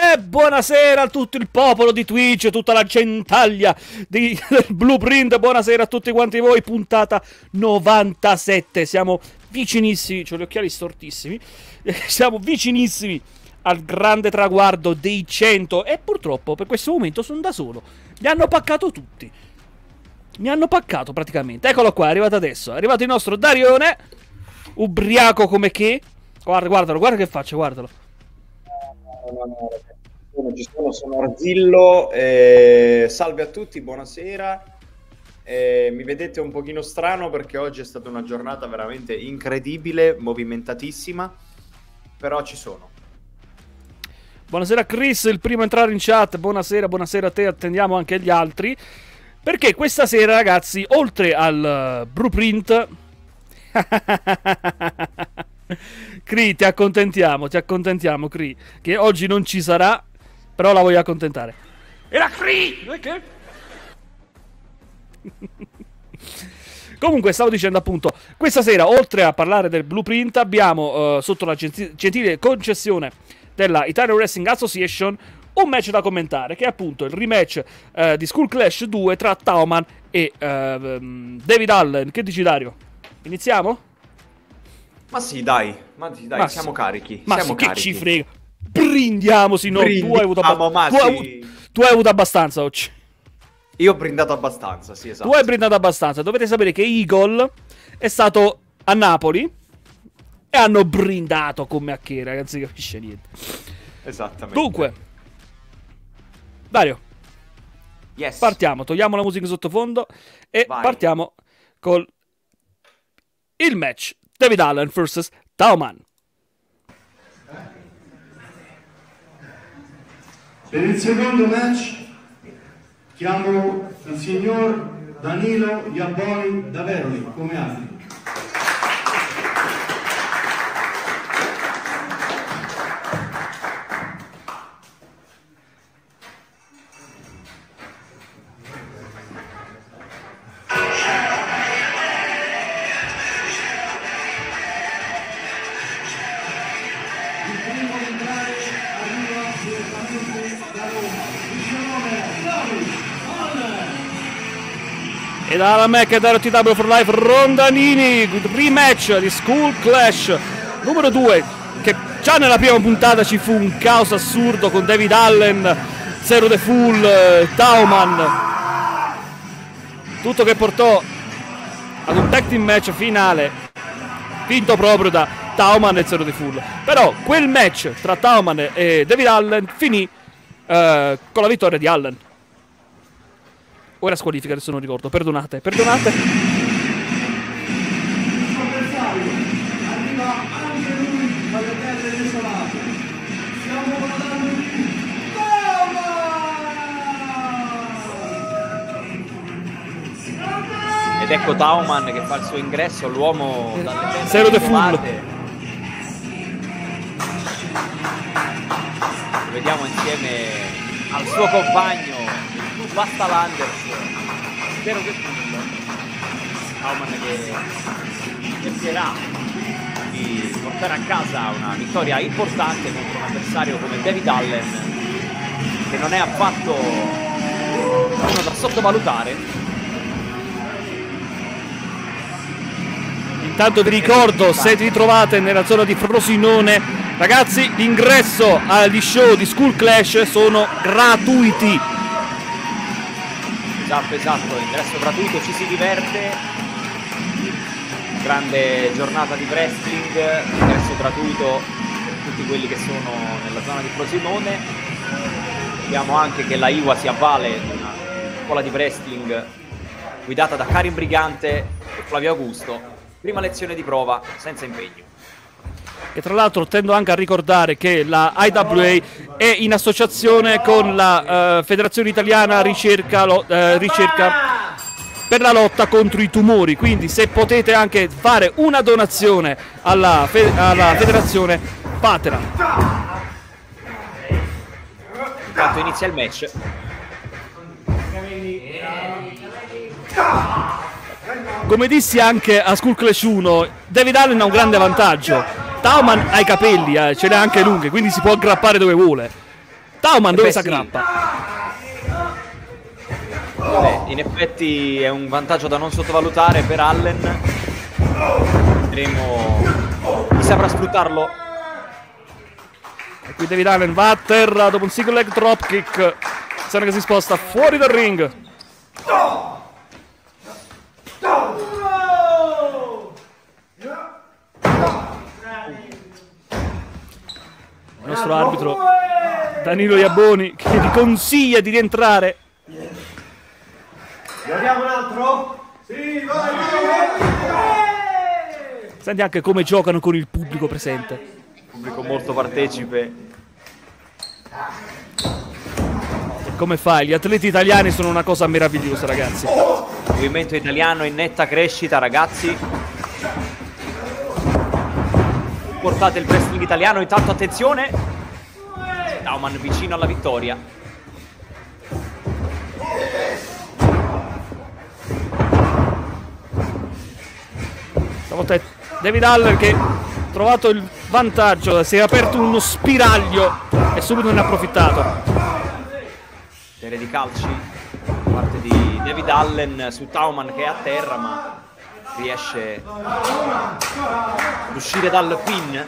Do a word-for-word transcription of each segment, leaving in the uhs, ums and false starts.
E buonasera a tutto il popolo di Twitch, tutta la gentaglia di Blueprint, buonasera a tutti quanti voi, puntata novantasette, siamo vicinissimi, ho gli occhiali stortissimi, siamo vicinissimi al grande traguardo dei cento e purtroppo per questo momento sono da solo, mi hanno paccato tutti, mi hanno paccato praticamente, eccolo qua, è arrivato adesso, è arrivato il nostro Darione, ubriaco come che, guarda, guardalo, guarda che faccia, guardalo. No, no, no, ci sono, sono Arzillo, eh, salve a tutti, buonasera, eh, mi vedete un pochino strano perché oggi è stata una giornata veramente incredibile, movimentatissima, però ci sono. Buonasera Chris, il primo a entrare in chat, buonasera, buonasera a te, attendiamo anche gli altri, perché questa sera ragazzi, oltre al uh, Blueprint... Cri, ti accontentiamo, ti accontentiamo, Cri, che oggi non ci sarà, però la voglio accontentare. E la Cri! Che? Comunque, stavo dicendo appunto, questa sera, oltre a parlare del Blueprint, abbiamo, uh, sotto la genti gentile concessione della Italian Wrestling Association, un match da commentare, che è appunto il rematch uh, di Skull Clash due tra Tauman e uh, um, David Allen. Che dici, Dario? Iniziamo? Ma sì, dai, ma sì, dai, ma siamo sì. carichi. Ma siamo sì, carichi. che ci frega. Brindiamo, sì, no, tu hai avuto, Brindiamo, ma tu, hai sì. avuto, tu hai avuto abbastanza oggi. Io ho brindato abbastanza, sì, esatto. Tu hai brindato abbastanza. Dovete sapere che Eagle è stato a Napoli e hanno brindato come a che, ragazzi, capisce niente. Esattamente. Dunque, Dario, yes. partiamo, togliamo la musica in sottofondo e Vai. partiamo col il match David Allen versus Tauman. Per il secondo match chiamo il signor Danilo Iaboni da Veroli come arbitro. E dalla Mac e dalla T W for Life Rondanini, rematch di Skull Clash numero due, che già nella prima puntata ci fu un caos assurdo con David Allen, Zero the Fool, Tauman, tutto che portò ad un tag team match finale vinto proprio da Tauman e Zero the Fool. Però quel match tra Tauman e David Allen finì uh, con la vittoria di Allen. Ora squalifica, adesso non ricordo, perdonate, perdonate. Arriva anche lui dalle terre desolate. Stiamo parlando di Tauman! Ed ecco Tauman che fa il suo ingresso, l'uomo dalle terre Zero the desolate. Lo vediamo insieme al suo compagno, Basta Landers, spero che Tauman che cercherà di portare a casa una vittoria importante contro un avversario come David Allen, che non è affatto uno da sottovalutare. Intanto vi ricordo, se vi trovate nella zona di Frosinone, ragazzi, l'ingresso agli show di Skull Clash sono gratuiti. Esatto, esatto, ingresso gratuito, ci si diverte, grande giornata di wrestling, ingresso gratuito per tutti quelli che sono nella zona di Frosinone. Vediamo anche che la I W A si avvale di una scuola di wrestling guidata da Karim Brigante e Flavio Augusto, prima lezione di prova senza impegno. E tra l'altro tendo anche a ricordare che la I W A è in associazione con la uh, Federazione Italiana Ricerca, lo, uh, Ricerca per la lotta contro i tumori, quindi se potete anche fare una donazione alla, fe alla federazione, fatela. Intanto inizia il match. Come dissi anche a Skull Clash uno, David Allen ha un grande vantaggio. Tauman ha i capelli, eh, ce li ha anche lunghi, quindi si può aggrappare dove vuole. Tauman dove beh, si sì. aggrappa? Beh, in effetti è un vantaggio da non sottovalutare per Allen. Vedremo chi saprà sfruttarlo. E qui David Allen va a terra dopo un single leg dropkick. Sembra che si sposta fuori dal ring. Il nostro arbitro Danilo Iaboni che gli consiglia di rientrare. Guardiamo un altro? Sì, vai, Senti anche come giocano con il pubblico presente. Pubblico molto partecipe. E come fai? Gli atleti italiani sono una cosa meravigliosa, ragazzi. Il movimento italiano in netta crescita, ragazzi. Portate il wrestling italiano, intanto attenzione. Tauman vicino alla vittoria. Stavolta è David Allen che ha trovato il vantaggio, si è aperto uno spiraglio e subito ne ha approfittato. Serie di calci da parte di David Allen su Tauman che è a terra, ma riesce ad uscire dal pin.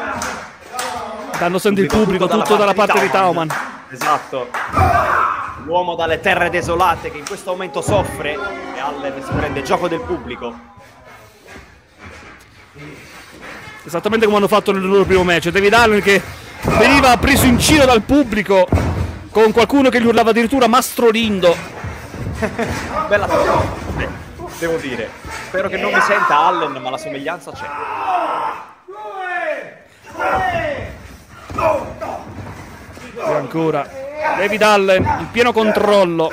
Danno sempre il pubblico, tutto dalla parte di Tauman. Esatto. L'uomo dalle terre desolate che in questo momento soffre e Allen si prende gioco del pubblico. Esattamente come hanno fatto nel loro primo match. David Allen che veniva preso in giro dal pubblico con qualcuno che gli urlava addirittura Mastro Lindo. Bella cosa. Devo dire, spero che non mi senta Allen, ma la somiglianza c'è. E ancora David Allen in pieno controllo.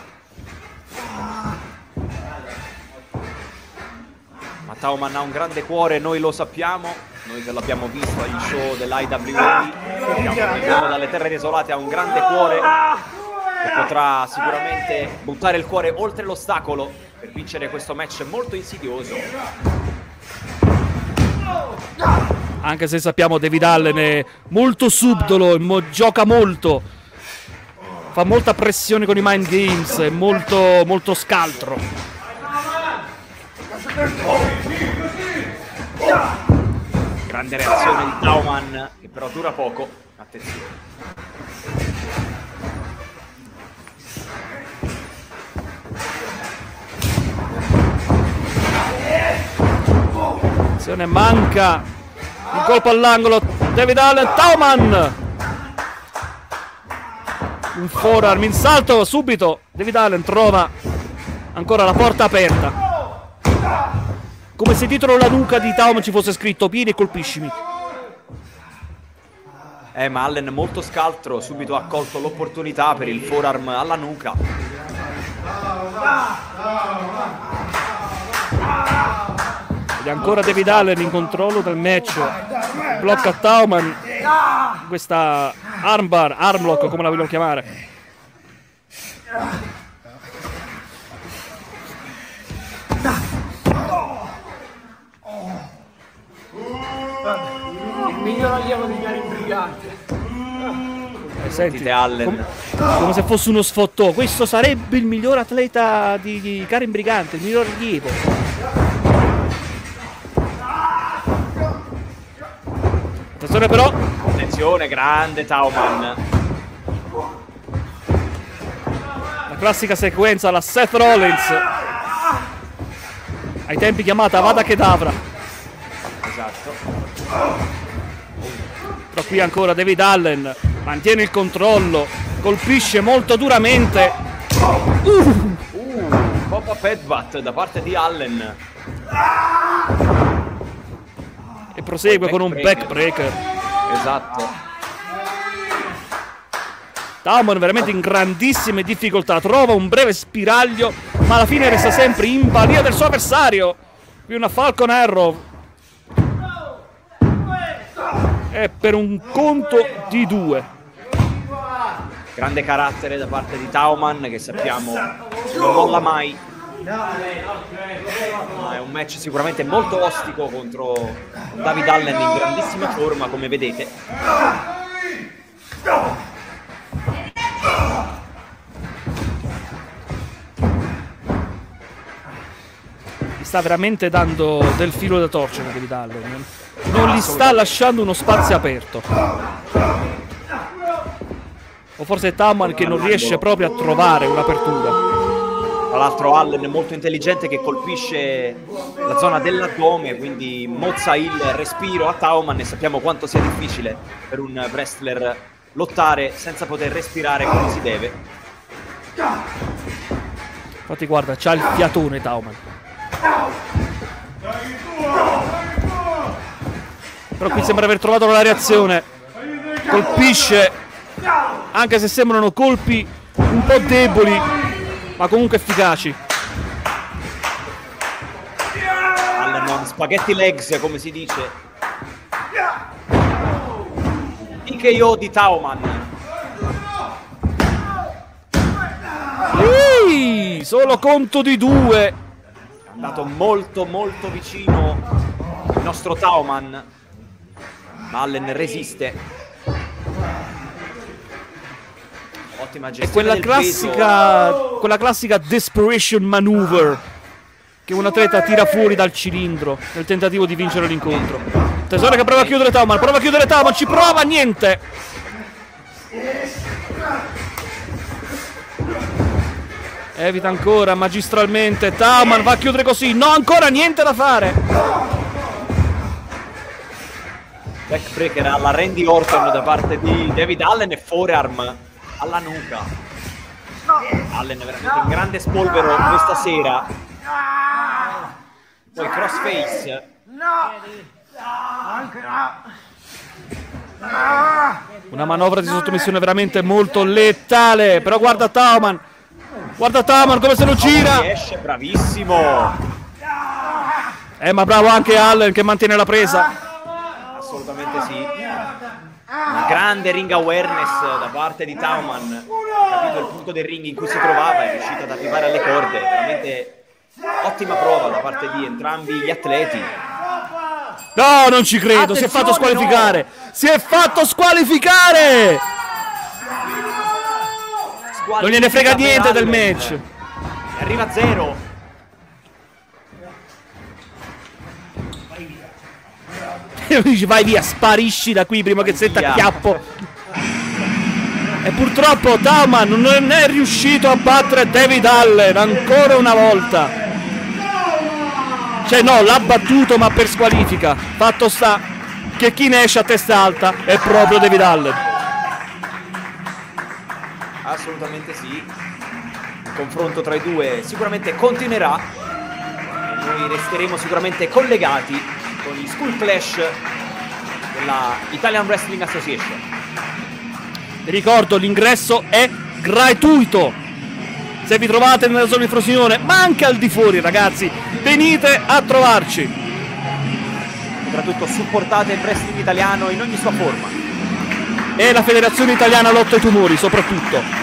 Ma Tauman ha un grande cuore, noi lo sappiamo, noi che l'abbiamo visto agli show dell'I W A. Sappiamo che l'uomo dalle terre desolate ha un grande cuore e potrà sicuramente buttare il cuore oltre l'ostacolo per vincere questo match molto insidioso. Anche se sappiamo David Allen è molto subdolo, mo gioca molto, fa molta pressione con i mind games, è molto, molto scaltro. Grande reazione di Tauman che però dura poco. Attenzione. Attenzione, manca un colpo all'angolo. David Allen, Tauman. Un forearm in salto subito. David Allen trova ancora la porta aperta. Come se dietro la nuca di Tauman ci fosse scritto piedi e colpiscimi. Eh, ma Allen molto scaltro, subito ha colto l'opportunità per il forearm alla nuca. Ed è ancora David Allen in controllo del match. Blocca Tauman. Questa armbar, armlock come la vogliono chiamare. Il miglior allievo di Karim Brigante. Eh, senti, Sentite Allen. com come se fosse uno sfottò. Questo sarebbe il miglior atleta di, di Karim Brigante, il miglior allievo. Attenzione però. Attenzione, grande Tauman. La classica sequenza, la Seth Rollins. Ai tempi chiamata Avada Kedavra. Esatto. Però qui ancora David Allen mantiene il controllo, colpisce molto duramente. Uh. Uh, pop-up headbutt da parte di Allen. E prosegue con un backbreaker. Esatto. Tauman veramente in grandissime difficoltà, trova un breve spiraglio, ma alla fine resta sempre in balia del suo avversario. Qui una Falcon Arrow. E per un conto di due. Grande carattere da parte di Tauman che sappiamo non molla mai. Ma è un match sicuramente molto ostico contro David Allen in grandissima forma, come vedete. sta veramente dando del filo da torcere David Allen. Non gli sta lasciando uno spazio aperto. O forse è Tauman che non riesce proprio a trovare un'apertura. Tra l'altro Allen è molto intelligente, che colpisce la zona dell'addome, quindi mozza il respiro a Tauman, e sappiamo quanto sia difficile per un wrestler lottare senza poter respirare come si deve. Infatti guarda, c'ha il fiatone Tauman. Però qui sembra aver trovato la reazione. Colpisce, anche se sembrano colpi un po' deboli, ma comunque efficaci. Allen spaghetti legs, come si dice. T K O di Tauman. Ehi, solo conto di due. È andato molto molto vicino il nostro Tauman, ma Allen resiste. Ottima gestione È quella del classica, peso. quella classica desperation maneuver che un atleta tira fuori dal cilindro nel tentativo di vincere l'incontro. Tesoro che prova a chiudere Tauman, prova a chiudere Tauman, ci prova, niente. Evita ancora magistralmente. Tauman va a chiudere così. No, ancora niente da fare. Backbreaker alla Randy Orton da parte di David Allen e forearm alla nuca. Allen è veramente in grande spolvero questa sera. Poi crossface. Una manovra di sottomissione veramente molto letale. Però guarda Tauman. Guarda Tauman come se lo gira. Riesce, bravissimo. Eh, ma bravo anche Allen che mantiene la presa. Assolutamente sì. Una grande ring awareness da parte di Tauman. Ha capito il punto del ring in cui si trovava, è riuscito ad arrivare alle corde. Veramente ottima prova da parte di entrambi gli atleti. No, non ci credo, si è fatto squalificare. No. Si è fatto squalificare. Non gliene frega niente del match. E arriva a zero. E dici vai via, sparisci da qui prima che senta acchiappo. E purtroppo Tauman non è riuscito a battere David Allen ancora una volta. Cioè no, l'ha battuto ma per squalifica. Fatto sta che chi ne esce a testa alta è proprio David Allen. Assolutamente sì. Il confronto tra i due sicuramente continuerà e noi resteremo sicuramente collegati con gli Skull Clash della Italian Wrestling Association. Vi ricordo, l'ingresso è gratuito. Se vi trovate nella zona di Frosinone, ma anche al di fuori, ragazzi, venite a trovarci. Soprattutto supportate il wrestling italiano in ogni sua forma. E la Federazione Italiana Lotta ai Tumori, soprattutto.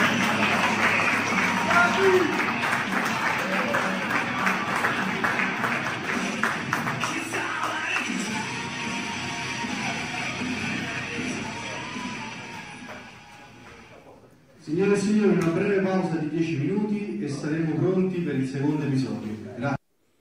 Signore e signori, una breve pausa di dieci minuti e saremo pronti per il secondo episodio. Grazie.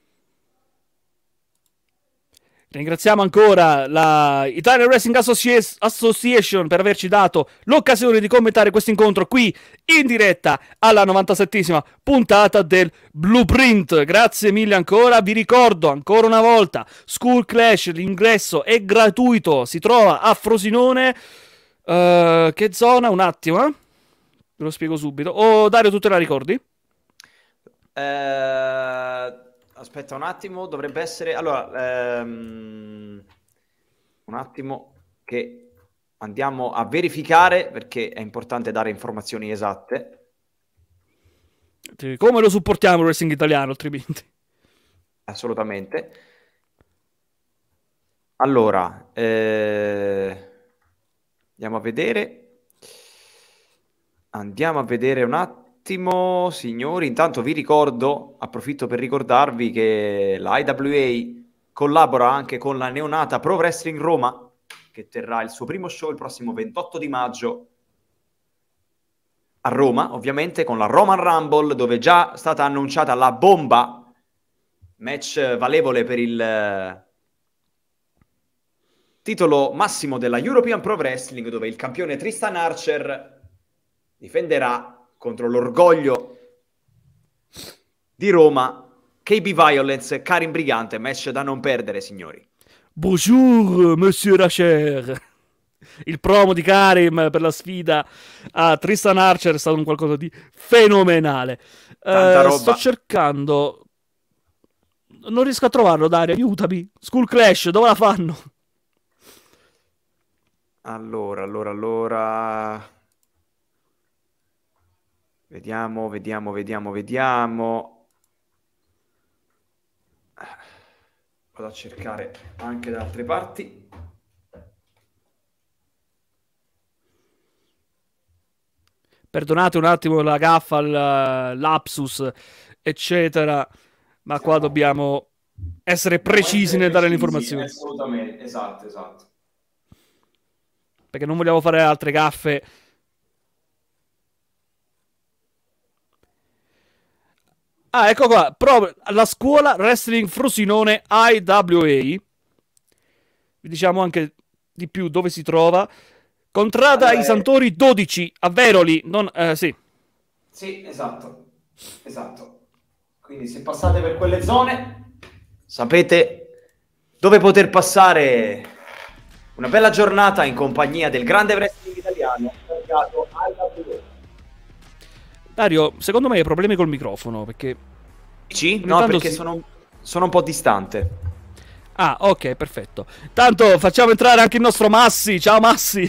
Ringraziamo ancora la Italian Wrestling Associ- Association per averci dato l'occasione di commentare questo incontro qui in diretta alla novantasettesima puntata del Blueprint. Grazie mille ancora. Vi ricordo ancora una volta, Skull Clash, l'ingresso è gratuito, si trova a Frosinone. Uh, che zona? Un attimo, eh? Ve lo spiego subito. Oh, Dario, tu te la ricordi? Eh... Aspetta un attimo, dovrebbe essere... Allora, ehm... un attimo che andiamo a verificare, perché è importante dare informazioni esatte. Come lo supportiamo il wrestling italiano, altrimenti? Assolutamente. Allora, eh... andiamo a vedere. Andiamo a vedere un attimo. Attimo, signori, intanto vi ricordo, approfitto per ricordarvi che la I W A collabora anche con la neonata Pro Wrestling Roma, che terrà il suo primo show il prossimo ventotto di maggio a Roma, ovviamente con la Roman Rumble, dove è già stata annunciata la bomba match valevole per il titolo massimo della European Pro Wrestling, dove il campione Tristan Archer difenderà contro l'orgoglio di Roma K B Violence, Karim Brigante. Match da non perdere, signori. Bonjour, monsieur Racher. Il promo di Karim per la sfida a Tristan Archer è stato un qualcosa di fenomenale. Tanta Eh, roba. sto cercando, non riesco a trovarlo, Dario, aiutami. Skull Clash, dove la fanno? Allora, allora, allora... Vediamo, vediamo, vediamo, vediamo. Vado a cercare anche da altre parti. Perdonate un attimo la gaffa, il lapsus, eccetera, ma qua dobbiamo essere precisi nel dare le informazioni, Assolutamente, esatto, esatto. perché non vogliamo fare altre gaffe. Ah, ecco qua, proprio la scuola Wrestling Frosinone I W A. Vi diciamo anche di più dove si trova. Contrada Allora, ai Santori dodici a Veroli, non eh, sì. Sì, esatto, esatto. Quindi se passate per quelle zone, sapete dove poter passare una bella giornata in compagnia del grande wrestling italiano dedicato I W A. Dario, secondo me hai problemi col microfono, perché Sì? Ogni No, tanto perché si- sono, sono un po' distante. Ah, ok, perfetto. Tanto facciamo entrare anche il nostro Massi. Ciao Massi.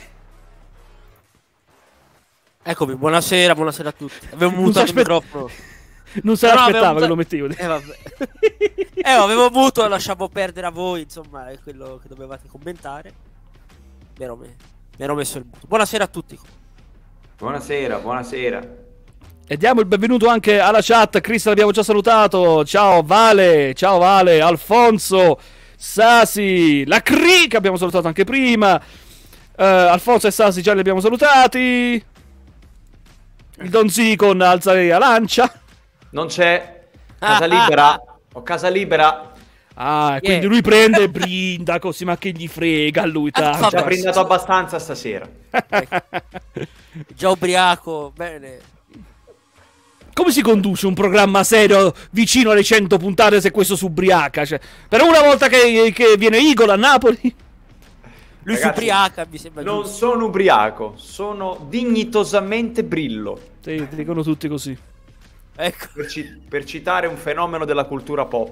Eccomi, buonasera, buonasera a tutti. Avevo Non mutato si il aspet- microfono. Non se No, no, l'aspettava avevo che lo muta- mettevo. Eh, vabbè. Eh, avevo muto, lasciamo perdere a voi, insomma, è quello che dovevate commentare. Mi ero, me- mi ero messo il muto. Buonasera a tutti. Buonasera, buonasera. E diamo il benvenuto anche alla chat. Chris l'abbiamo già salutato. Ciao Vale, ciao Vale, Alfonso, Sasi, la Cri che abbiamo salutato anche prima. Eh, Alfonso e Sasi già li abbiamo salutati. Il Don Z con alzare la lancia. Non c'è casa libera. Ho casa libera. Ah, Yeah. quindi lui prende e brinda così, ma che gli frega a lui Ah, tanto. Ho già Vabbè. brindato abbastanza stasera. Già ubriaco, bene. Come si conduce un programma serio vicino alle cento puntate se questo si ubriaca? Cioè, per una volta che, che viene Igor a Napoli. Lui si Ragazzi, ubriaca, mi sembra Non giusto. sono ubriaco, sono dignitosamente brillo. Sì, ti dicono tutti così. Ecco. Per, ci- per citare un fenomeno della cultura pop.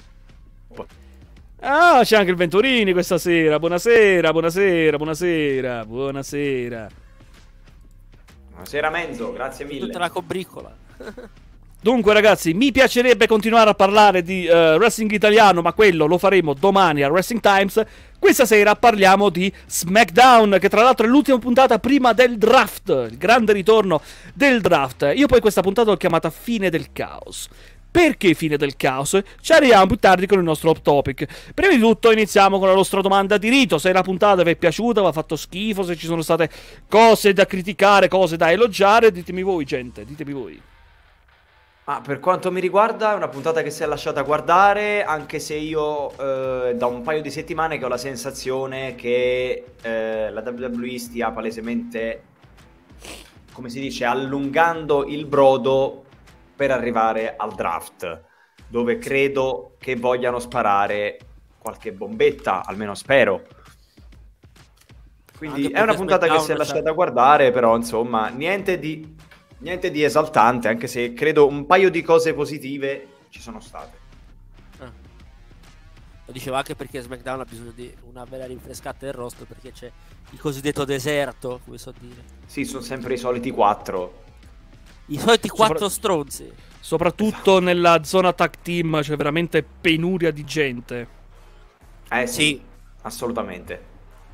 Ah, c'è anche il Venturini questa sera. Buonasera, buonasera, buonasera, buonasera. Buonasera Menzo, grazie mille. Tutta la combriccola. Dunque ragazzi, mi piacerebbe continuare a parlare di eh, wrestling italiano, ma quello lo faremo domani al Wrestling Times. Questa sera parliamo di SmackDown, che tra l'altro è l'ultima puntata prima del draft, il grande ritorno del draft. Io poi questa puntata l'ho chiamata Fine del Caos. Perché Fine del Caos? Ci arriviamo più tardi con il nostro off topic. Prima di tutto iniziamo con la nostra domanda di rito. Se la puntata vi è piaciuta, vi ha fatto schifo, se ci sono state cose da criticare, cose da elogiare, ditemi voi gente, ditemi voi. Ah, per quanto mi riguarda è una puntata che si è lasciata guardare, anche se io eh, da un paio di settimane che ho la sensazione che eh, la W W E stia palesemente, come si dice, allungando il brodo per arrivare al draft, dove credo che vogliano sparare qualche bombetta, almeno spero. Quindi Anche è una perché puntata che si è SmackDown c'ha- lasciata guardare, però insomma niente di, niente di esaltante, anche se credo un paio di cose positive ci sono state. Ah. Lo dicevo anche perché SmackDown ha bisogno di una bella rinfrescata del roster, perché c'è il cosiddetto deserto, come so dire. Sì, sono sempre i soliti quattro. I soliti Sopra- quattro stronzi. Soprattutto nella zona tag team c'è veramente penuria di gente. Eh sì, Sì. assolutamente.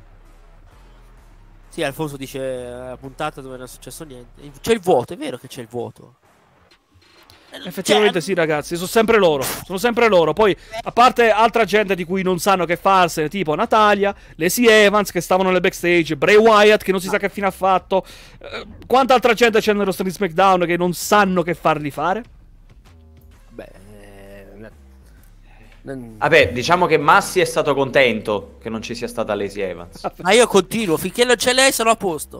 Sì, Alfonso dice eh, la puntata dove non è successo niente. C'è il vuoto, è vero che c'è il vuoto. Effettivamente Cioè, sì ragazzi, sono sempre loro, sono sempre loro. Poi, a parte altra gente di cui non sanno che farsene, tipo Natalia, Lacey Evans che stavano nel backstage, Bray Wyatt che non si sa che fine ha fatto. Eh, quanta altra gente c'è nello Street SmackDown che non sanno che farli fare? Beh, eh, Vabbè, diciamo che Massi è stato contento che non ci sia stata Lacey Evans. Ma io continuo, finché non c'è lei sono a posto.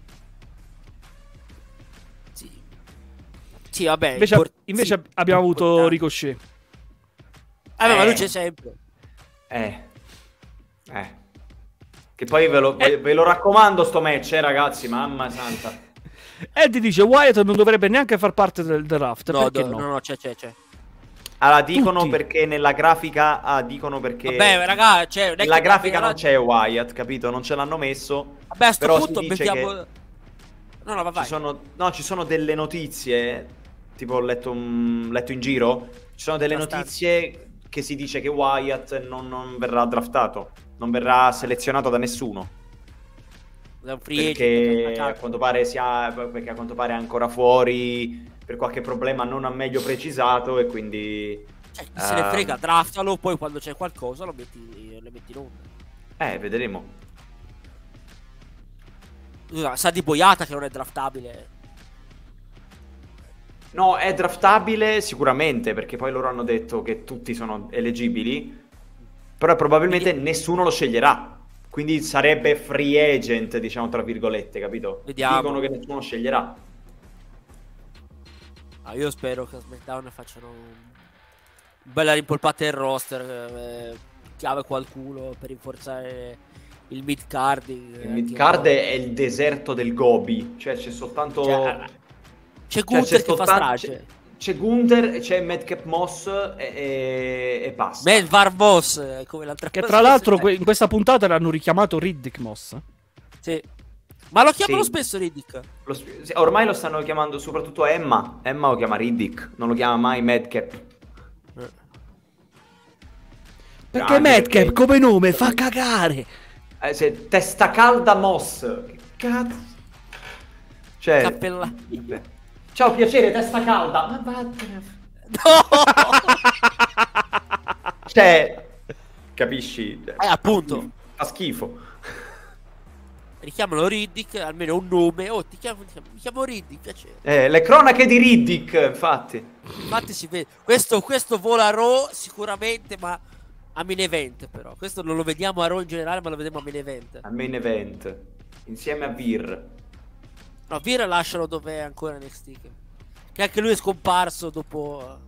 Sì. Sì, vabbè. Invece, import- invece sì, abbiamo avuto importante. Ricochet. Ah, ma Eh. lui c'è sempre. Eh. Eh. Che poi ve lo, Eh. ve lo raccomando sto match, eh, ragazzi, mamma santa. Eddie dice Wyatt non dovrebbe neanche far parte del draft. No, Perché no, no? no, no, c'è, c'è, c'è. Allora, dicono Tutti. perché nella grafica... Ah, dicono perché... Vabbè, raga, cioè, non è nella che grafica va non bene, c'è Wyatt, capito? Non ce l'hanno messo. Vabbè, a sto però punto si dice mettiamo... che No, no, va vai. ci sono, no, ci sono delle notizie, tipo ho letto, un- letto in giro, ci sono delle Abbastanza. notizie che si dice che Wyatt non, non verrà draftato, non verrà selezionato da nessuno. È un free agent, Perché che a fa quanto pare sia, perché a quanto pare è ancora fuori per qualche problema non ha meglio precisato e quindi... cioè, chi se ne ehm, frega, draftalo, poi quando c'è qualcosa lo metti, lo metti in onda. Eh, vedremo. Scusa, sa di boiata che non è draftabile. No, è draftabile sicuramente, perché poi loro hanno detto che tutti sono eleggibili, però probabilmente Quindi- nessuno lo sceglierà. Quindi sarebbe free agent, diciamo tra virgolette, capito? Vediamo. Dicono che nessuno sceglierà. Ah, io spero che a SmackDown facciano un... bella rimpolpata del roster, eh, chiave qualcuno per rinforzare il mid carding. Il mid card è il deserto del Gobi, cioè c'è soltanto... Cioè, c'è cioè, Gunther che fa soltanto- strage. C'è, c'è Gunther, c'è Madcap Moss e, e, e basta. Beh, Var Boss, eh, come l'altra Che cosa. tra l'altro que- in questa puntata l'hanno richiamato Riddick Moss. Sì. Ma lo chiamano Sì. spesso Riddick. Lo sp- sì, ormai lo stanno chiamando soprattutto Emma. Emma lo chiama Riddick, non lo chiama mai Madcap. Perché Anche Madcap perché- come nome fa cagare. Eh, se- testa calda Moss. Che cazzo? Cioè... Cappella. vabbè. Ciao, piacere, testa calda. Ma vattene. No! Cioè... Capisci? Eh, appunto. Fa schifo. Richiamano Riddick, almeno un nome. Oh, ti chiamo, ti chiamo- mi chiamo Riddick, piacere. Eh, le cronache di Riddick, infatti. Infatti si vede. Questo, questo vola a Raw sicuramente, ma a main event però. Questo non lo vediamo a Raw in generale, ma lo vediamo a main event. Al main event. Insieme a Vir. No, Vira lascialo dove è ancora N X T. Che, che anche lui è scomparso dopo...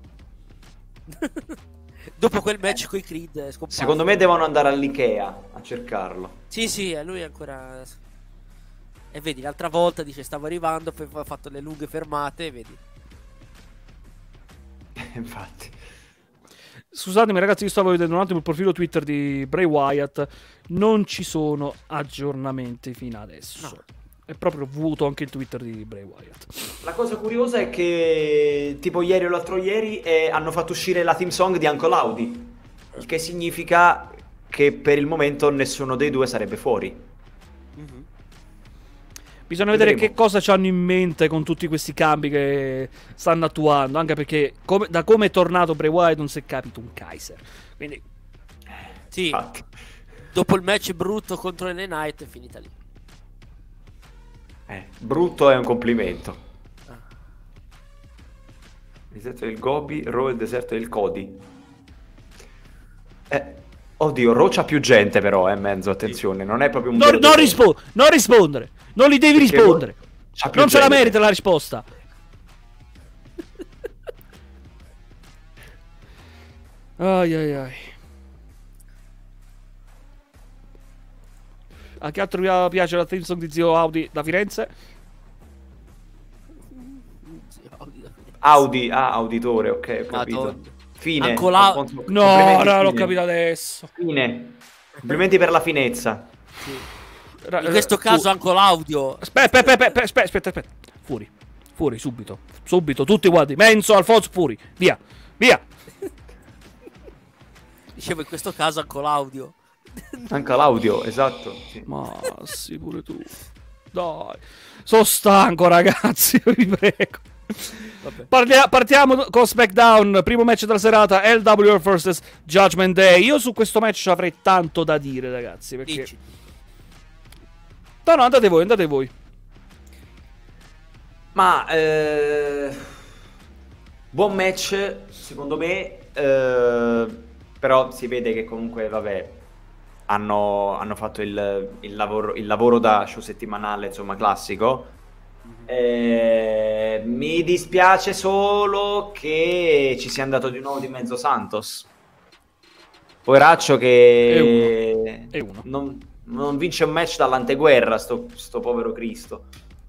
dopo quel match con i Creed è scomparso. Secondo me devono andare all'Ikea a cercarlo. Sì, sì, eh, lui è ancora... E vedi, l'altra volta dice stavo arrivando, poi ha fatto le lunghe fermate, e vedi. Infatti. Scusatemi ragazzi, io stavo vedendo un attimo il profilo Twitter di Bray Wyatt. Non ci sono aggiornamenti fino adesso. No. È proprio vuoto anche il Twitter di Bray Wyatt. La cosa curiosa è che tipo ieri o l'altro ieri eh, hanno fatto uscire la theme song di Uncle Audi, il che significa che per il momento nessuno dei due sarebbe fuori. Mhm. Bisogna vedere Vedremo. che cosa ci hanno in mente con tutti questi cambi che stanno attuando. Anche perché come- da come è tornato Bray Wyatt non si è capito un Kaiser. Quindi Sì, Infatti. dopo il match brutto contro L A Knight è finita lì. Eh, brutto è un complimento. Il deserto del Gobi, Raw è il deserto del Cody. Eh, oddio, Raw c'ha più gente però, eh, in mezzo, attenzione, non è proprio un non, vero non, deserto. rispo- non rispondere. Non li devi Perché rispondere. c'ha più Non se la gente. merita la risposta. Ai ai ai. A che altro vi piace la theme song di Zio Audi da Firenze? Audi, ah, auditore, ok, ho capito. Madonna. Fine. Uncle Au- Alfonso, No, complimenti, no, l'ho fine. capito adesso. Fine. Complimenti per la finezza. Ra- In questo fu- caso anche l'audio. Aspetta, aspetta, aspetta, aspetta, aspetta, aspetta. Fuori. Fuori, subito. Subito, tutti quanti. Menzo, Alfonso, fuori. Via. Via. Dicevo in questo caso anche l'audio. Anche l'audio, esatto. Sì. Ma sì, pure tu. Dai. Sono stanco, ragazzi, vi prego. Vabbè. Parlia- partiamo con SmackDown, primo match della serata, L W F versus Judgment Day. Io su questo match avrei tanto da dire, ragazzi, perché... Dici. No, no, andate voi, andate voi. Ma eh, buon match, secondo me. eh, Però si vede che comunque, vabbè, hanno, hanno fatto il, il lavoro, il lavoro da show settimanale, insomma, classico. Eh, mi dispiace solo che ci sia andato di nuovo di mezzo Santos. Poveraccio che E uno. E uno. Non, non vince un match dall'anteguerra, sto, sto povero Cristo.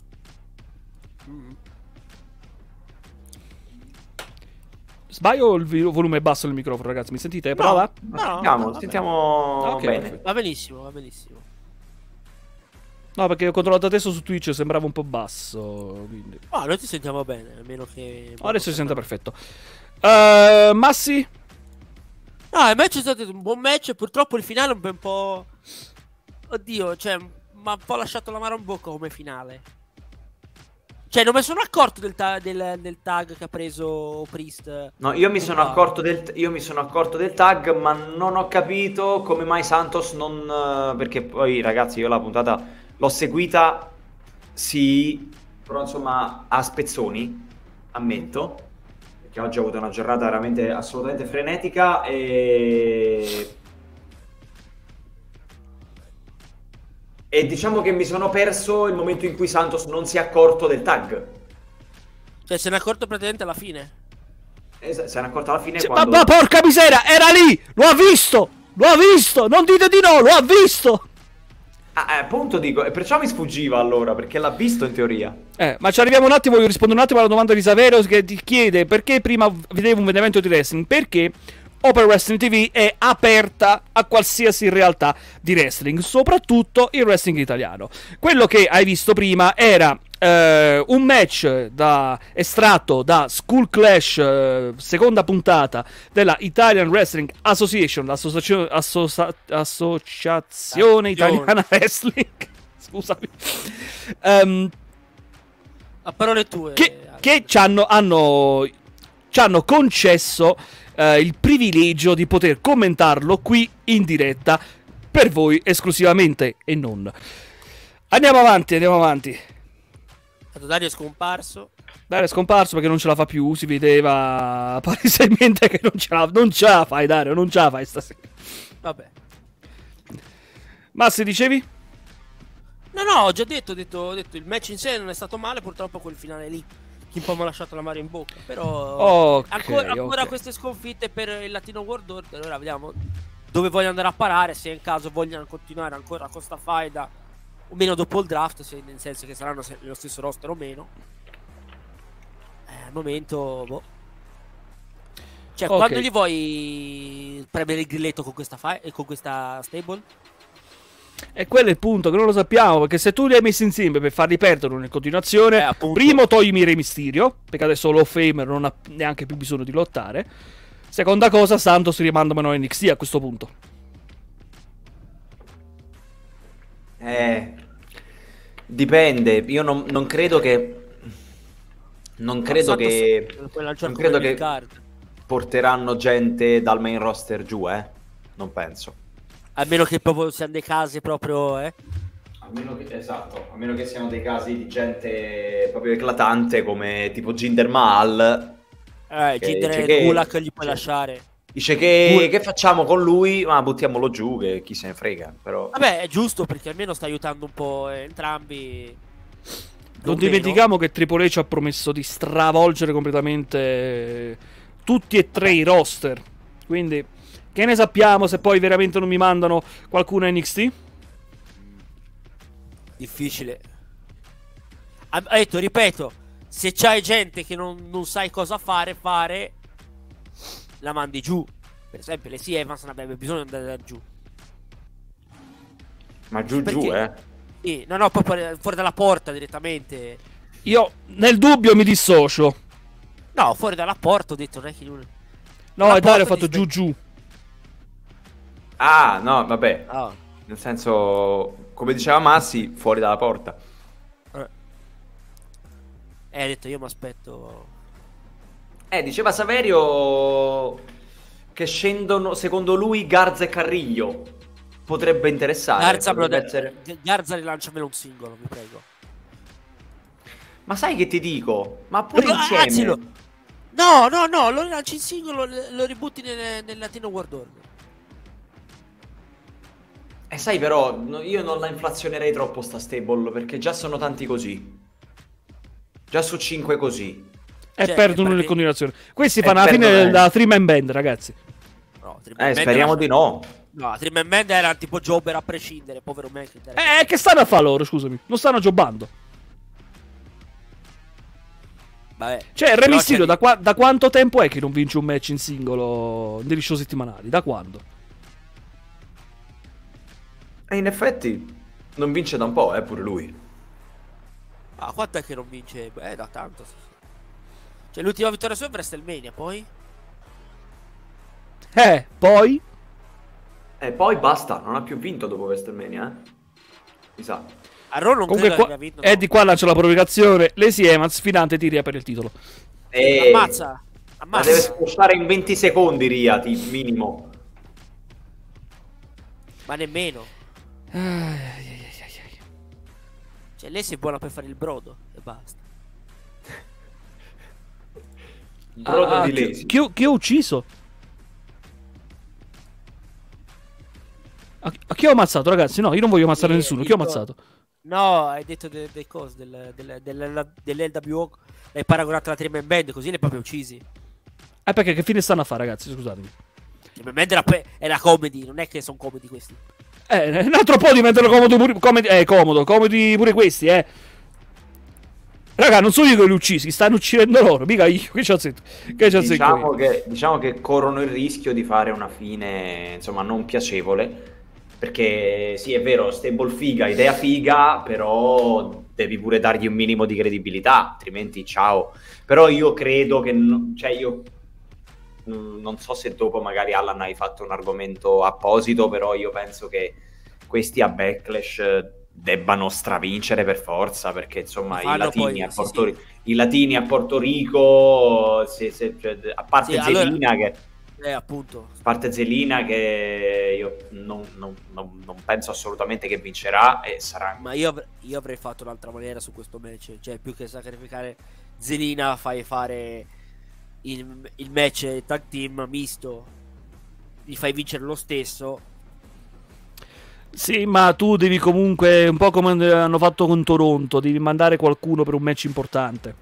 Sbaglio o il vi- volume è basso del microfono, ragazzi? Mi sentite? Prova? No, Sentiamo, va sentiamo Ok, bene. perfetto. Va benissimo, va benissimo. No, perché ho controllato adesso su Twitch, sembrava un po' basso. Quindi... Ah, noi ti sentiamo bene, a meno che... Adesso si sente perfetto. Uh, Massi? No, il match è stato un buon match. Purtroppo il finale è un po'. Oddio, cioè, mi ha un po' lasciato l'amaro in bocca come finale. Cioè, non mi sono accorto del, ta- del, del tag che ha preso Priest. No, io mi sono accorto del, io mi sono accorto del tag, ma non ho capito come mai Santos non... eh, Perché poi, ragazzi, io la puntata l'ho seguita, sì, però insomma a spezzoni, ammetto. Che oggi ho avuto una giornata veramente assolutamente frenetica e... e diciamo che mi sono perso il momento in cui Santos non si è accorto del tag. Cioè, se ne è accorto praticamente alla fine. Es- se ne è accorto alla fine Cioè, quando... ma, ma porca miseria, era lì! Lo ha visto! Lo ha visto! Non dite di no, lo ha visto! Ah, eh, appunto dico, e perciò mi sfuggiva allora, perché l'ha visto in teoria. Eh, ma ci arriviamo un attimo, voglio rispondere un attimo alla domanda di Saverio che ti chiede perché prima vedevo un evento di wrestling. Perché Open Wrestling T V è aperta a qualsiasi realtà di wrestling, soprattutto il wrestling italiano. Quello che hai visto prima era eh, un match da, estratto da Skull Clash, eh, seconda puntata della Italian Wrestling Association, l'associazione associa- associazione italiana wrestling. Scusami. Um, A parole tue. che, che ci hanno, hanno, ci hanno concesso eh, il privilegio di poter commentarlo qui in diretta per voi esclusivamente e non. Andiamo avanti, andiamo avanti. Dario è scomparso. Dario è scomparso perché non ce la fa più, si vedeva palesemente che non ce la, non ce la fai, Dario, non ce la fai stasera. Vabbè. Massi, dicevi? No, no, ho già detto, ho detto, ho detto, il match in sé non è stato male, purtroppo quel finale lì che un po' mi ha lasciato l'amaro in bocca, però Ok, ancora, ancora ok. queste sconfitte per il Latino World Order. Ora vediamo dove vogliono andare a parare, se in caso vogliono continuare ancora con sta faida o meno dopo il draft, se, nel senso che saranno se- nello stesso roster o meno. Eh, al momento, boh. Cioè, Ok. quando gli vuoi premere il grilletto con questa fa- e con questa stable? E quello è il punto, che non lo sappiamo, perché se tu li hai messi insieme per farli perdere in continuazione, Eh, appunto. primo toglimi Re Mysterio, perché adesso l'Hall of Famer non ha neanche più bisogno di lottare. Seconda cosa, Santos rimandamelo a N X T a questo punto. Eh, dipende, io non, non credo che... Non credo Santos che... puoi lanciare Non come credo wild che card. porteranno gente dal main roster giù, eh. Non penso. A meno che proprio siano dei casi proprio, eh. A meno che, esatto, a meno che siano dei casi di gente proprio eclatante come tipo Jinder Mahal. Eh, Che Jinder dice e che- Gulak gli puoi cioè, lasciare. Dice che, Pure- che facciamo con lui? Ma buttiamolo giù, che chi se ne frega. Però... Vabbè, è giusto perché almeno sta aiutando un po' eh, entrambi. Non meno. dimentichiamo che Triple H ha promesso di stravolgere completamente tutti e tre i roster. Quindi, che ne sappiamo se poi veramente non mi mandano qualcuno a N X T? Difficile. Ha ha detto, ripeto, se c'hai gente che non, non sai cosa fare, fare, la mandi giù. Per esempio, le C. Evans non avrebbe bisogno di andare giù. Ma giù giù, Perché? eh. Sì, no, no, proprio fuori dalla porta direttamente. Io, nel dubbio, mi dissocio. No, fuori dalla porta ho detto, non è che lui... No, La e Dario ha porta fatto di giù giù. Ah, no, vabbè. Ah. Nel senso, come diceva Massi, fuori dalla porta. Eh, ha detto, io mi aspetto... Eh, diceva Saverio che scendono, secondo lui, Garza e Carriglio. Potrebbe interessare. Garza, potrebbe bro, essere- Garza rilanciamelo un singolo, vi prego. Ma sai che ti dico? Ma pure Ah, insieme. anzi, lo- No, no, no, lo lanci in singolo, lo, lo ributti nel, nel Latino World Order. E sai però, no- io non la inflazionerei troppo sta stable, perché già sono tanti così. Già su cinque così. E Cioè, perdono perché- in continuazione. Questi E fanno alla fine perdono, eh. da three man band, ragazzi. No, Three Eh, Man speriamo era- di no. No, Three Man Band era tipo jobber a prescindere, povero McIntyre. Eh, che stanno a fare loro, scusami? Non stanno giocando. Vabbè. Cioè, il Re Però Mysterio, c'è- da, qua- da quanto tempo è che non vince un match in singolo degli show settimanali? Da quando? E in effetti non vince da un po', eh, pure lui. Ah, quanto è che non vince? Eh, da tanto. Sì, sì. Cioè, l'ultima vittoria sua è WrestleMania, poi? Eh, poi? E poi basta, non ha più vinto dopo WrestleMania, eh. Mi sa. A Raw non Comunque, credo qua, abbia vinto. Eddie qua lancia la provocazione. Lacey Evans, sfidante di Rhea per il titolo. E... Ammazza. La Ammazza. deve spostare in venti secondi, Ria, ti- minimo. Ma nemmeno. Ai, ai, ai, ai, ai. Cioè, lei si è buona per fare il brodo e basta. Brodo Ah, di chi, Lacey. chi, chi ho ucciso? A, a chi ho ammazzato, ragazzi? No, io non voglio ammazzare Sì, nessuno. il Chi ho co- ammazzato? No, hai detto delle de cose del, del, del, dell'L W O. L'hai paragonato alla Three Man Band, così li hai proprio uccisi. Eh, perché che fine stanno a fare, ragazzi? Scusatemi. Three Man Band era, pe- era comedy, non è che sono comedy questi. Eh, un altro po' di metterlo comodo pure, comodi, eh, comodo, comodi pure questi, eh. Raga, non sono io che li ho uccisi, stanno uccidendo loro, mica io. Che c'ho zitto? Che c'ho zitto Diciamo io? che, diciamo che corrono il rischio di fare una fine, insomma, non piacevole. Perché sì, è vero, stable figa, idea figa, però devi pure dargli un minimo di credibilità, altrimenti ciao. Però io credo che, no- cioè io mm, non so se dopo magari Alan hai fatto un argomento apposito, però io penso che questi a Backlash eh, debbano stravincere per forza, perché insomma i Fanno latini, poi- a sì, Porto, sì. i latini a Porto Rico, se- se- cioè, a parte Sì, allora- Zelina che... Eh, appunto. A parte Zelina che io non, non- non- non penso assolutamente che vincerà e sarà... Ma io, av- io avrei fatto un'altra maniera su questo match. Cioè, più che sacrificare Zelina, fai fare il, il match tag team misto. Li fai vincere lo stesso. Sì, ma tu devi comunque, un po' come hanno fatto con Toronto, devi mandare qualcuno per un match importante.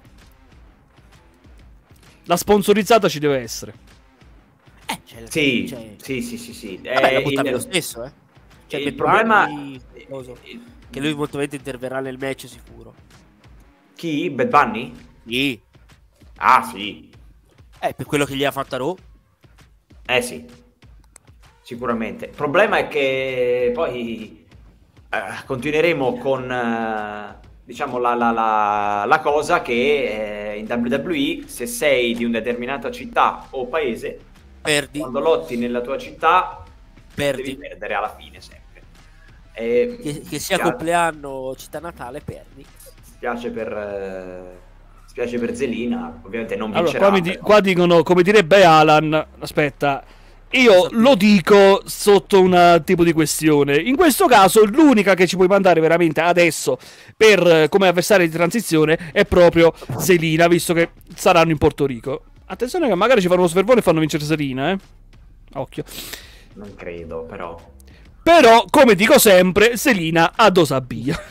La sponsorizzata ci deve essere. Eh, cioè, Sì, cioè, sì, sì, sì, sì. vabbè, Eh, lo buttavi il- lo stesso, eh. Cioè, il Bad problema... Bunny, coso, il- che lui molto volentieri interverrà nel match sicuro. Chi? Bad Bunny? Sì. Ah, sì. Eh, per quello che gli ha fatto a Raw. Eh sì, sicuramente. Il problema è che poi eh, continueremo con eh, diciamo la, la- la- la cosa che eh, in W W E se sei di una determinata città o paese, Perdi. quando lotti nella tua città Perdi. devi perdere alla fine sempre. E Che, che sia spia- compleanno o città natale, perdi. spiace per eh, spiace per Zelina, ovviamente non Allora, vincerà. qua, mi di- però. qua dicono, come direbbe Alan, aspetta, io lo dico sotto un tipo di questione. In questo caso, l'unica che ci puoi mandare veramente adesso per eh, come avversario di transizione è proprio Zelina, visto che saranno in Porto Rico. Attenzione che magari ci fanno uno sfervone e fanno vincere Zelina, eh. Occhio. Non credo, però. Però, come dico sempre, Zelina a dosabia.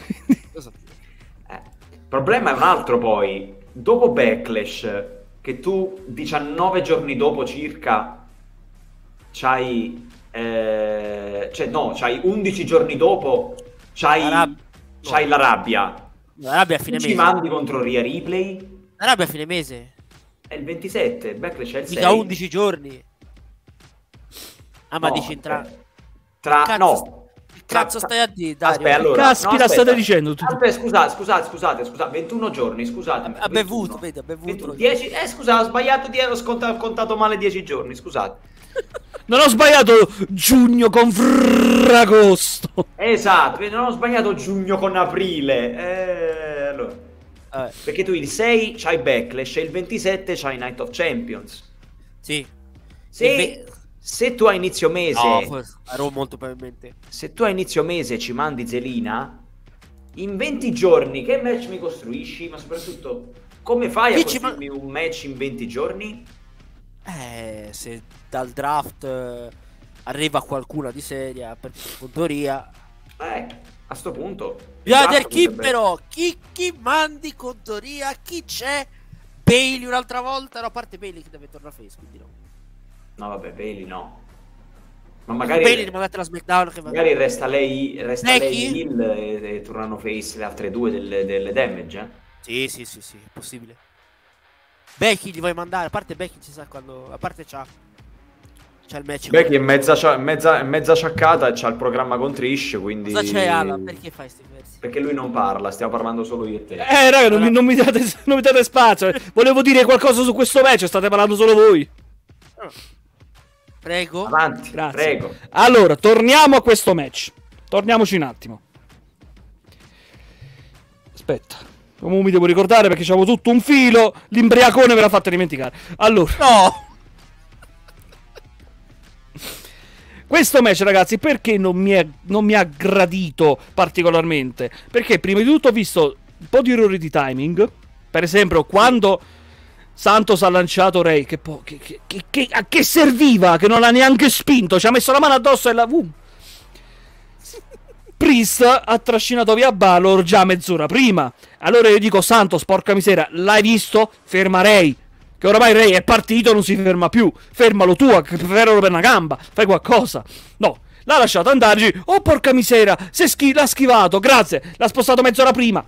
Eh, il problema è un altro poi. Dopo Backlash, che tu diciannove giorni dopo circa c'hai... eh, cioè no, c'hai undici giorni dopo c'hai La rab- c'hai no. la rabbia. La rabbia a fine Tu ci mese. mandi contro Rhea Ripley, La rabbia a fine mese. è il ventisette, il Backlash è il sei. Mica undici giorni. Ah, ma No, dici tra... eh, tra Cazzo- no. Che cazzo Tra- stai a dire, Dario? Aspetta, allora, Caspita, no, aspetta. state dicendo tu? Aspetta, scusate, scusate, scusate, scusate, ventuno giorni, scusate. Ha bevuto, vedi, ha bevuto. dieci, eh, scusa, ho sbagliato, die- ho sconta- ho contato male dieci giorni, scusate. Non ho sbagliato giugno con Fragosto. Esatto, non ho sbagliato giugno con aprile. Eh, allora. Eh, Perché tu il sei c'hai Backlash e il ventisette c'hai Night of Champions. sì. Se, Il ve- se tu a inizio mese, No, forse a Raw molto probabilmente. se tu a inizio mese ci mandi Zelina, in venti giorni che match mi costruisci? Ma soprattutto Come fai Chi a ci costruirmi un match in venti giorni? Eh, se dal draft eh, arriva qualcuna di seria per contoria. Eh, a sto punto. Bisogna Esatto, vedere chi potrebbe- però, chi, chi mandi contoria, chi c'è. Bailey un'altra volta, no, a parte Bailey che deve tornare a face, quindi no. No, vabbè, Bailey no. Ma magari, Bailey rimandate la SmackDown che va. magari resta lei, resta Becky? lei Hill e, e tornano face le altre due delle, delle damage, eh? Sì, sì, sì, sì, è possibile. Becky li vuoi mandare, a parte Becky ci sa quando, a parte c'ha c'ha il match. Becky è mezza, scia- mezza, è mezza sciaccata e c'ha il programma con Trish, quindi... Cosa c'è Alan? Perché fai sti versi? Perché lui non parla, stiamo parlando solo io e te. Eh, raga, non mi, non mi date, non mi date spazio. Volevo dire qualcosa su questo match, state parlando solo voi. Prego. Avanti, Grazie. prego. Allora, torniamo a questo match. Torniamoci un attimo. Aspetta. Come mi devo ricordare perché c'avevo tutto un filo. L'imbriacone me l'ha fatto dimenticare. Allora. No! Questo match, ragazzi, perché non mi, è, non mi ha gradito particolarmente? Perché prima di tutto ho visto un po' di errori di timing. Per esempio, quando Santos ha lanciato Ray, che, po- che, che, che, che a che serviva? Che non l'ha neanche spinto, ci ha messo la mano addosso e la... Uh. Priest ha trascinato via Balor già mezz'ora prima. Allora io dico, Santos, porca miseria, l'hai visto? Ferma Ray. Che oramai Ray è partito, non si ferma più. Fermalo tu, fermalo per una gamba. Fai qualcosa. No, l'ha lasciato andarci. Oh, porca miseria, si è schi- l'ha schivato, grazie. L'ha spostato mezz'ora prima.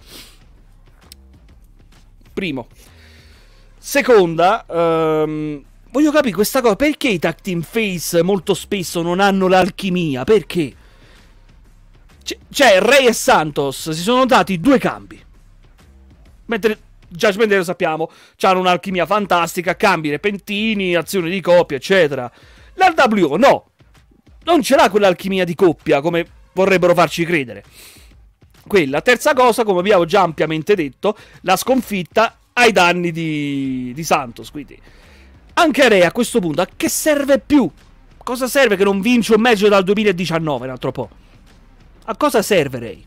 Primo. Seconda, ehm, voglio capire questa cosa. Perché i tag team face molto spesso non hanno l'alchimia? Perché? C- cioè, Ray e Santos si sono dati due cambi. Mentre Judgment Day, lo sappiamo, hanno un'alchimia fantastica, cambi repentini, azioni di coppia, eccetera. L'R W O no, non ce l'ha quell'alchimia di coppia come vorrebbero farci credere. Quella. Terza cosa, come abbiamo già ampiamente detto, la sconfitta ai danni di, di Santos. Quindi anche Ray a questo punto a che serve più? Cosa serve che non vince un match dal duemiladiciannove, un altro po'? A cosa serve Ray?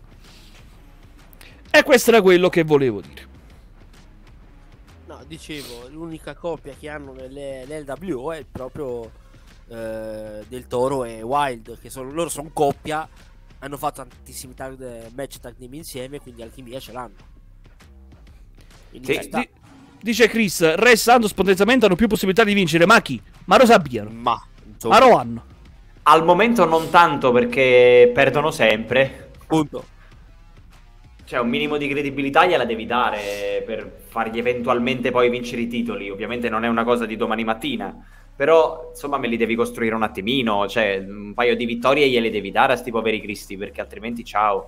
E questo era quello che volevo dire. No, dicevo, l'unica coppia che hanno nell'L W O è proprio eh, Del Toro e Wild, che sono, loro sono coppia, hanno fatto tantissimi tag, match tag team insieme, quindi alchimia ce l'hanno. Quindi Sì, ci sta. Di- dice Chris, Re e Santos potenzialmente hanno più possibilità di vincere, ma chi? Ma lo sappiano. Ma insomma, Ma lo hanno. Al momento non tanto perché perdono sempre. punto. Cioè un minimo di credibilità gliela devi dare per fargli eventualmente poi vincere i titoli. Ovviamente non è una cosa di domani mattina, però insomma me li devi costruire un attimino. Cioè un paio di vittorie gliele devi dare a sti poveri cristi, perché altrimenti ciao.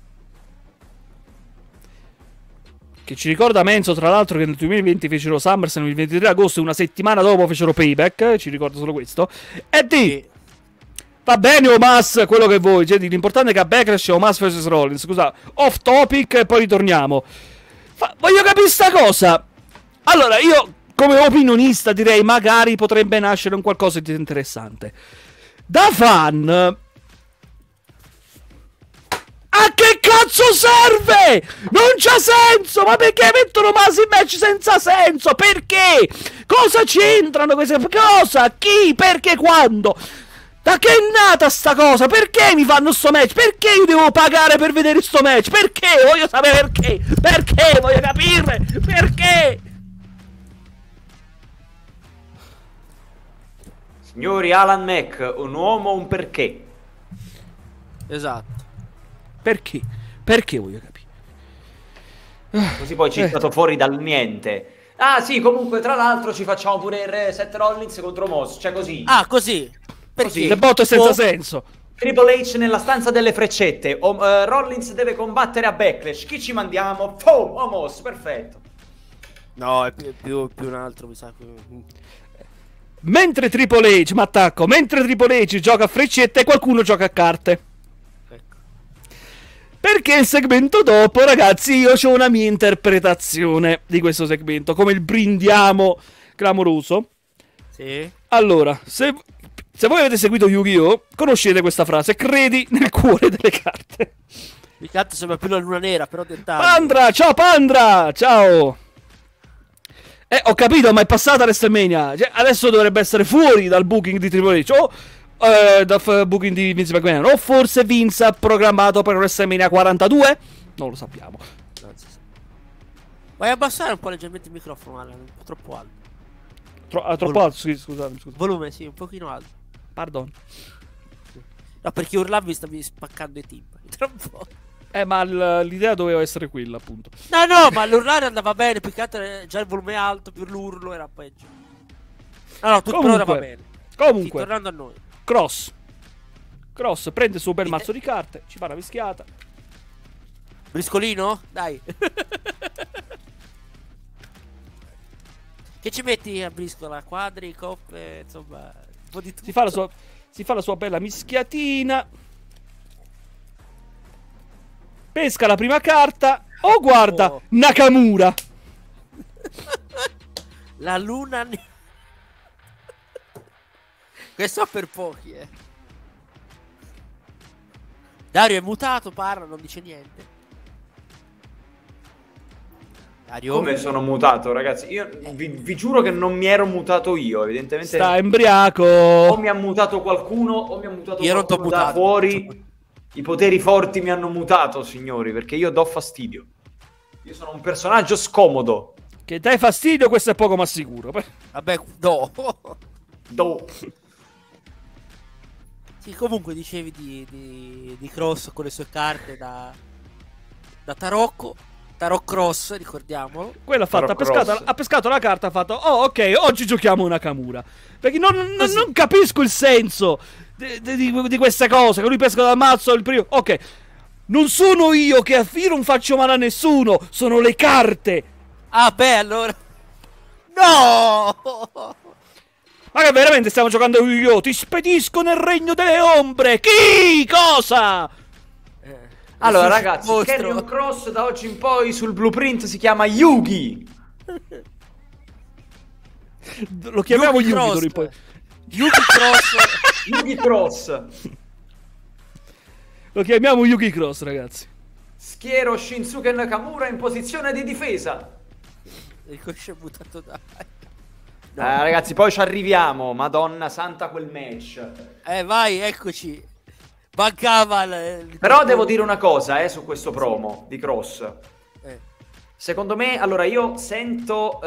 Che ci ricorda Menzo, tra l'altro, che nel duemilaventi fecero SummerSlam il ventitré agosto e una settimana dopo fecero Payback. Ci ricordo solo questo. E di... E Va bene Omas, quello che vuoi. Cioè, l'importante è che a Backlash c'è Omas versus Rollins. Scusa, off topic e poi ritorniamo. Fa- voglio capire sta cosa. Allora, io come opinionista direi magari potrebbe nascere un qualcosa di interessante. Da fan... A che cazzo serve? Non c'ha senso! Ma perché mettono Omas in match senza senso? Perché? Cosa c'entrano queste... Cosa? Chi? Perché? Quando? Da che è nata sta cosa? Perché mi fanno sto match? Perché io devo pagare per vedere sto match? Perché? Voglio sapere perché. Perché? Voglio capire. Perché? Signori, Alan Mac, un uomo, un perché. esatto. Perché? Perché voglio capire? Così poi ci è Eh. stato fuori dal niente. Ah sì, comunque tra l'altro ci facciamo pure il re- Seth Rollins contro Moss. Cioè così. Ah, così. Perché? Le botte senza Oh, senso. Triple H nella stanza delle freccette. O- eh, Rollins deve combattere a Backlash. Chi ci mandiamo? Boom, Omos, perfetto. No, è più, più, più un altro, mi sa. Mentre Triple H, ma attacco, mentre Triple H gioca a freccette, qualcuno gioca a carte. Ecco. Perché il segmento dopo, ragazzi, io ho una mia interpretazione di questo segmento, come il brindiamo clamoroso. Sì. Allora, se, se voi avete seguito Yu-Gi-Oh, conoscete questa frase: credi nel cuore delle carte. Il gatto sembra più la luna nera, però dentale. Pandra, ciao Pandra, ciao. Eh, ho capito, ma è passata WrestleMania. Cioè, adesso dovrebbe essere fuori dal booking di Triple H. O eh, dal f- booking di Vince McMahon. O forse Vince ha programmato per WrestleMania quarantadue? Non lo sappiamo. Non si sa. Vuoi abbassare un po' leggermente il microfono, Alan? Un po' troppo alto. Tro- ah, troppo Volume. alto, sì, scusate, scusa. Volume, sì, un pochino alto. Pardon. No, perché urlavi stavi spaccando i timpani. Troppo. Eh, ma l- l'idea doveva essere quella, appunto. No, no, ma l'urlare andava bene, più che altro eh, già il volume alto, più l'urlo era peggio. No, no, tutto per ora va Comunque, bene. Sì, comunque, tornando a noi. Cross. Cross prende il suo bel Sì, mazzo eh. di carte, ci fa una vischiata. Briscolino? Dai. Che ci metti a briscola? Quadri, coppe, insomma, un po' di tutto. Si fa la sua, si fa la sua bella mischiatina. Pesca la prima carta. Oh, guarda, Oh. Nakamura. La luna ne- Questo per pochi, eh. Dario è mutato, parla, non dice niente. Dario. Come sono mutato, ragazzi? Io vi, vi giuro che non mi ero mutato io, evidentemente. Sta O embriaco. mi ha mutato qualcuno, o mi ha mutato Io non t'ho qualcuno da mutato. fuori. I poteri forti mi hanno mutato, signori, perché io do fastidio. Io sono un personaggio scomodo. Che dai fastidio, questo è poco ma sicuro. Vabbè, no. Do. Sì, comunque dicevi di, di, di Cross con le sue carte da, da Tarocco. Tarot Cross, ricordiamolo. Quella ha fatto, ha Farò pescato, cross. ha pescato la carta, ha fatto, oh ok, oggi giochiamo Nakamura. Perché non, non- Così. non capisco il senso di, di- di queste cose, che lui pesca dal mazzo il primo. Ok, non sono io che a Firo non faccio male a nessuno, sono le carte. Ah, beh, allora. No! Ma che veramente stiamo giocando io? Ti spedisco nel regno delle ombre. Chi? Cosa? Eh, Allora, il ragazzi, mostro. Carrion Cross da oggi in poi sul blueprint si chiama Yugi. Lo chiamiamo Yugi, Cross. d'ora in poi. Yugi Cross. Yugi Cross. Lo chiamiamo Yugi Cross, ragazzi. Schiero Shinsuke Nakamura in posizione di difesa. Ricosce buttato da. Eh, ragazzi, poi ci arriviamo. Madonna santa quel match. Eh, vai, eccoci. Mancava il... il- Però devo dire una cosa, eh, su questo promo di Cross. Eh, Secondo me, allora io sento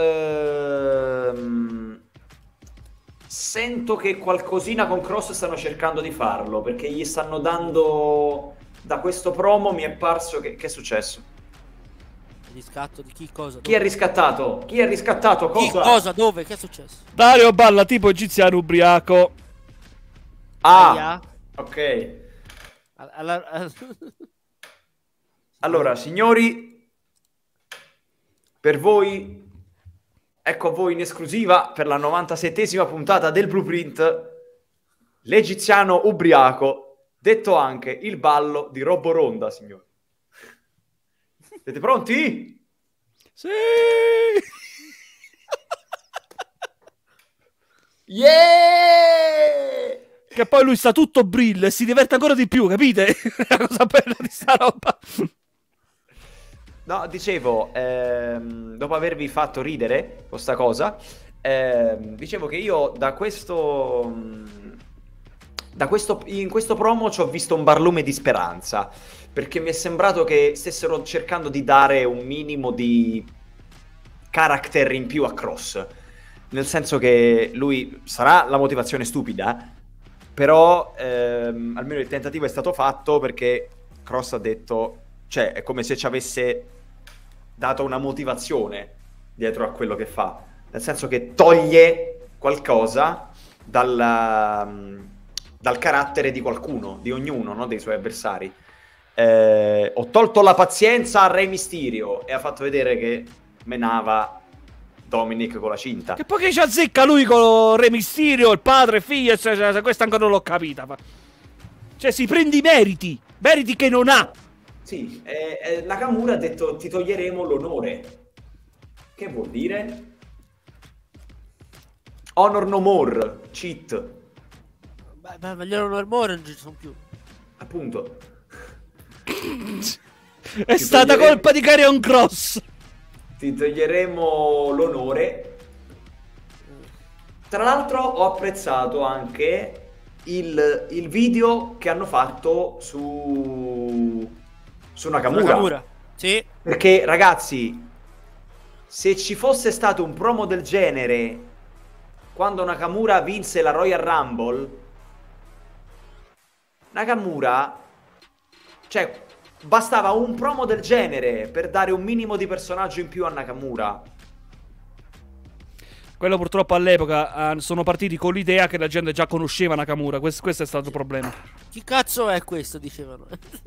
ehm, sento che qualcosina con Cross stanno cercando di farlo, perché gli stanno dando, da questo promo mi è parso che, che è successo? il riscatto di chi, cosa? Chi è dove? riscattato? Chi è riscattato? Chi, Cosa? cosa? Dove? Che è successo? Dario balla tipo egiziano ubriaco. Ah, Aia. ok. Alla- alla- alla- Allora, signori, per voi, ecco a voi in esclusiva per la novantasettesima puntata del Blueprint, l'egiziano ubriaco, detto anche il ballo di Robbo Ronda, signori. Siete pronti? Sì. Yeah! Che poi lui sta tutto brill e si diverte ancora di più, capite? La cosa bella di sta roba. No, dicevo, ehm, dopo avervi fatto ridere con sta cosa, ehm, dicevo che io da questo, mh, da questo, in questo promo ci ho visto un barlume di speranza, perché mi è sembrato che stessero cercando di dare un minimo di character in più a Cross, nel senso che lui sarà la motivazione stupida, però ehm, almeno il tentativo è stato fatto, perché Cross ha detto, cioè è come se ci avesse dato una motivazione dietro a quello che fa, nel senso che toglie qualcosa dal, um, dal carattere di qualcuno, di ognuno, no? Dei suoi avversari. Eh, ho tolto la pazienza a Re Mysterio e ha fatto vedere che menava Dominic con la cinta. Che poi che ci azzecca lui con Re Mysterio, il padre, figlio, cioè, cioè, questa ancora non l'ho capita. ma- Cioè si prende i meriti, meriti che non ha. Sì, eh, eh, Nakamura ha detto ti toglieremo l'onore. Che vuol dire? Honor no more, cheat, Beh, beh, ma gli Hormone non ci sono più. appunto. È Ti stata toglieremo- colpa di Karrion Cross. Ti toglieremo l'onore Tra l'altro ho apprezzato anche il, il video che hanno fatto su, su Nakamura. Nakamura. Sì. Perché ragazzi, se ci fosse stato un promo del genere quando Nakamura vinse la Royal Rumble, Nakamura, cioè, bastava un promo del genere per dare un minimo di personaggio in più a Nakamura. Quello purtroppo all'epoca eh, sono partiti con l'idea che la gente già conosceva Nakamura. Questo, questo è stato il problema. Chi cazzo è questo, dicevano.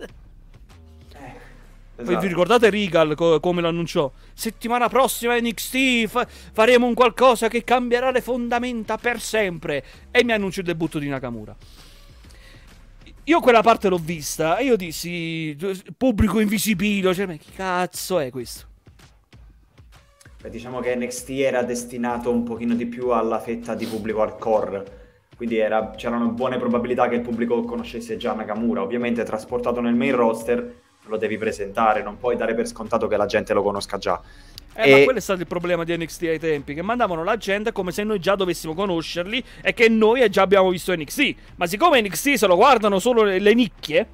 Poi Esatto. vi ricordate Regal co- come lo annunciò? Settimana prossima N X T fa- faremo un qualcosa che cambierà le fondamenta per sempre. E mi annuncia il debutto di Nakamura. Io quella parte l'ho vista e io dissi pubblico invisibile, cioè ma che cazzo è questo? Beh, diciamo che N X T era destinato un pochino di più alla fetta di pubblico hardcore, quindi era- c'erano buone probabilità che il pubblico conoscesse già Nakamura. Ovviamente trasportato nel main roster lo devi presentare, non puoi dare per scontato che la gente lo conosca già. Eh, E- ma quello è stato il problema di N X T ai tempi, che mandavano la gente come se noi già dovessimo conoscerli e che noi già abbiamo visto N X T. Ma siccome N X T se lo guardano solo le, le nicchie,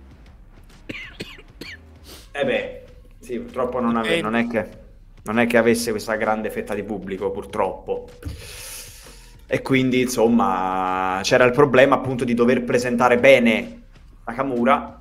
Eh beh, sì, purtroppo non, ave- Eh. non è che, non è che avesse questa grande fetta di pubblico, purtroppo. E quindi, insomma, c'era il problema appunto di dover presentare bene Nakamura,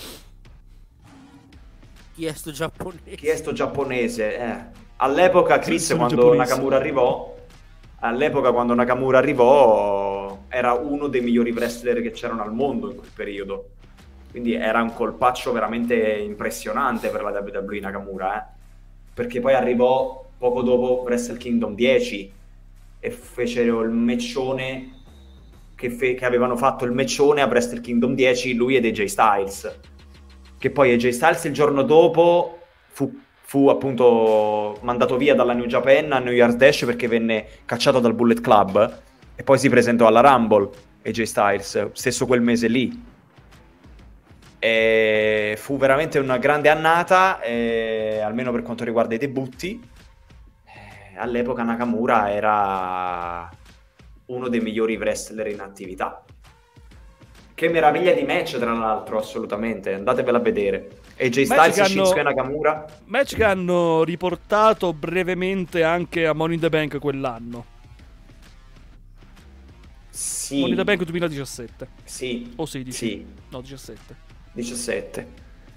Chi è sto giapponese? chi è sto giapponese. Eh. All'epoca, Chris, Sono quando giapponesi. Nakamura arrivò, all'epoca quando Nakamura arrivò, era uno dei migliori wrestler che c'erano al mondo in quel periodo. Quindi era un colpaccio veramente impressionante per la W W E Nakamura, eh. Perché poi arrivò poco dopo Wrestle Kingdom dieci e fecero il matchone che, fe- che avevano fatto il matchone a Wrestle Kingdom dieci lui ed A J Styles, che poi A J Styles il giorno dopo fu, fu appunto mandato via dalla New Japan a New Year's Dash perché venne cacciato dal Bullet Club e poi si presentò alla Rumble A J Styles, stesso quel mese lì. E fu veramente una grande annata, eh, almeno per quanto riguarda i debutti. Eh, all'epoca Nakamura era uno dei migliori wrestler in attività. Che meraviglia di match, tra l'altro, assolutamente, andatevela a vedere. A J Match Styles che e hanno- Shinsuke Nakamura. match che hanno riportato brevemente anche a Money in the Bank quell'anno. Sì, Money in the Bank duemiladiciassette. sì, O sedici? sì, No, diciassette. diciassette.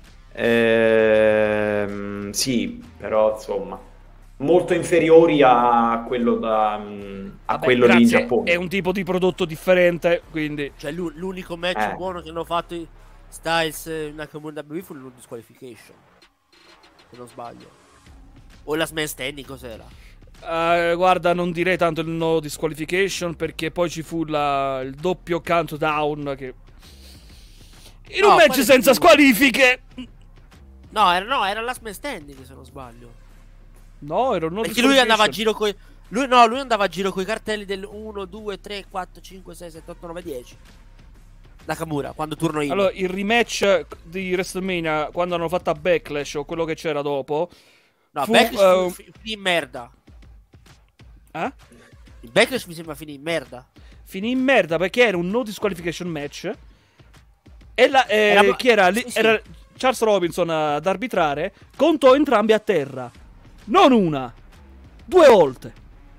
Ehm, sì, però insomma, molto inferiori a quello, da, a Vabbè, quello lì in grazie, Giappone. è un tipo di prodotto differente, quindi Cioè, l'u- l'unico match Eh. buono che hanno fatto i Styles e Nakamura W W E fu il disqualification. Se non sbaglio. O la Smash Standing, cos'era? Eh, guarda, non direi tanto il no disqualification perché poi ci fu la- il doppio countdown che in No, un match quello è senza più- squalifiche. No, era, no, era la Smash Standing, se non sbaglio. No, era un no Perché lui andava a disqualification. giro coi. Lui, no, lui andava a giro coi cartelli del uno, due, tre, quattro, cinque, sei, sette, otto, nove, dieci. Nakamura, quando turno io. Allora, il rematch di WrestleMania quando hanno fatto a Backlash o quello che c'era dopo no, fu, Backlash eh, fu- finì in merda. eh? Il Backlash mi sembra finì in merda. Finì in merda perché era un no disqualification match e la, eh, Era- chi era lì? sì, sì. Era Charles Robinson ad arbitrare, contò entrambi a terra. Non una, due volte.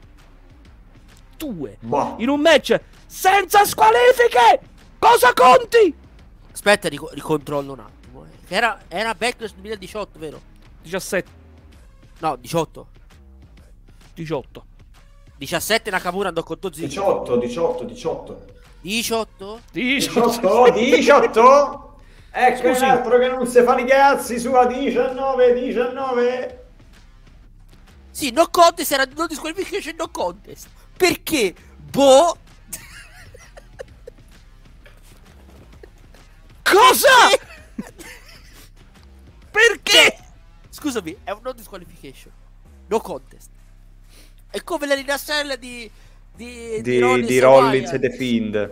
Due. Boh. In un match senza squalifiche. Cosa conti? Aspetta, ric- ricontrollo un attimo. eh. Era, era Backlash duemiladiciotto, vero? diciassette, No, diciotto. diciotto. diciassette Nakamura andò contro Ziggler. diciotto, diciotto, diciotto. diciotto? diciotto, diciotto. Ecco Scusi. un altro che non si fa i cazzi su a diciannove, diciannove. Sì, no contest era no disqualification, no contest. Perché? Boh. Cosa? Perché? Scusami, è un no disqualification. No contest. È come la rinascella di di, Di, Rollins di e Rollins Wyatt. e The Fiend.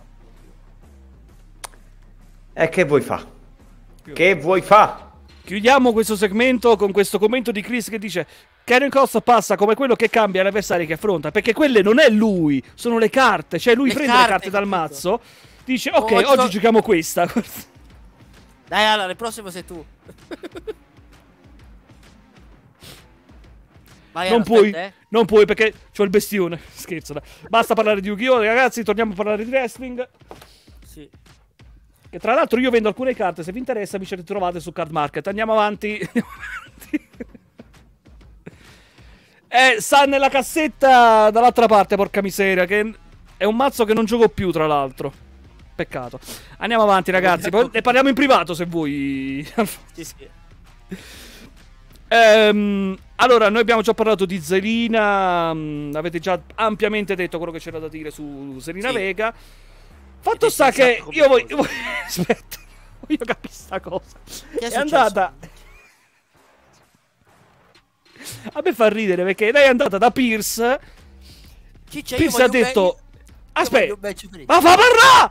E che vuoi fa? Che vuoi fa? Chiudiamo questo segmento con questo commento di Chris che dice: Karrion Cross passa come quello che cambia l'avversario che affronta, perché quelle non è lui, sono le carte, cioè lui Le prende carte, le carte dal capito? mazzo, dice ok, Oh, oggi sto- giochiamo questa. Dai, allora, il prossimo sei tu. Vai, Non Ala, puoi, aspetta, eh. non puoi perché c'ho il bestione. Scherzo, dai. Basta parlare di Yu-Gi-Oh! Ragazzi, torniamo a parlare di wrestling. Sì. Che tra l'altro io vendo alcune carte, se vi interessa vi ci ritrovate su Card Market. Andiamo avanti. Andiamo avanti. Eh, sta nella cassetta dall'altra parte, porca miseria, che è un mazzo che non gioco più, tra l'altro. Peccato. Andiamo avanti, ragazzi. Poi ne parliamo in privato se vuoi. Sì, sì. Ehm, allora, noi abbiamo già parlato di Zelina. mh, Avete già ampiamente detto quello che c'era da dire su Zelina Sì. Vega. Fatto Ed è sta che pensato come io voglio, cosa. voglio- aspetta, voglio capire sta cosa. Che È, è successo? andata. A me fa ridere perché lei è andata da Pierce. Ciccia, io Pierce voglio ha un be- detto: io- io voglio aspetta, un match felice. ma fa parla!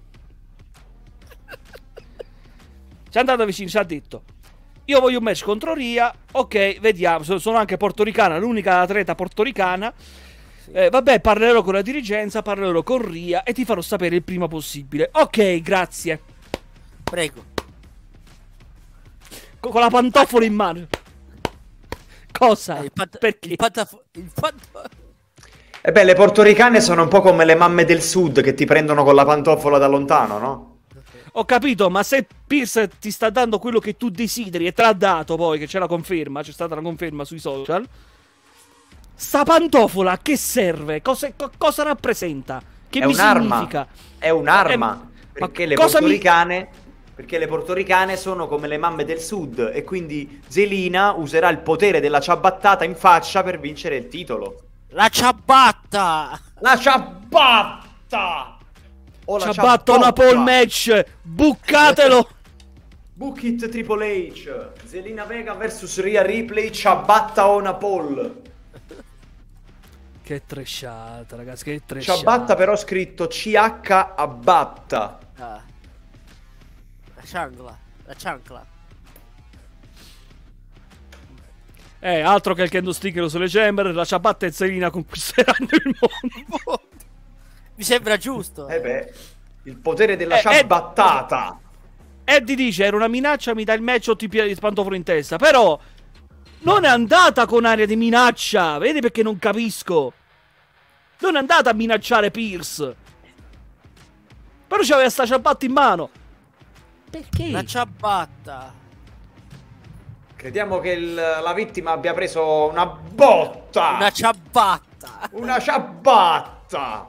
Ci è andata vicino, ci ha detto: io voglio un match contro Ria. Ok, vediamo. So- Sono anche portoricana, l'unica atleta portoricana. Eh, vabbè, parlerò con la dirigenza, parlerò con Ria e ti farò sapere il prima possibile. Ok, grazie. Prego. Co- Con la pantofola in mano. Cosa? Eh, il pant- Perché? Il pantafo- il pant- E beh, le portoricane sono un po' come le mamme del sud che ti prendono con la pantofola da lontano, no? Ho capito, ma se Pierce ti sta dando quello che tu desideri e te l'ha dato poi, che c'è la conferma, c'è stata la conferma sui social, sta pantofola a che serve? Cosa, co- cosa rappresenta? Che È mi un'arma. significa? È un'arma. Eh, perché ma le cosa mi- portoricane... Perché le portoricane sono come le mamme del sud e quindi Zelina userà il potere della ciabattata in faccia per vincere il titolo. La ciabatta! La ciabatta! O la Ciabatta una ciabotta. pole match, buccatelo! Book it Triple H. Zelina Vega versus Rhea Ripley, ciabatta o una pole. Che trashata, ragazzi, che trashata. Ciabatta però scritto C H abbatta. Ah. La ciancla. La ciancla. Eh, altro che il kendo sticker sulle Chamber, la ciabatta e Zelina conquisteranno il mondo. Mi sembra giusto. Eh beh, il potere della Eh, ciabattata. Eddie dice, era una minaccia, mi dà il match o ti piedi il pantofolo in testa. Però non è andata con aria di minaccia. Vedi perché non capisco. Non è andata a minacciare Pierce. Però c'aveva sta ciabatta in mano. Perché? La ciabatta. Crediamo che il- la vittima abbia preso una botta. Una ciabatta. Una ciabatta.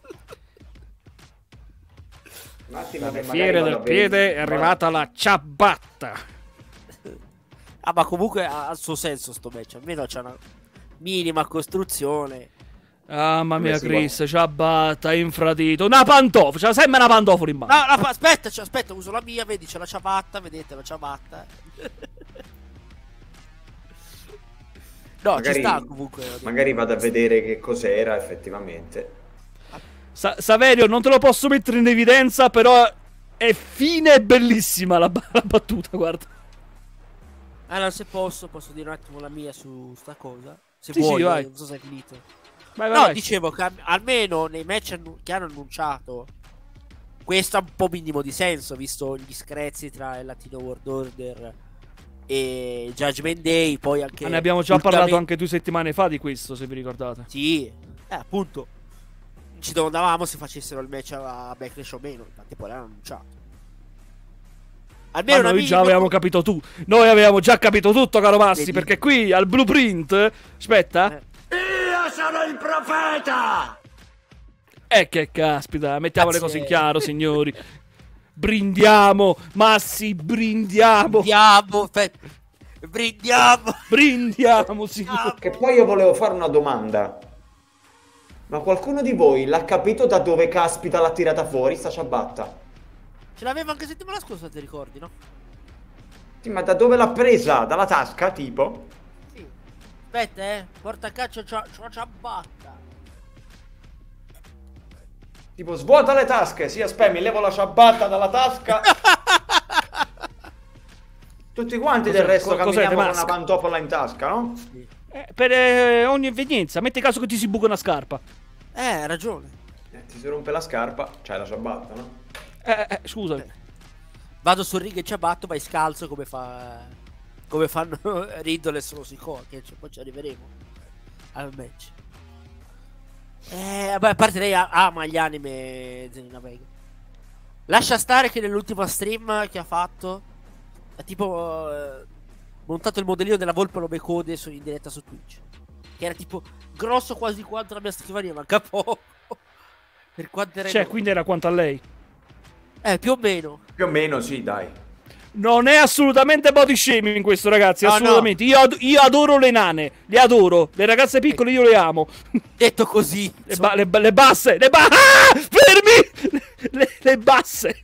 Un attimo che magari Fiere vado del a piede vedere. è arrivata la ciabatta. Ah, ma comunque ha ha il suo senso sto match. Almeno c'è una minima costruzione. Ah, mamma mia, Come si Chris, ciabatta, infradito. Una pantofola, c'ha sempre una pantofola in mano. No, no, fa- aspetta, cioè, aspetta, uso la mia, vedi, c'è la ciabatta, vedete la ciabatta. No, Magari- ci sta comunque. devo dire. Magari vado a vedere che cos'era effettivamente. Sa- Saverio, non te lo posso mettere in evidenza, però è fine e bellissima la, ba- la battuta, guarda. Allora, se posso, posso dire un attimo la mia su sta cosa. Se Sì, sì, vuoi, vai. non so se è finito. Vai, vai, No, vai. dicevo che al- almeno nei match annu- che hanno annunciato, questo ha un po' minimo di senso, visto gli screzi tra il Latino World Order e Judgment Day, poi anche... Ma ne abbiamo già ultimamente- parlato anche due settimane fa di questo, se vi ricordate. Sì, eh, appunto. Ci domandavamo se facessero il match a Backlash o meno, infatti poi l'hanno annunciato. Ma Almeno una noi già minima- avevamo capito tu. Noi avevamo già capito tutto, caro Massi, Vedi? perché qui al blueprint... Aspetta. Eh. Io sono il profeta! Eh che caspita, mettiamo le Grazie. cose in chiaro, signori. Brindiamo, Massi, brindiamo. Brindiamo, fe- brindiamo. Brindiamo, signori. Che poi io volevo fare una domanda. Ma qualcuno di voi l'ha capito da dove caspita l'ha tirata fuori sta ciabatta? Ce l'aveva anche settimana scorsa, ti ricordi, no? Sì, ma da dove l'ha presa? Dalla tasca, tipo? Sì. Aspetta, eh. Porta a caccia, c'ho c'ho la ciabatta. Tipo, svuota le tasche. Sì, aspetta, mi levo la ciabatta dalla tasca. Tutti quanti Cos'è- del resto co- cos'è, camminiamo con mask? una pantofola in tasca, no? Eh, per eh, ogni evenienza, metti caso che ti si buca una scarpa. Eh, hai ragione. Eh, ti si rompe la scarpa, c'hai la ciabatta, no? Eh, eh, scusami. Vado sul ring e ciabatto, vai scalzo come fa. Come fanno Riddle e solo Sikoa, che c- poi ci arriveremo al match. Eh, vabbè, a parte lei a- ama gli anime Zelina Vega. Lascia stare che nell'ultima stream che ha fatto ha tipo eh, montato il modellino della Volpe Nome Code su- in diretta su Twitch. Che era tipo grosso quasi quanto la mia scrivania, manca poco. Per quanto era Cioè, enorme. quindi era quanto a lei. Eh, più o meno. Più o meno, sì, dai. Non è assolutamente body shaming questo, ragazzi. No, Assolutamente. Io, ad- io adoro le nane. Le adoro. Le ragazze piccole io le amo. Detto così. Le, ba- le, ba- le basse. Le ba- ah! Fermi! Le, le basse.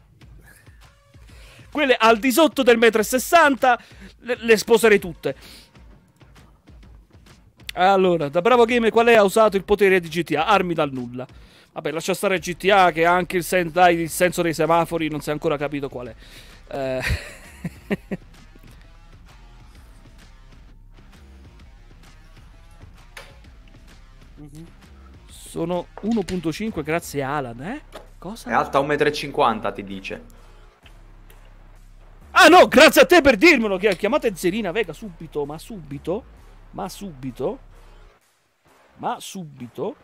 Quelle al di sotto del metro e sessanta le, le sposerei tutte. Allora, da bravo gamer, qual è ha usato il potere di G T A? Armi dal nulla. Vabbè, lascia stare G T A che ha anche il, sen- dai, il senso dei semafori, non si è ancora capito qual è. Eh... Sono uno virgola cinque grazie a Alan, eh? Cosa? È alta un metro e cinquanta, ti dice. Ah no, grazie a te per dirmelo. Chi- Chiamate Zelina Vega subito, ma subito, ma subito, ma subito.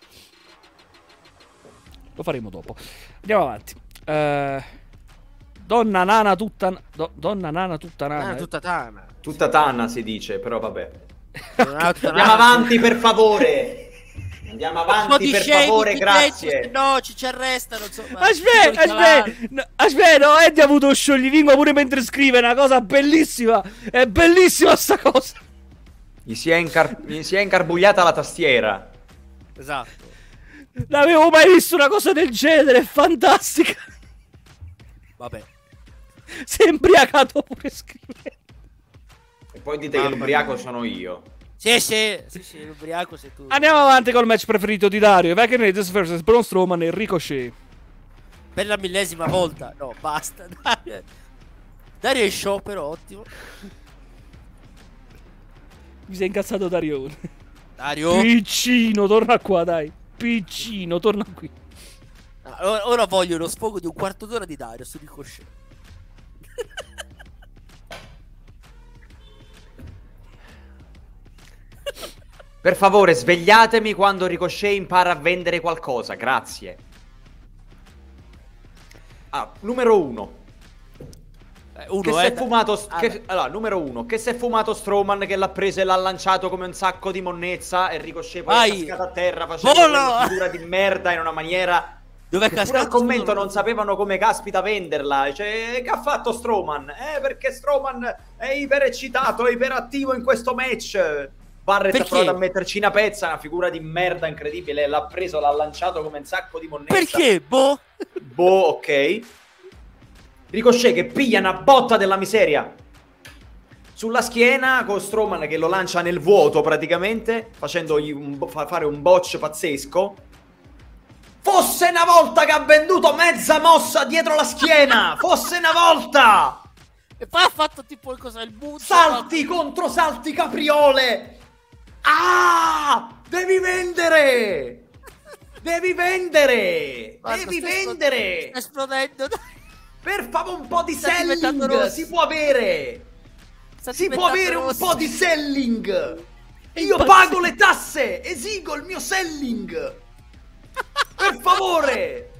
Lo faremo dopo. Andiamo avanti. Eh, donna nana tutta, do- donna nana tutta nana. Ah, tutta tana. Tutta tanna si dice, però vabbè. Ah, tutta Andiamo tana. avanti, per favore. Andiamo Un po' avanti, di per shame, favore, di grazie. pezzi, no, ci ci arrestano. Insomma, Aspetta, ci devono aspetta, no, aspetta, no, Eddie ha avuto scioglilingua pure mentre scrive, una cosa bellissima. È bellissima sta cosa. Gli si è, incar- gli si è incarbugliata la tastiera. chiamare. Esatto. Non avevo mai visto una cosa del genere, è fantastica. Vabbè. Si è imbriacato pure scrivendo. E poi dite che l'ubriaco sono io. Sì, sì, sì, sì, l'ubriaco sei tu. Andiamo avanti col match preferito di Dario. Viking Raiders versus Braun Strowman e Ricochet. Per la millesima volta. No, basta. Dario, Dario è show, però ottimo. Mi sei incazzato Dario. Dario. Piccino, torna qua, dai. Piccino, torna qui. Ah, ora- ora voglio lo sfogo di un quarto d'ora di Dario su Ricochet. Per favore, svegliatemi quando Ricochet impara a vendere qualcosa, grazie. Ah, numero uno. Eh, uno Che si è è fumato. Ah, Che, allora, numero uno. Che si è fumato Strowman, che l'ha preso e l'ha lanciato come un sacco di monnezza. E Ricochet poi Vai. è cascato a terra facendo Volo. una figura di merda in una maniera. Dove è Che pure cascato? al commento Scusa, non sapevano come caspita venderla. Cioè, che ha fatto Strowman? Eh, perché Strowman è ipereccitato, è iperattivo in questo match. Barrett ha Perché? provato a metterci una pezza, una figura di merda incredibile. L'ha preso, l'ha lanciato come un sacco di monnezza. Perché? Boh. Boh, ok. Ricochet che piglia una botta della miseria sulla schiena con Strowman che lo lancia nel vuoto praticamente, facendogli un bo- fa- fare un botch pazzesco. Fosse una volta che ha venduto mezza mossa dietro la schiena! Fosse una volta! E poi ha fatto tipo cosa il boot. Salti contro salti capriole! Ah! Devi vendere! Devi vendere! Guarda, Devi sta esplo- vendere! Sta esplodendo. dai. Per favore, un po' di Sta diventando selling rosso. si può avere! Sta Si può diventando avere un rosso. po' di selling! È Io impazzito. pago le tasse! Esigo il mio selling! Per favore!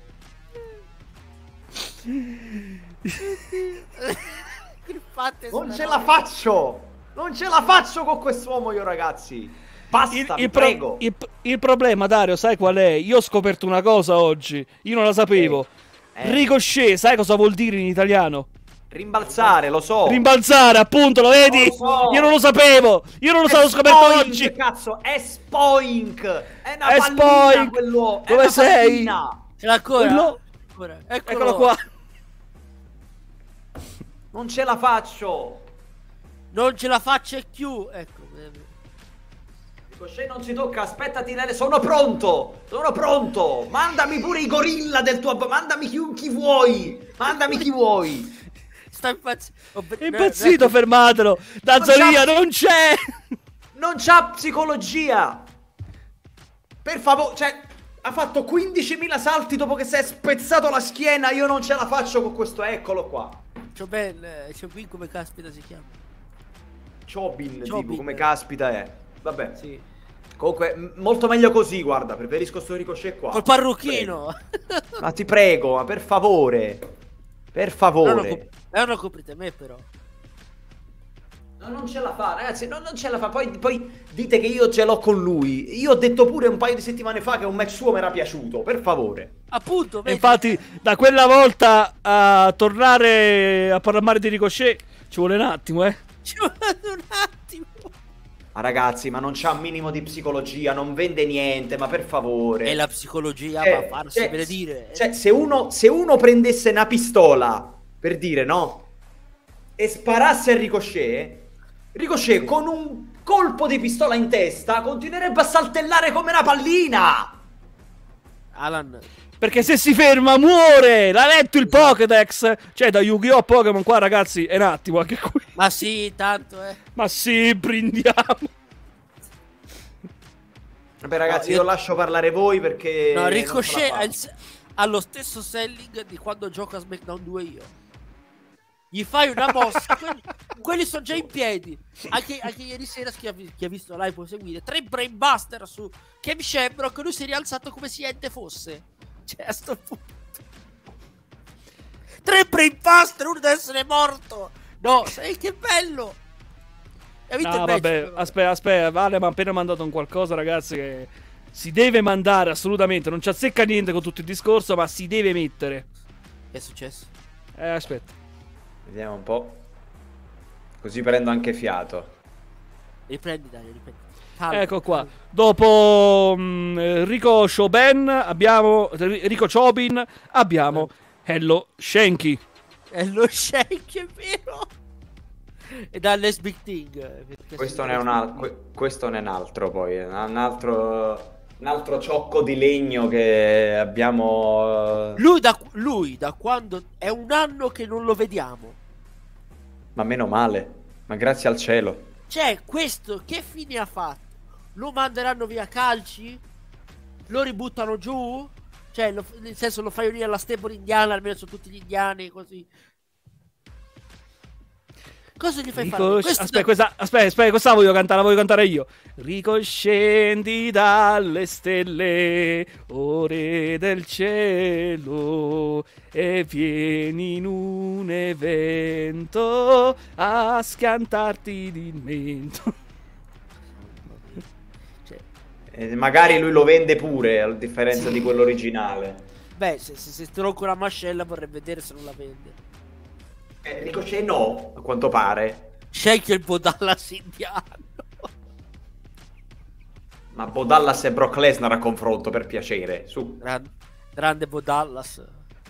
Griffate Non sulla ce roba. la faccio! Non ce la faccio con quest'uomo io, ragazzi! Basta, Il, vi il pro- prego! il- il problema, Dario, sai qual è? Io ho scoperto una cosa oggi. Io non la sapevo. Eh. Ricochet, sai cosa vuol dire in italiano? Rimbalzare, lo so! Rimbalzare, appunto, lo vedi? Lo so. Io non lo sapevo. Io non lo so, l'ho scoperto S-Poink, oggi. cazzo! S-Poink! È una pallina S-Poink. quello! È Dove una sei? pallina. Ce l'ha ancora? Quello- Ancora. Eccolo, Eccolo qua. Non ce la faccio! Non ce la faccio e chiù. Ecco. eh, Ricochet non si tocca, aspetta a tirare, sono pronto! Sono pronto! Mandami pure i gorilla del tuo... Mandami chi, chi vuoi! Mandami chi vuoi! sta impazzendo. È impazzito, fermatelo. Dazzolia non c'è. Non c'ha psicologia. Per favore, cioè, ha fatto quindicimila salti dopo che si è spezzato la schiena. Io non ce la faccio con questo, eccolo qua. Chobin, Chobin come caspita si chiama? Chobin, Chobin. tipo, come caspita è. Vabbè. Sì. Comunque, m- molto meglio così, guarda, preferisco sto ricochet qua. Col parrucchino. Prego. Ma ti prego, ma per favore. Per favore. Non lo, cop- non lo coprite me, però. No, non ce la fa, ragazzi, no, non ce la fa. Poi, poi dite che io ce l'ho con lui. Io ho detto pure un paio di settimane fa che un match suo mi era piaciuto, per favore. Appunto, E vedi? infatti, da quella volta a tornare a parlare di Ricochet ci vuole un attimo, eh. Ci vuole un attimo. Ma ragazzi, ma non c'ha un minimo di psicologia, non vende niente, ma per favore. E la psicologia Eh, va a farsi cioè, benedire. Cioè, se uno, se uno prendesse una pistola, per dire, no? E sparasse a Ricochet, Ricochet con un colpo di pistola in testa continuerebbe a saltellare come una pallina. Alan, Perché se si ferma muore. L'ha letto il Pokédex. Cioè, da Yu-Gi-Oh! A Pokémon qua, ragazzi, è un attimo anche qui. ma sì, tanto, eh. Ma sì, brindiamo. Vabbè, ragazzi, No, io- io lascio parlare voi perché... No, non ce la Ricochet ha, faccio. il se- ha lo stesso selling di quando gioco a SmackDown due io. Gli fai una mossa, quelli, quelli sono già in piedi. Anche, anche ieri sera, chi ha, vi- chi ha visto live può seguire. Tre brainbuster su Kevin Shamrock, lui si è rialzato come se niente fosse. Cioè, a sto punto. Tre brainbuster, uno deve essere morto. No, sai che bello. E ha vinto No, il match, vabbè, però. aspetta, aspetta, Vale mi ha appena mandato un qualcosa, ragazzi, che si deve mandare assolutamente. Non ci azzecca niente con tutto il discorso, ma si deve mettere. Che è successo? Eh, aspetta. Vediamo un po'. Così prendo anche fiato. Riprendi, Dario, riprendi. Calma, Ecco qua. calma. Dopo mh, Rico Chobin abbiamo Rico Chobin abbiamo Hello Shanky. È lo shake, è vero? E dalle Big Thing. eh, perché Questo se- ne è un, al- que- questo ne è un altro poi. è Un altro... Un altro ciocco di legno che abbiamo... Lui da, lui da quando è un anno che non lo vediamo. Ma meno male. Ma grazie al cielo. Cioè, questo che fine ha fatto? Lo manderanno via calci? Lo ributtano giù? Cioè, lo- nel senso lo fai unire alla stable indiana, almeno su tutti gli indiani, così. Cosa gli fai Rico, fare? Questo aspetta, questa, aspetta, aspetta, questa la voglio cantare, la voglio cantare io. Rico, scendi dalle stelle, ore del cielo, e vieni in un evento a schiantarti di mento. Cioè, E magari lui lo vende pure, a differenza di quello originale. beh, se, se, se tronco una mascella vorrei vedere se non la vende. Eh, Ricochet no, a quanto pare. Shake il Bodallas indiano. Ma Bo Dallas e Brock Lesnar a confronto, per piacere. Su. Gran- grande Bodallas.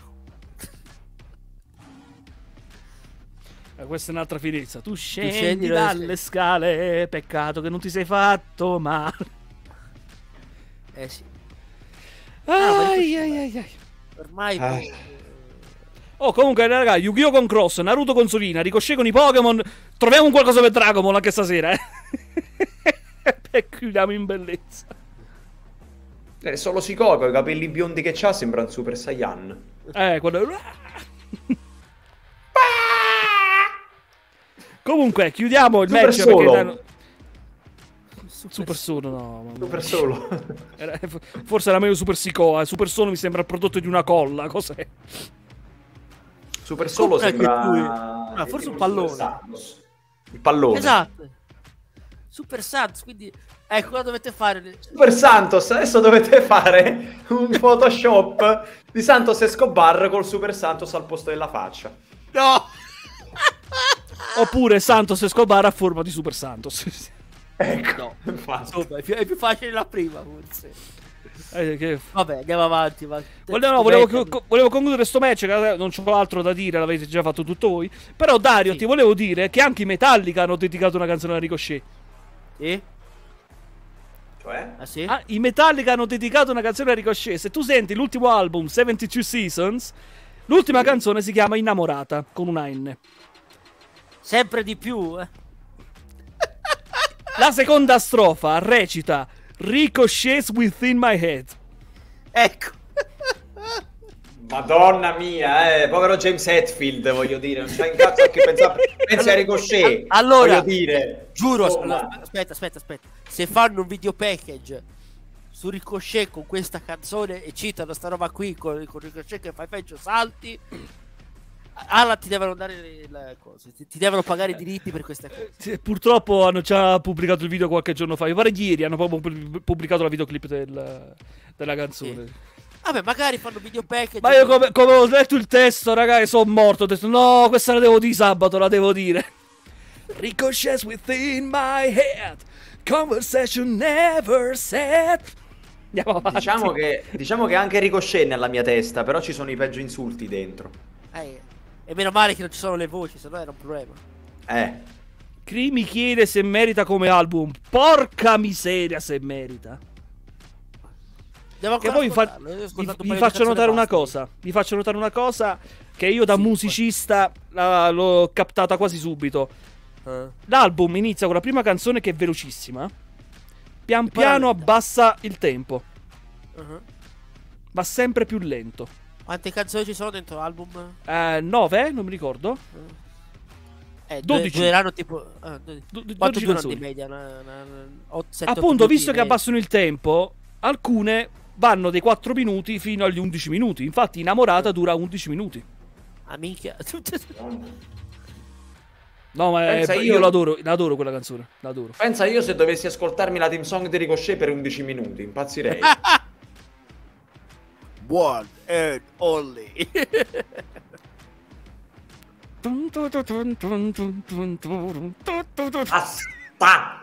Eh, Questa è un'altra finezza. Tu scendi, scendi dalle dalle scale, peccato che non ti sei fatto male. Eh sì. ma Ai, Ricochet- ai, ai, ai. Ormai Ah. boh, Oh, comunque, raga, Yu-Gi-Oh! Con Cross, Naruto con Solina, Ricochet con i Pokémon. Troviamo un qualcosa per Dragon Ball anche stasera, eh. E chiudiamo in bellezza. Eh, solo Sikoa con i capelli biondi che c'ha sembra un Super Saiyan. Eh, quello... Comunque, chiudiamo il Super match Solo. perché... Super Solo, no. mamma Super mia. solo. Era- Forse era meglio Super Sikoa. Super Solo mi sembra il prodotto di una colla, cos'è? Super solo Com'è che sembra... lui- ah, forse un Super pallone. Santos. Il pallone. Esatto. Super Sans, quindi ecco cosa dovete fare. Super Santos, adesso dovete fare un Photoshop di Santos Escobar col Super Santos al posto della faccia. No! Oppure Santos Escobar a forma di Super Santos. Ecco, No. infatti. Insomma, è più, è più facile la prima, forse. Eh, che... Vabbè, andiamo avanti. Va. Volevo, no, volevo, co- volevo concludere sto match, che non c'ho altro da dire, l'avete già fatto tutto voi. Però Dario, Sì. ti volevo dire che anche i Metallica hanno dedicato una canzone a Ricochet. Sì? Cioè? Ah sì? Ah, i Metallica hanno dedicato una canzone a Ricochet. Se tu senti l'ultimo album, settantadue Seasons, L'ultima canzone si chiama Innamorata, con una N. Sempre di più, eh. La seconda strofa recita Ricochets within my head. Ecco. Madonna mia, eh, povero James Hetfield, voglio dire, non c'ha in cazzo che pensare, pensi a Ricochet, allora, voglio dire. Giuro, Oh, allora, ma... aspetta, aspetta, aspetta. Se fanno un video package su Ricochet con questa canzone e citano sta roba qui con, con Ricochet che fai peggio salti, alla ti devono dare le, le cose, ti, ti devono pagare i diritti per queste cose. Sì, purtroppo hanno già pubblicato il video qualche giorno fa. Mi pare ieri hanno proprio pubblicato la videoclip del, della canzone. Sì. Vabbè, magari fanno video package. Ma io come, come ho letto il testo, ragazzi, sono morto. Ho detto no, questa la devo dire sabato, la devo dire. Ricochets within my head, conversation never said. Andiamo avanti. Diciamo che, diciamo che anche Ricochet nella mia testa, però ci sono i peggio insulti dentro. Eh, e meno male che non ci sono le voci, sennò era un problema. Eh. Cri mi chiede se merita come album. Porca miseria se merita. Devo Che poi vi, fa- vi, vi faccio notare una cosa. Vi faccio notare una cosa che io da sì, musicista la, l'ho captata quasi subito. Uh. L'album inizia con la prima canzone che è velocissima. Pian piano abbassa il tempo. Uh-huh. Va sempre più lento. Quante canzoni ci sono dentro l'album? Eh, nove? Non mi ricordo. Eh, dodici. Dureranno tipo ah, dodici. Do- do- Quanto dodici durano canzoni. di media? Una, una, una, otto, sette, Appunto, otto visto che minuti, abbassano il tempo, alcune vanno dai quattro minuti fino agli undici minuti. Infatti Innamorata dura undici minuti. Ah, minchia. No, ma è- Pensa io, io- l'adoro, l'adoro quella canzone. L'adoro. Pensa io se dovessi ascoltarmi la team song di Ricochet per undici minuti, impazzirei. One and only. Basta!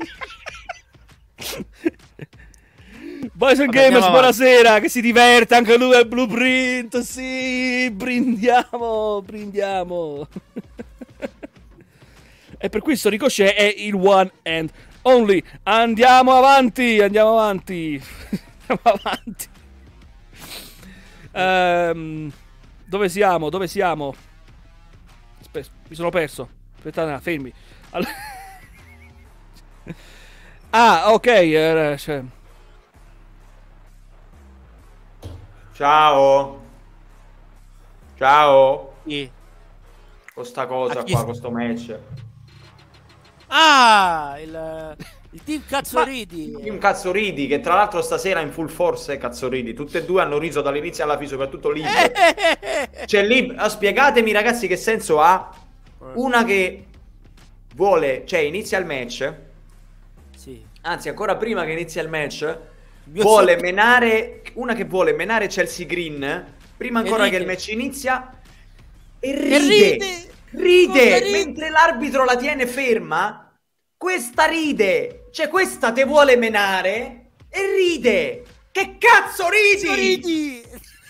Boys and Vabbè, Gamers, andiamo buonasera, che si diverte anche lui al Blueprint. Sì, brindiamo, brindiamo. E per questo Ricochet è il one and only. Andiamo avanti, andiamo avanti. Andiamo avanti. Ehm, dove siamo? Dove siamo? Aspetta, mi sono perso. Aspettate, fermi. Allora... Ah, ok. eh, cioè... Ciao. Ciao. Sì. Con sta cosa A chi qua, s- con sto match. Ah, il, il team Cazzoridi. Un Cazzoridi che tra l'altro stasera in full force, Cazzoridi. Tutte e due hanno riso dall'inizio alla fine, soprattutto Lib. C'è Lib. Ah, spiegatemi ragazzi che senso ha una che vuole, cioè inizia il match. Sì. Anzi, ancora prima che inizia il match, Mio vuole so- menare una che vuole menare Chelsea Green prima ancora ride. che il match inizia e E ride. ride. Ride Come ride? mentre l'arbitro la tiene ferma. Questa ride, cioè questa te vuole menare e ride. Che cazzo ridi? Cazzoridi.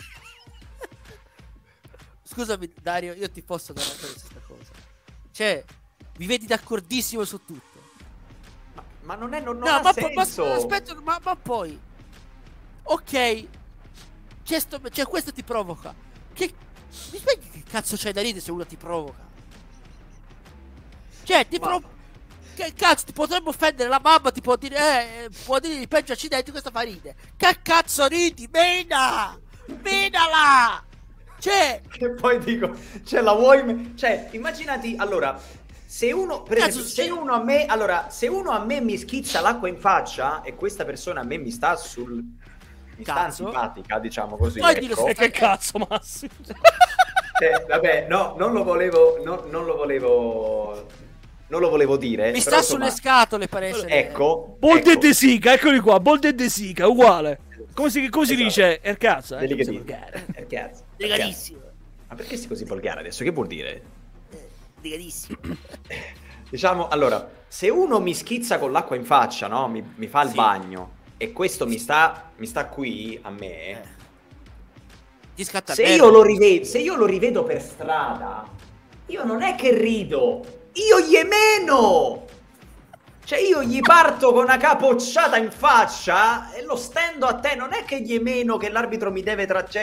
Scusami Dario, io ti posso dare anche questa cosa. Cioè, vi vedi d'accordissimo su tutto. Ma, ma non è non, non No, ha ma, po- ma- senso. aspetta, ma, ma poi ok, c'è, sto, c'è questo ti provoca. Che mi spieghi che cazzo c'è da ridere se uno ti provoca? Cioè, ti Ma- provoca. Che cazzo, ti potrebbe offendere la mamma, ti può dire, eh, può dire il peggio accidenti, questa fa ride. Che cazzo ridi? Mena! Menala! Cioè, Che poi dico, cioè la vuoi me- cioè immaginati, allora, se uno per Cazzo, esempio, se se- uno a me, allora, se uno a me mi schizza l'acqua in faccia e questa persona a me mi sta sul mi sta Cazzo. antipatica, diciamo così, Poi dillo ecco. E che cazzo, Massimo? Cioè, vabbè, no, non lo volevo no, non lo volevo non lo volevo dire, mi però, sta sulle insomma, scatole per essere. ecco, Bold ecco. de Sica, eccoli qua, Bold de Sica, uguale. Come si, come si Esatto. dice? Er cazzo, eh? Vedi che Come si dici? volgare. Eh, cazzo, Legalissimo. cazzo. Ma perché sei così volgare adesso? Che vuol dire? Legalissimo. Diciamo, allora, se uno mi schizza con l'acqua in faccia, no? Mi, mi fa il Sì. bagno e questo mi sta, mi sta qui a me. Eh. Ti scatta il Se nervo. io, lo rivedo, se io lo rivedo per strada, io non è che rido, io gli meno. Cioè io gli parto con una capocciata in faccia e lo stendo a te. Non è che gli meno che l'arbitro mi deve tra... Cioè,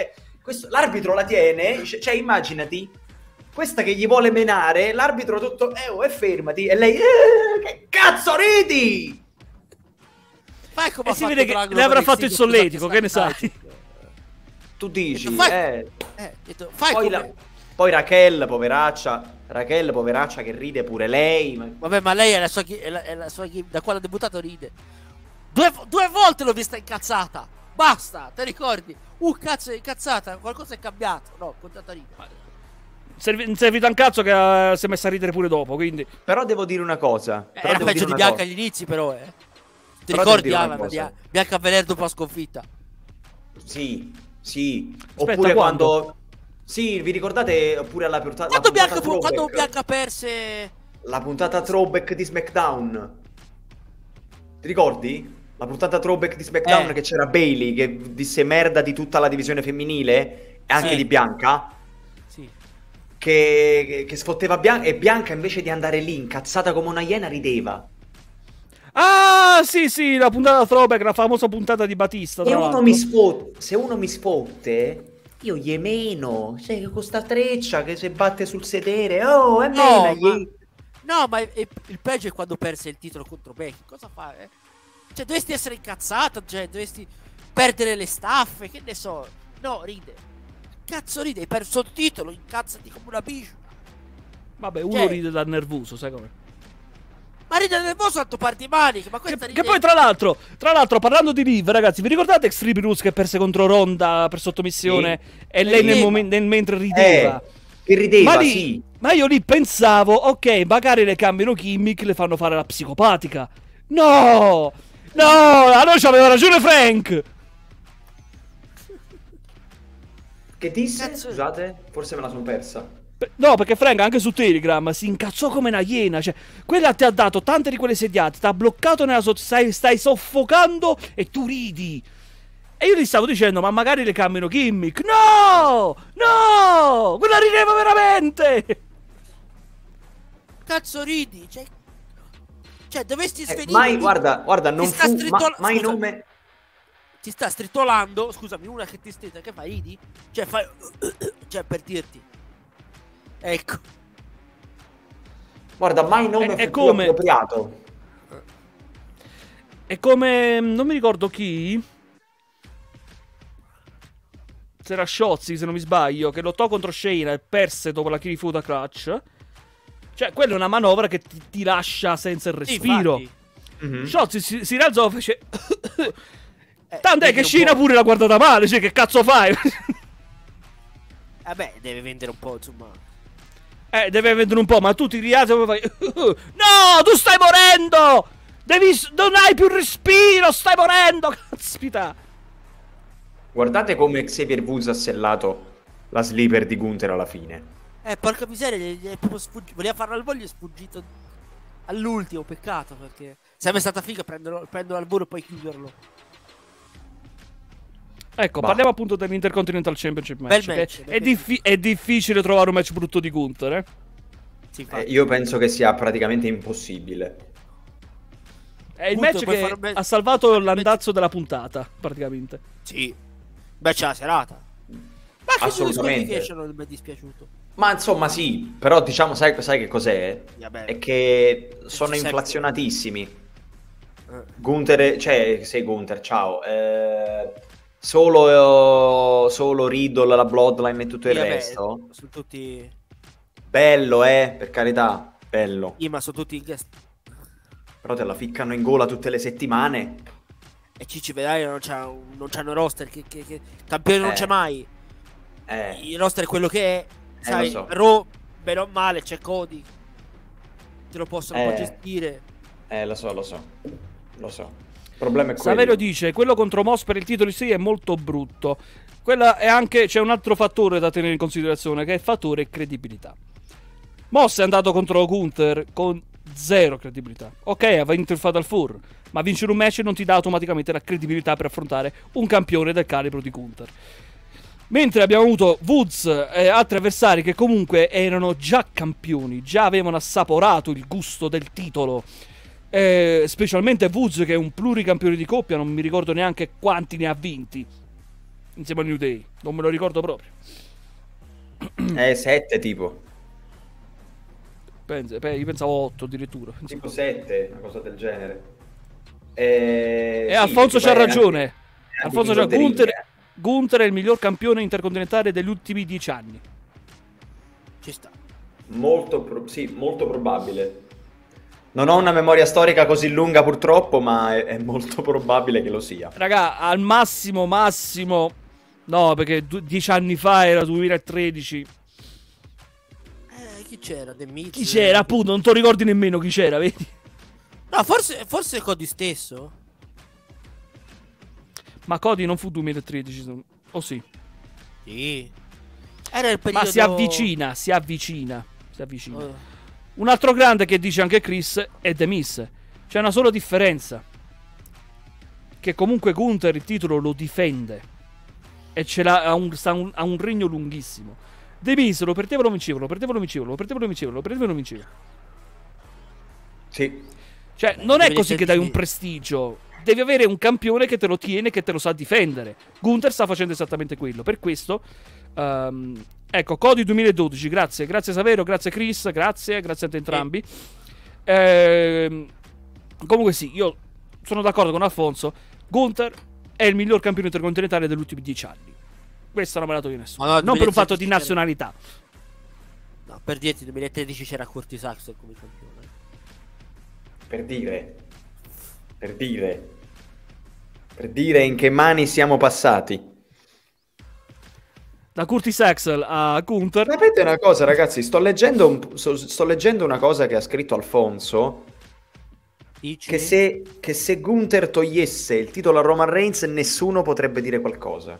questo, l'arbitro la tiene, cioè immaginati, questa che gli vuole menare, l'arbitro tutto, eh, oh, e fermati, e lei, eh, che cazzo ridi? Fai come E ha si fatto vede che Drago le avrà per fatto il singolo, solletico, scusate, che ne sta- sai? Tu dici, Fai- eh... Eh, detto, fai Poi, come... la- poi Raquel, poveraccia, Raquel, poveraccia, che ride pure lei. ma- Vabbè, ma lei è la sua, chi- è la, è la sua chi- da quando ha debuttato ride. Due, due volte l'ho vista incazzata. Basta, te ricordi? Uh, cazzo, è incazzata, qualcosa è cambiato. No, continuate a ridere. Servi- servito un cazzo che eh, si è messa a ridere pure dopo, quindi... Però devo dire una cosa. Però Era devo peggio dire di una Bianca cosa. agli inizi, però, eh. Ti Però ricordi, devo dire ah, una ma cosa. Bia- Bianca Belair dopo la sconfitta? Sì, sì. Aspetta, Oppure quando? quando... Sì, vi ricordate oppure alla puntata... Quando la puntata Bianca, fu- quando throwback? Bianca perse... La puntata throwback di SmackDown. Ti ricordi? La puntata throwback di SmackDown Eh. che c'era Bailey che disse merda di tutta la divisione femminile e anche Sì. di Bianca. Sì. Che, che, che sfotteva Bianca e Bianca invece di andare lì incazzata come una iena rideva. Ah, sì, sì, la puntata throwback, la famosa puntata di Batista, E tra uno l'altro. mi sfotte, se uno mi sfotte, io gli meno. Cioè, con sta treccia che si batte sul sedere. Oh, è No, mena, ma- gli- No, ma è- è- il peggio è quando perse il titolo contro Becky. Cosa fa? eh? Cioè, dovresti essere incazzata, cioè, dovresti perdere le staffe, che ne so. No, ride. Cazzo ride, hai perso il titolo, incazzati come una bici. Vabbè, uno Cioè- ride dal nervoso, sai come? Ma ride nervoso tanto parti maniche, ma Che, questa che ride... poi tra l'altro, tra l'altro parlando di Liv, ragazzi, vi ricordate Extreme Rules che perse contro Ronda per sottomissione e lei nel Rideva. momen- nel mentre rideva? Eh, che rideva, ma, lì, sì. ma io lì pensavo, ok, magari le cambiano gimmick, le fanno fare la psicopatica. No! No! Allora c'aveva ragione Frank! Che disse? Cazzo- Scusate, forse me la sono persa. Pe- No, perché Frank anche su Telegram si incazzò come una iena. Cioè, quella ti ha dato tante di quelle sediate, ti ha bloccato nella so- stai, stai soffocando e tu ridi. E io gli stavo dicendo, ma magari le cambiano gimmick. No! No! Quella rideva veramente! Cazzo ridi, cioè... Cioè, dovresti Eh, svenire... mai, guarda, guarda, non sta fu ma- strittola- mai scusa. nome. Ti sta stritolando, scusami, una che ti strita, che fai, ridi? Cioè, fai... Cioè, per dirti. Ecco. Guarda, mai nome È- fu è più come- appropriato. È come... non mi ricordo chi... C'era Shotzi, se non mi sbaglio, che lottò contro Shayna e perse dopo la Kirifuda Clutch. Cioè, quella è una manovra che ti, ti lascia senza il Sì, respiro. infatti. Mhm. Shotzi si, si rialzò e fece... Eh, Tant'è vedi che un Shayna po'. pure l'ha guardata male, cioè che cazzo fai? Vabbè, deve vendere un po', insomma. eh, deve vendere un po', ma tu ti rialzi e poi fai... No, tu stai morendo! Devi... s- non hai più respiro, stai morendo, caspita! Guardate come Xavier Woods ha sellato la sleeper di Gunther alla fine. Eh, porca miseria, gli gli è proprio sfuggito. Voleva farlo al volo, gli è sfuggito all'ultimo, peccato, perché sarebbe stata figa prenderlo, prenderlo al volo e poi chiuderlo. Ecco, Bah. parliamo appunto dell'Intercontinental Championship match. Bel match, che bel è, match. diffi- è difficile trovare un match brutto di Gunther, eh? Sì, Eh, infatti. io penso che sia praticamente impossibile. È il Gunther match puoi che fare un match- ha salvato un match- l'andazzo della puntata, praticamente. Sì. Beh, c'è la serata. Ma anche su Assolutamente. Disqualification non mi è dispiaciuto. Ma insomma sì, però diciamo, sai, sai che cos'è? Vabbè. È che sono Sempre. inflazionatissimi. Eh. Gunther, cioè, sei Gunther, ciao. Eh, solo, solo Riddle, la Bloodline e tutto il Sì, vabbè, resto. sono tutti... Bello, eh, per carità, bello. Sì, ma sono tutti in guest. Però te la ficcano in gola tutte le settimane. E Cici vedrai non, c'ha un- non c'hanno roster. Che, che, che... Campione non Eh. c'è mai. Eh, Il roster è quello che è. Sai, lo so. Raw, bene o male, c'è Cody. Te lo possono un po' Eh. gestire. eh, lo so, lo so. Lo so. Il problema è quello. Saverio dice, quello contro Moss per il titolo sì è molto brutto. Quella è anche, c'è un altro fattore da tenere in considerazione, che è il fattore credibilità. Moss è andato contro Gunther con zero credibilità. Ok, aveva vinto il Fatal Four, ma vincere un match non ti dà automaticamente la credibilità per affrontare un campione del calibro di Gunther. Mentre abbiamo avuto Woods e altri avversari che comunque erano già campioni, già avevano assaporato il gusto del titolo. Eh, specialmente Woods, che è un pluricampione di coppia, non mi ricordo neanche quanti ne ha vinti. insieme a New Day. Non me lo ricordo proprio. Eh, sette tipo. Pensa, io pensavo otto addirittura. Tipo sette, una cosa del genere. E, e sì, Alfonso c'ha ragione. Anche, Alfonso c'ha Gunther, eh. Gunther è il miglior campione intercontinentale degli ultimi dieci anni. Ci sta. Molto, pro- sì, molto probabile. Non ho una memoria storica così lunga purtroppo, ma è, è molto probabile che lo sia. Raga, al massimo, massimo... No, perché du- dieci anni fa era duemilatredici. Eh, chi c'era? The Miz? Chi c'era, appunto, non ti ricordi nemmeno chi c'era, vedi? No, forse, forse Cody stesso. Ma Cody non fu duemilatredici, o oh, sì? Sì. Era il periodo... Ma si avvicina, si avvicina, si avvicina. Oh. Un altro grande che dice anche Chris è The Miz. C'è una sola differenza. Che comunque Gunther il titolo lo difende. E ce l'ha, ha un, sta un, ha un regno lunghissimo. The Miz lo perdeva, lo vinceva, lo perdeva, lo vinceva, lo perdeva, lo vinceva, lo perdeva, lo vinceva. Sì. Cioè, non è così che dai un prestigio. Devi avere un campione che te lo tiene, che te lo sa difendere. Gunther sta facendo esattamente quello. Per questo, um, ecco, Cody duemiladodici, grazie, grazie Savero, grazie Chris, grazie, grazie a entrambi. Eh, comunque sì, io sono d'accordo con Alfonso. Gunther è il miglior campione intercontinentale degli ultimi dieci anni. Questo non me l'ha dato io nessuno. No, no, non per un fatto di nazionalità. No, per dirti, nel duemilatredici c'era Curtis Axel come campione. Per dire. Per dire. Per dire in che mani siamo passati. Da Curtis Axel a Gunther. Sapete una cosa, ragazzi? Sto leggendo, un, sto, sto leggendo una cosa che ha scritto Alfonso. Dici? Che se, che se Gunther togliesse il titolo a Roman Reigns, nessuno potrebbe dire qualcosa.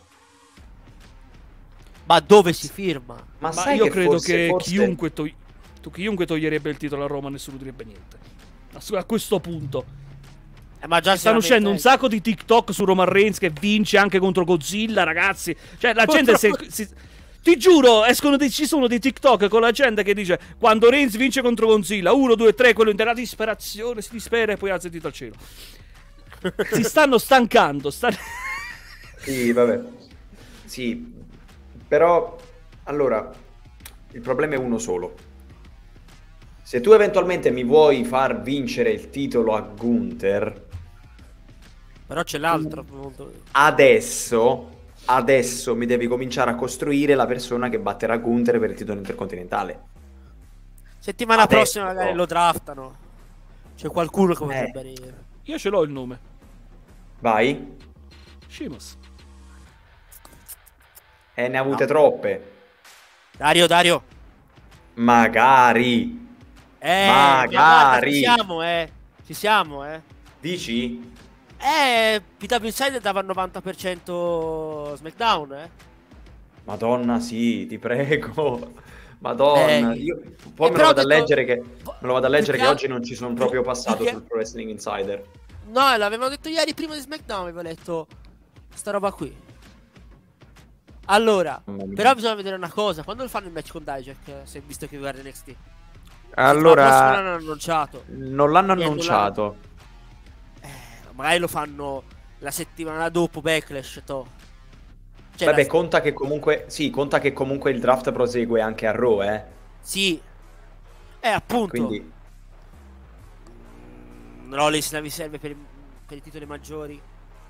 Ma dove si firma? Ma, Ma sai io che credo forse, che forse... chiunque, togli... chiunque toglierebbe il titolo a Roma, nessuno direbbe niente. A questo punto. Eh, ma già stanno uscendo un sacco di TikTok su Roman Reigns che vince anche contro Godzilla, ragazzi. Cioè, la gente se, si, ti giuro, escono dei, ci sono dei TikTok con la gente che dice quando Reigns vince contro Godzilla, uno, due, tre, quello della disperazione, si dispera e poi alza il dito al cielo. Si stanno stancando. Stanno... Sì, vabbè. Sì, però allora il problema è uno solo. Se tu eventualmente mi vuoi far vincere il titolo a Gunther, però c'è l'altro. Adesso, adesso mi devi cominciare a costruire la persona che batterà Gunther per il titolo intercontinentale. Settimana Adesso, prossima magari lo draftano. C'è qualcuno che Eh. potrebbe venire. Io ce l'ho il nome. Vai. Sheamus. E ne ha avute troppe. Dario, Dario. Magari. Eh, Magari. ma guarda, ci siamo, eh. Ci siamo, eh. Dici? Eh, P W Insider dava il novanta per cento SmackDown, eh. Madonna, sì, ti prego. Madonna, Eh, io poi eh, me però lo vado a ho detto- leggere che me lo vado a leggere più che che- oggi non ci sono proprio più- passato più che- sul Pro Wrestling Insider. No, l'avevano detto ieri prima di SmackDown, avevo letto sta roba qui. Allora, Mamma mia. però bisogna vedere una cosa, quando lo fanno il match con Dijak, se visto che guarda N X T. Allora, l'hanno annunciato. non l'hanno Niente, annunciato. Eh, magari lo fanno la settimana dopo Backlash, to. Cioè, Vabbè, la- conta che comunque sì, conta che comunque il draft prosegue anche a Raw, eh. Sì. Eh, appunto. Quindi Mm, Rollins la vi serve per, i- per i titoli maggiori.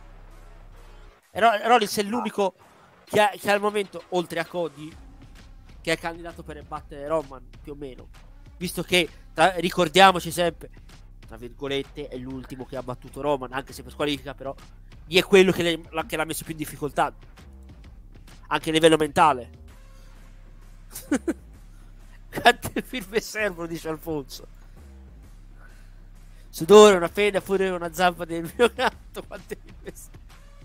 E Ro- Rollins è l'unico che, ha- che al momento, oltre a Cody, che è candidato per battere Roman, più o meno. Visto che, tra- ricordiamoci sempre, tra virgolette, è l'ultimo che ha battuto Roman, anche se per squalifica, però gli è quello che, le- la- che l'ha messo più in difficoltà. Anche a livello mentale. Quante firme servono, dice Alfonso. Sudore, una pena, pure una zampa del mio gatto. Quante firme servono?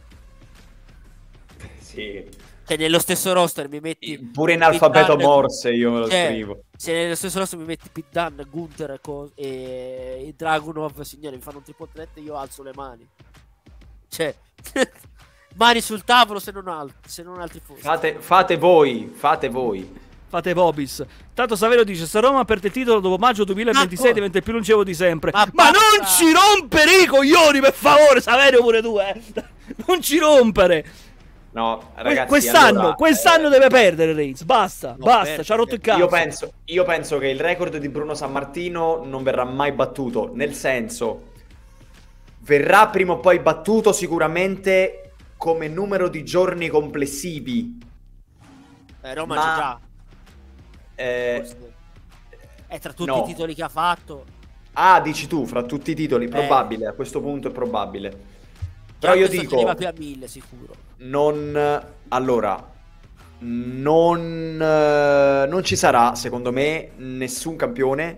sì, Cioè, nello stesso roster mi metti pure in alfabeto Pete Dunne- Morse io me lo cioè, scrivo. se nello stesso roster mi metti Pete Dunne, Gunther e, co- e, e Dragunov, signore, mi fanno un triple threat e io alzo le mani. Cioè, mani sul tavolo se non, alt- se non altri posti. Fate, fate voi, fate voi. Fate Bobis. Tanto Savero dice: se Roma perde il titolo dopo maggio duemilaventisei Ma- diventa il più longevo di sempre. Ma Ma, basta! non ci rompere i coglioni, per favore, Savero, pure tu, eh. Non ci rompere. No, ragazzi, quest'anno, allora, quest'anno eh, deve perdere Reigns. Basta, No, basta, per- ci ha rotto il cazzo. Io penso, io penso che il record di Bruno Sammartino non verrà mai battuto, nel senso, verrà prima o poi battuto sicuramente come numero di giorni complessivi. Eh, Roma Ma- c'è già. Eh, Forse. È tra tutti no. i titoli che ha fatto. ah, dici tu, fra tutti i titoli, Eh. probabile, a questo punto è probabile. Già Però io questo dico, arriva più a mille sicuro. non... Allora, non, eh, non ci sarà, secondo me, nessun campione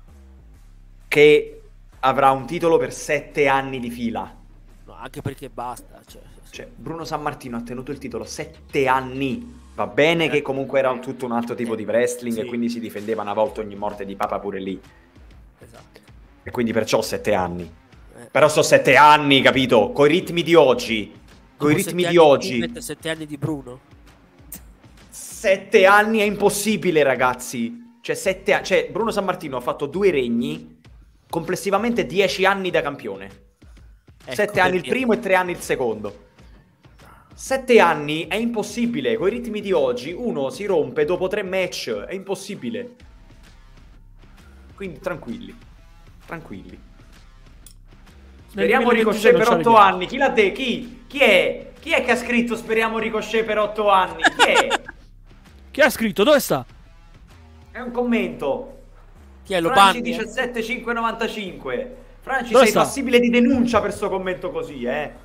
che avrà un titolo per sette anni di fila. No, anche perché basta. Cioè, Cioè, Bruno Sammartino ha tenuto il titolo sette anni. Va bene che comunque era un- tutto un altro tipo di wrestling Sì. e quindi si difendeva una volta ogni morte di papa pure lì. esatto. E quindi perciò sette anni. Eh. Però so sette anni, capito? Coi ritmi di oggi. Coi Dopo ritmi sette di anni di oggi. Bullet e sette anni di Bruno. Sette anni è impossibile, ragazzi. Cioè, sette anni. Cioè, Bruno Sammartino ha fatto due regni. Complessivamente dieci anni da campione. Ecco, Sette anni il perché- primo e tre anni il secondo. Sette anni è impossibile. Coi ritmi di oggi, uno si rompe dopo tre match. È impossibile. Quindi tranquilli. Tranquilli. Speriamo Nel Ricochet per duemilaventisei non otto ci anni. Chi l'ha detto? Chi? Chi è? Chi è che ha scritto speriamo Ricochet per otto anni? Chi è? Chi ha scritto? Dove sta? È un commento. Chi è lo Franci banni? diciassette cinque novantacinque. Franci, Dove sei sta? passibile di denuncia per sto commento così, eh.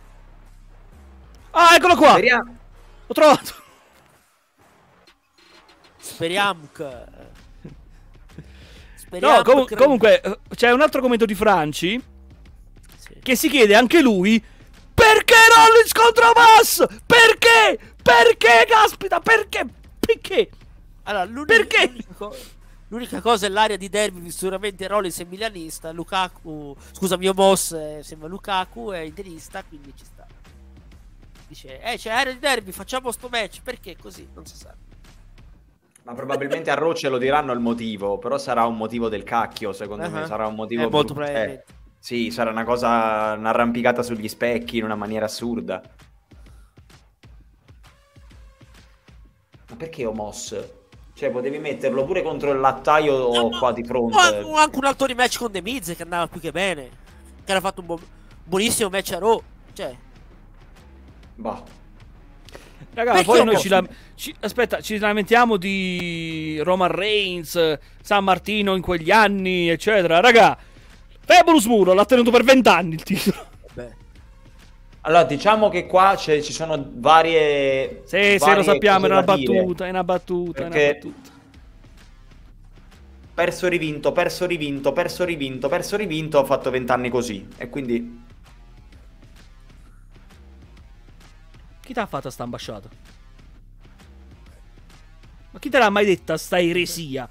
Ah, eccolo qua! Speriamo. L'ho trovato! Speriamo che... Speriamo No, comu- che- comunque, eh, c'è un altro commento di Franci Sì. che si chiede anche lui perché Rollins contro Moss? Perché? Perché, caspita, perché? Perché? Allora, l'unica, Perché? L'unica, co- l'unica cosa è l'area di derby, sicuramente Rollins è milanista, Lukaku, scusa, mio boss eh, sembra Lukaku, è interista, quindi ci sta. Dice, eh, c'è area di derby, facciamo sto match, perché così? Non si sa. Ma probabilmente a Raw ce lo diranno il motivo, però sarà un motivo del cacchio, secondo me, Uh-huh. sarà un motivo Eh, molto brut- probabilmente. eh, sì, sarà una cosa, un'arrampicata sugli specchi in una maniera assurda. Ma perché Omos? Cioè, potevi metterlo pure contro il lattaio o qua di O fronte. an- o anche un altro rematch con The Miz che andava più che bene, che era fatto un buon- buonissimo match a Raw, cioè... Boh. Raga, Perché poi non noi posso? ci, lam- ci- aspetta, ci lamentiamo di Roman Reigns, San Martino in quegli anni, eccetera. Raga, Fabulous Muro l'ha tenuto per vent'anni il titolo. Beh, Allora, diciamo che qua c'è- ci sono varie. Sì, sì, varie lo sappiamo, cose è una da dire. battuta, è una battuta, è una Perché- battuta. Perso rivinto, perso rivinto, perso rivinto, perso rivinto, ho fatto vent'anni così. E quindi. Chi ti ha fatto sta ambasciata? Ma chi te l'ha mai detta sta eresia?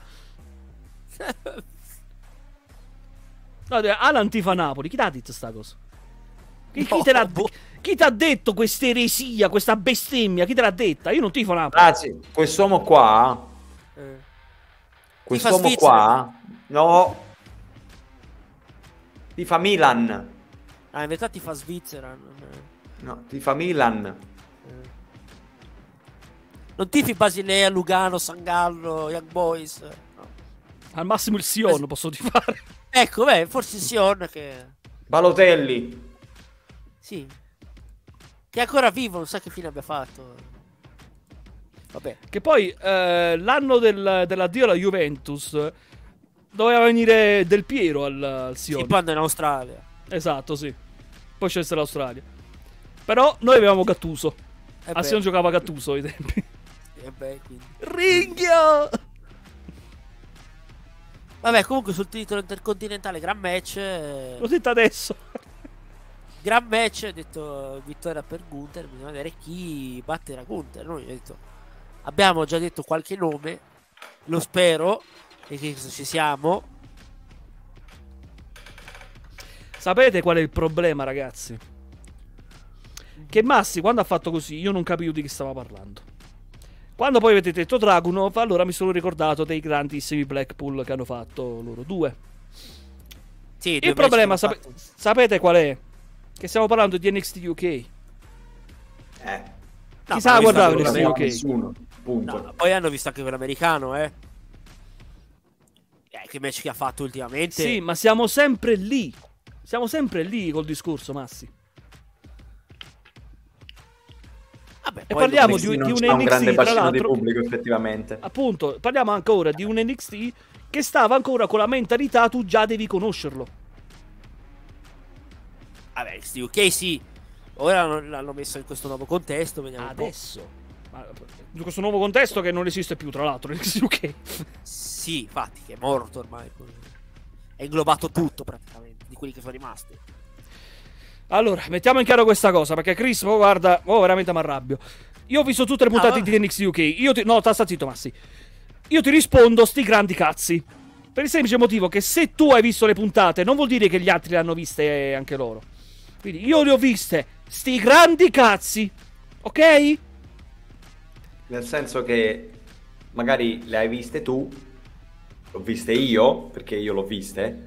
No, Alan tifa Napoli, chi ti ha detto sta cosa? Chi, chi No, te l'ha boh. chi ti ha detto questa eresia, questa bestemmia? Chi te l'ha detta? Io non tifo Napoli. Ragazzi, quest'uomo qua. eh. Quest'uomo Svizzera. qua. No. Tifa Milan. Ah, in verità ti fa Svizzera. Non, No, tifa Milan. non tifi Basilea, Lugano, Sangallo, Young Boys. No. Al massimo il Sion posso tifare. Ecco, beh, forse Sion che... Balotelli. Sì. Che è ancora vivo, non sa che fine abbia fatto. Vabbè. Che poi eh, l'anno del, dell'addio alla Juventus doveva venire Del Piero al, al Sion. Si panda in Australia. Esatto, sì. Poi c'è stata l'Australia. Però noi avevamo Gattuso. Eh Al beh, Sion giocava Gattuso ai tempi. eh beh, quindi. Ringhia! Vabbè, comunque sul titolo intercontinentale, gran match. eh, L'ho detto adesso. Gran match, ho detto vittoria per Gunther. Bisogna vedere chi batterà Gunther. Noi ho detto, abbiamo già detto qualche nome. Lo spero. E che ci siamo. Sapete qual è il problema, ragazzi? Che Massi, quando ha fatto così, io non capivo di che stava parlando. Quando poi avete detto Dragunov, allora mi sono ricordato dei grandissimi Blackpool che hanno fatto loro due. Sì, due Il problema, match che sape- hanno fatto. sapete qual è? Che stiamo parlando di N X T U K. Eh. No, Chissà, ma guardate visto N X T anche U K. Nessuno, punto. No, poi hanno visto anche quell'americano, eh. Eh, che match che ha fatto ultimamente. Sì, ma siamo sempre lì. Siamo sempre lì col discorso, Massi. Vabbè, E poi parliamo non- di, Non di un c'è un N X grande T, tra bacino di l'altro, pubblico, effettivamente. appunto, parliamo ancora di un N X T che stava ancora con la mentalità tu già devi conoscerlo. Vabbè, N X T U K sì. Ora non- l'hanno messo in questo nuovo contesto. Vediamo un po'. Adesso. Ma in questo nuovo contesto che non esiste più, tra l'altro, N X T U K. Sì, infatti, che è morto ormai. È inglobato tutto praticamente di quelli che sono rimasti. Allora, mettiamo in chiaro questa cosa, perché Chris, oh, guarda, oh, veramente mi arrabbio. Io ho visto tutte le puntate Ah, di N X T U K. Io ti... No, sta zitto, Massi. Io ti rispondo sti grandi cazzi. Per il semplice motivo che se tu hai visto le puntate, non vuol dire che gli altri le hanno viste anche loro. Quindi io le ho viste, sti grandi cazzi. Ok? Nel senso che magari le hai viste tu, l'ho viste io, perché io l'ho viste.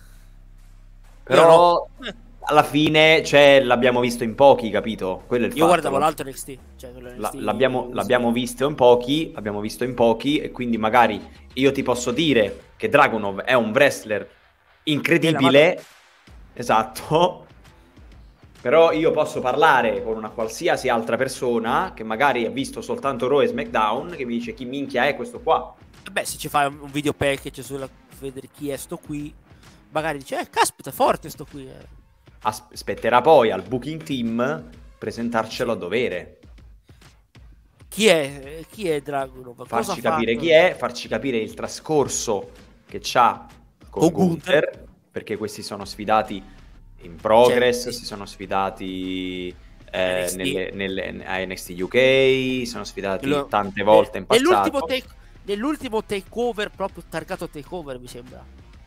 Però alla fine, cioè, l'abbiamo visto in pochi, capito? Quello è il Io fatto. guardavo l'altro N X T. Cioè, quello La- N X T l'abbiamo, l'abbiamo visto in pochi, l'abbiamo visto in pochi, e quindi magari io ti posso dire che Dragunov è un wrestler incredibile, esatto, però io posso parlare con una qualsiasi altra persona che magari ha visto soltanto Raw e SmackDown, che mi dice chi minchia è questo qua. Beh, se ci fai un un video package sulla vedere chi è sto qui, magari dice, eh, caspita, è forte sto qui. Eh. As- Spetterà poi al booking team presentarcelo a dovere, Chi è? Chi è Dragunov? Cosa farci ha capire fatto? chi è, farci capire il trascorso che c'ha con, Con Gunther, Gunther. perché questi sono sfidati in Progress, Certo. si sono sfidati eh, N X T. nelle, nelle, a N X T U K, sono sfidati Quello- tante volte in passato. Nell'ultimo, take, nell'ultimo takeover, proprio targato takeover, mi sembra.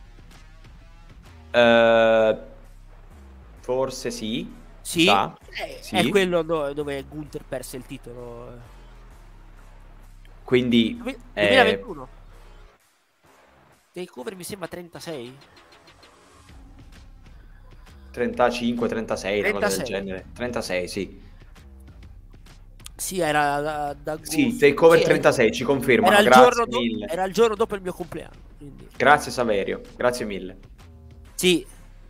Eh, forse sì. Sì, sa, Eh, sì. è quello do- dove Gunther perse il titolo. Quindi Due- eh, duemilaventuno. Takeover mi sembra trentasei. trentacinque trentasei, una cosa del trentasei. genere. trentasei, sì. Sì, era da, da Sì, takeover sì, trentasei, ci confermano. Era il, Grazie giorno do- mille. era il giorno dopo il mio compleanno. Quindi. Grazie Saverio, grazie mille. Sì.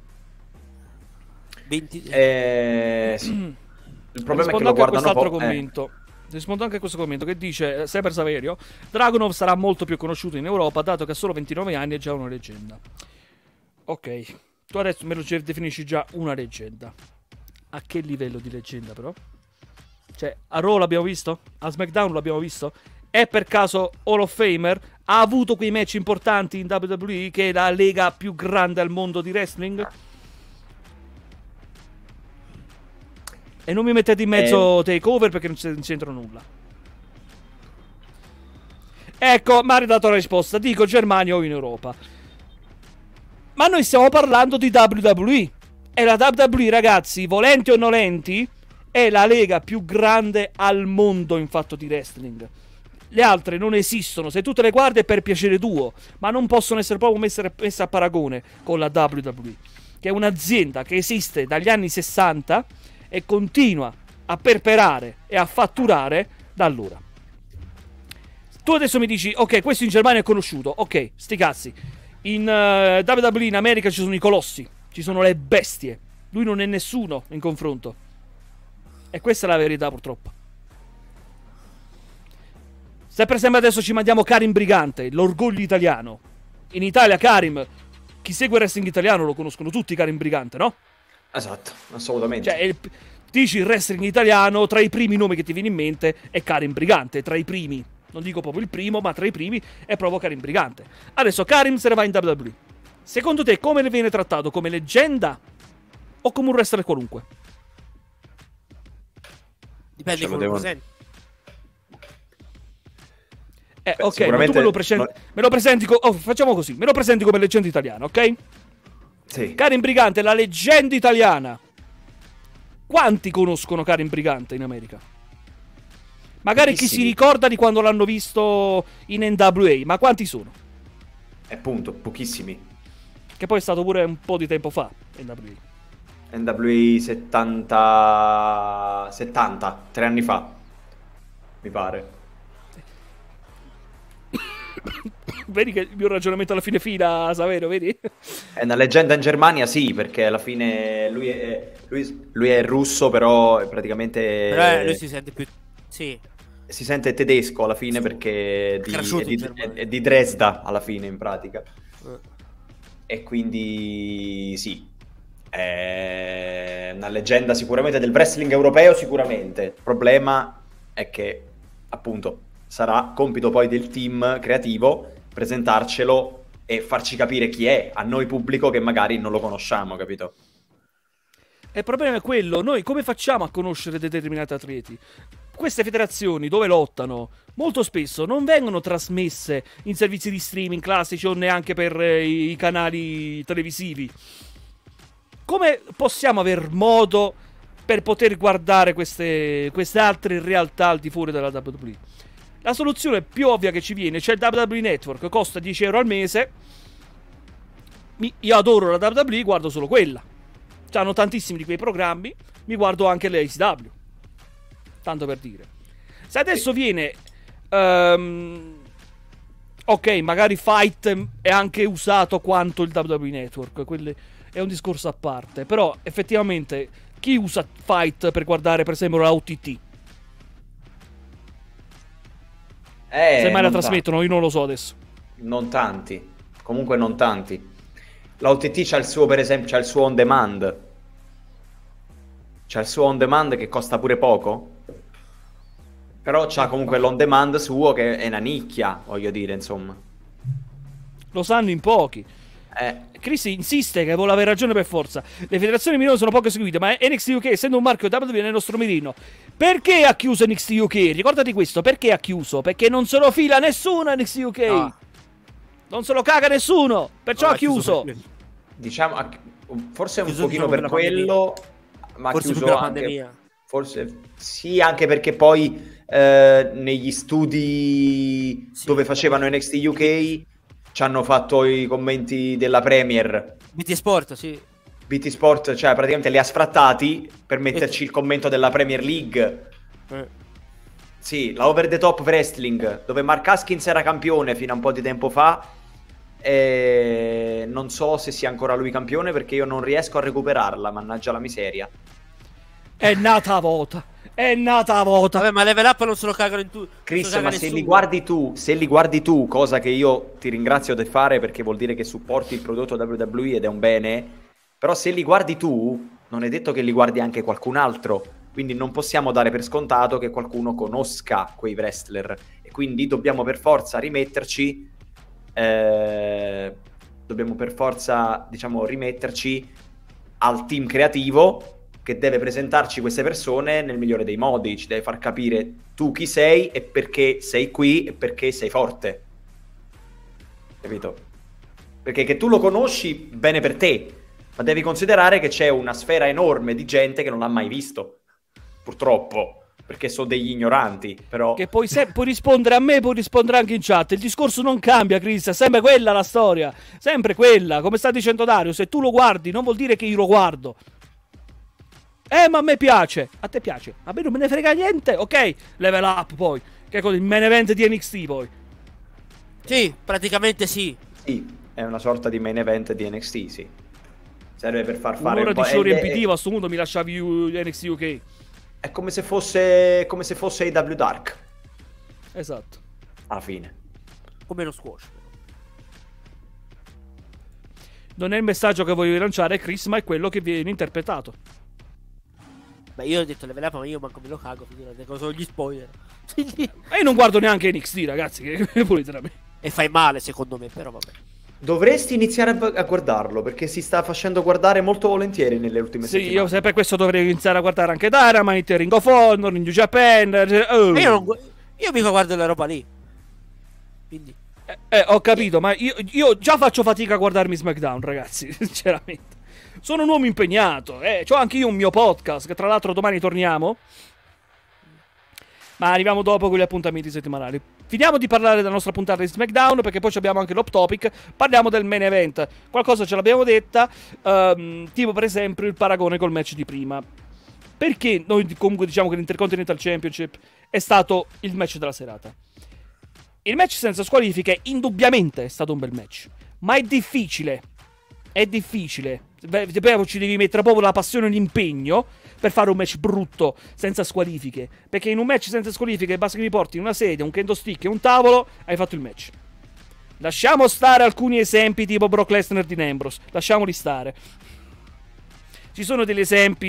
venti Eh, sì. Il problema è che Rispondo lo anche a guardano quest'altro poco. eh. commento. Rispondo anche a questo commento che dice, eh, sempre Saverio, Dragunov sarà molto più conosciuto in Europa dato che ha solo ventinove anni e è già una leggenda. Ok, tu adesso me lo definisci già una leggenda. A che livello di leggenda però? Cioè, a Raw l'abbiamo visto? A SmackDown l'abbiamo visto? È per caso Hall of Famer? Ha avuto quei match importanti in W W E che è la lega più grande al mondo di wrestling? E non mi mettete in mezzo takeover perché non c'è- non c'entra nulla. Ecco, mi ha ridato la risposta. Dico Germania o in Europa. Ma noi stiamo parlando di W W E. E la W W E, ragazzi, volenti o nolenti, è la lega più grande al mondo in fatto di wrestling. Le altre non esistono. Se tu te le guardi è per piacere tuo, ma non possono essere proprio messe, messe a paragone con la W W E, che è un'azienda che esiste dagli anni sessanta e continua a perperare e a fatturare da allora. Tu adesso mi dici, ok, questo in Germania è conosciuto, ok, sti cazzi. In uh, W W E in America ci sono i colossi, ci sono le bestie. Lui non è nessuno in confronto. E questa è la verità, purtroppo. Se per esempio adesso ci mandiamo Karim Brigante, l'orgoglio italiano. In Italia Karim, chi segue il wrestling italiano lo conoscono tutti Karim Brigante, no? Esatto, assolutamente. Cioè, il- dici il wrestling italiano, tra i primi nomi che ti viene in mente è Karim Brigante, tra i primi. Non dico proprio il primo, ma tra i primi è proprio Karim Brigante. Adesso Karim se ne va in W W E. Secondo te come ne viene trattato? Come leggenda o come un wrestler qualunque? Dipende Ce lo come lo devo- presenti. Eh, Beh, ok, ma tu sicuramente me lo, presenti, no- me lo presenti co- oh, facciamo così, me lo presenti come leggenda italiana, ok? Sì. Karim Brigante, la leggenda italiana. Quanti conoscono Karim Brigante in America? Magari chi si Pochissimi. ricorda di quando l'hanno visto in N W A, ma quanti sono? E appunto, pochissimi. Che poi è stato pure un po' di tempo fa, N W A. N W A settanta... settanta, tre anni fa. mi pare. Vedi che il mio ragionamento alla fine fila, Saverio, vedi? È una leggenda in Germania, sì, perché alla fine lui è, lui, lui è russo, però è praticamente... Però eh, lui si sente più... Sì. Si sente tedesco alla fine, sì, perché di, è, di, è, è di Dresda alla fine, in pratica. Eh. E quindi sì, è una leggenda sicuramente del wrestling europeo, sicuramente. Il problema è che, appunto, sarà compito poi del team creativo presentarcelo e farci capire chi è, a noi pubblico che magari non lo conosciamo, capito? E il problema è quello, noi come facciamo a conoscere determinati atleti? Queste federazioni dove lottano molto spesso non vengono trasmesse in servizi di streaming classici o neanche per eh, i canali televisivi. Come possiamo aver modo per poter guardare queste, queste altre realtà al di fuori della W W E? La soluzione più ovvia che ci viene, c'è il W W E Network, costa dieci euro al mese. Mi, io adoro la W W E, guardo solo quella. C'hanno tantissimi di quei programmi, mi guardo anche l'A E W. Tanto per dire. Se adesso viene um, ok, magari Fight è anche usato quanto il W W E Network, quello è un discorso a parte. Però effettivamente chi usa Fight per guardare per esempio la O T T? Eh, Se mai la non trasmettono, tanti. Io non lo so adesso. Non tanti, comunque non tanti. La O T T c'ha il suo, per esempio, c'ha il suo on demand. C'ha il suo on demand che costa pure poco. Però c'ha comunque l'on demand suo che è una nicchia, voglio dire, insomma. Lo sanno in pochi. Eh. Chris insiste che vuole avere ragione per forza. Le federazioni minori sono poco seguite, ma N X T U K, essendo un marchio W W E, è il nostro mirino. Perché ha chiuso N X T U K? Ricordati questo, perché ha chiuso? Perché non se lo fila nessuno N X T U K. No. Non se lo caga nessuno, perciò no, ha chiuso. chiuso diciamo, forse un pochino per quello, ma forse chiuso per la anche, pandemia. Forse sì, anche perché poi eh, negli studi sì, dove facevano N X T U K ci hanno fatto i commenti della Premier. B T Sport, sì. B T Sport, cioè praticamente li ha sfrattati per metterci il commento della Premier League. Eh. Sì, la Over the Top Wrestling, dove Mark Haskins era campione fino a un po' di tempo fa. E non so se sia ancora lui campione perché io non riesco a recuperarla, mannaggia la miseria. È nata a vota. È nata a vota. Vabbè, ma Level Up non se lo cagano in tu. Chris, ma se li guardi tu, se li guardi tu, cosa che io ti ringrazio di fare perché vuol dire che supporti il prodotto W W E ed è un bene, però se li guardi tu, non è detto che li guardi anche qualcun altro, quindi non possiamo dare per scontato che qualcuno conosca quei wrestler e quindi dobbiamo per forza rimetterci eh, dobbiamo per forza, diciamo, rimetterci al team creativo che deve presentarci queste persone nel migliore dei modi, ci deve far capire tu chi sei e perché sei qui e perché sei forte, capito? Perché che tu lo conosci, bene per te, ma devi considerare che c'è una sfera enorme di gente che non l'ha mai visto, purtroppo, perché sono degli ignoranti, però... Che poi se puoi rispondere a me, puoi rispondere anche in chat, il discorso non cambia, Chris, è sempre quella la storia, sempre quella, come sta dicendo Dario, se tu lo guardi non vuol dire che io lo guardo. Eh, ma a me piace. A te piace? A me non me ne frega niente. Ok, Level Up poi. Che cosa? Il main event di N X T poi. Sì, praticamente sì. Sì, è una sorta di main event di N X T, sì. Serve per far fare un'ora un po'... di show è, riempitivo, a sto punto mi lasciavi N X T U K. È come se fosse come se fosse A E W Dark. Esatto. Alla fine. Come lo squash. Non è il messaggio che voglio lanciare, Chris, ma è quello che viene interpretato. Beh, io ho detto Level Up, ma io manco me lo cago, quindi sono gli spoiler. E io non guardo neanche N X T, ragazzi, che volete da me? E fai male, secondo me, però vabbè. Dovresti iniziare a, a guardarlo, perché si sta facendo guardare molto volentieri nelle ultime sì, settimane. Sì, io se per questo dovrei iniziare a guardare anche Dynamite, Ring of Honor, New Japan. Oh. Io, non, io mi guardo la roba lì. Quindi... Eh, eh, ho capito, ma io, io già faccio fatica a guardarmi SmackDown, ragazzi, sinceramente. Sono un uomo impegnato, eh. C'ho anche io un mio podcast, che tra l'altro domani torniamo. Ma arriviamo dopo con gli appuntamenti settimanali. Finiamo di parlare della nostra puntata di SmackDown, perché poi abbiamo anche l'off topic. Parliamo del main event. Qualcosa ce l'abbiamo detta, um, tipo per esempio il paragone col match di prima. Perché noi comunque diciamo che l'Intercontinental Championship è stato il match della serata. Il match senza squalifiche indubbiamente è stato un bel match, ma è difficile, è difficile. Beh, poi ci devi mettere proprio la passione e l'impegno per fare un match brutto senza squalifiche, perché in un match senza squalifiche basta che mi porti una sedia, un kendo stick e un tavolo, hai fatto il match. Lasciamo stare alcuni esempi tipo Brock Lesnar di Ambrose, lasciamoli stare. Ci sono degli esempi.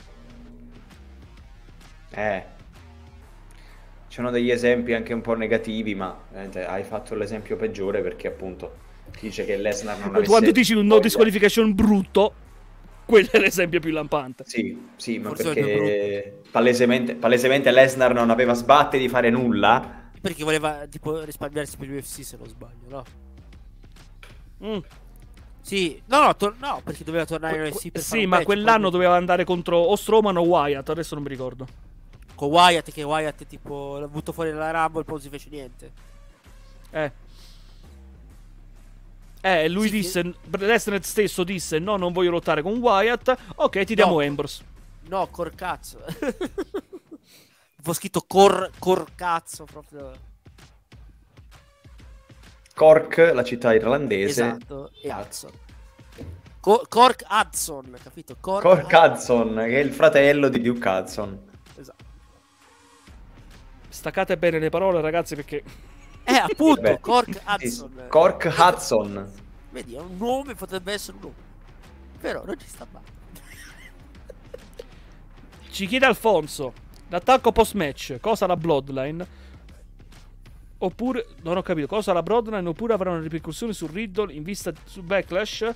Eh, ci sono degli esempi anche un po' negativi, ma veramente hai fatto l'esempio peggiore, perché appunto dice che Lesnar non avesse Quando dici un no voglia. disqualification brutto, quello è l'esempio più lampante. Sì, sì, ma Forse perché palesemente, palesemente Lesnar non aveva sbatte di fare nulla. Perché voleva tipo risparmiarsi per l'U F C, se non sbaglio, no? Mm. Sì, no, no, tor- no, perché doveva tornare in U F C per fare Sì, un ma match, quell'anno poi- doveva andare contro o Strowman o Wyatt, adesso non mi ricordo. con Wyatt, che Wyatt tipo l'ha butto fuori dalla Rumble e poi non si fece niente. Eh. Eh, lui Sì, disse, Lesnar stesso disse, no, non voglio lottare con Wyatt, ok, ti diamo No. Ambrose. No, cor cazzo. Ho scritto cor, cor cazzo proprio. Cork, la città irlandese. Esatto, e Hudson. Co- Cork Hudson, capito? Cork, Cork Hudson, che è il fratello di Duke Hudson. Esatto. Staccate bene le parole, ragazzi, perché... Eh, appunto, Vabbè. Cork Sì, Hudson. Cork Hudson. Vedi, è un nome, potrebbe essere un nome. Però non ci sta mai. Ci chiede Alfonso, l'attacco post-match, cosa la Bloodline? Oppure, non ho capito, cosa la Bloodline? Oppure avranno ripercussioni su Riddle in vista su Backlash?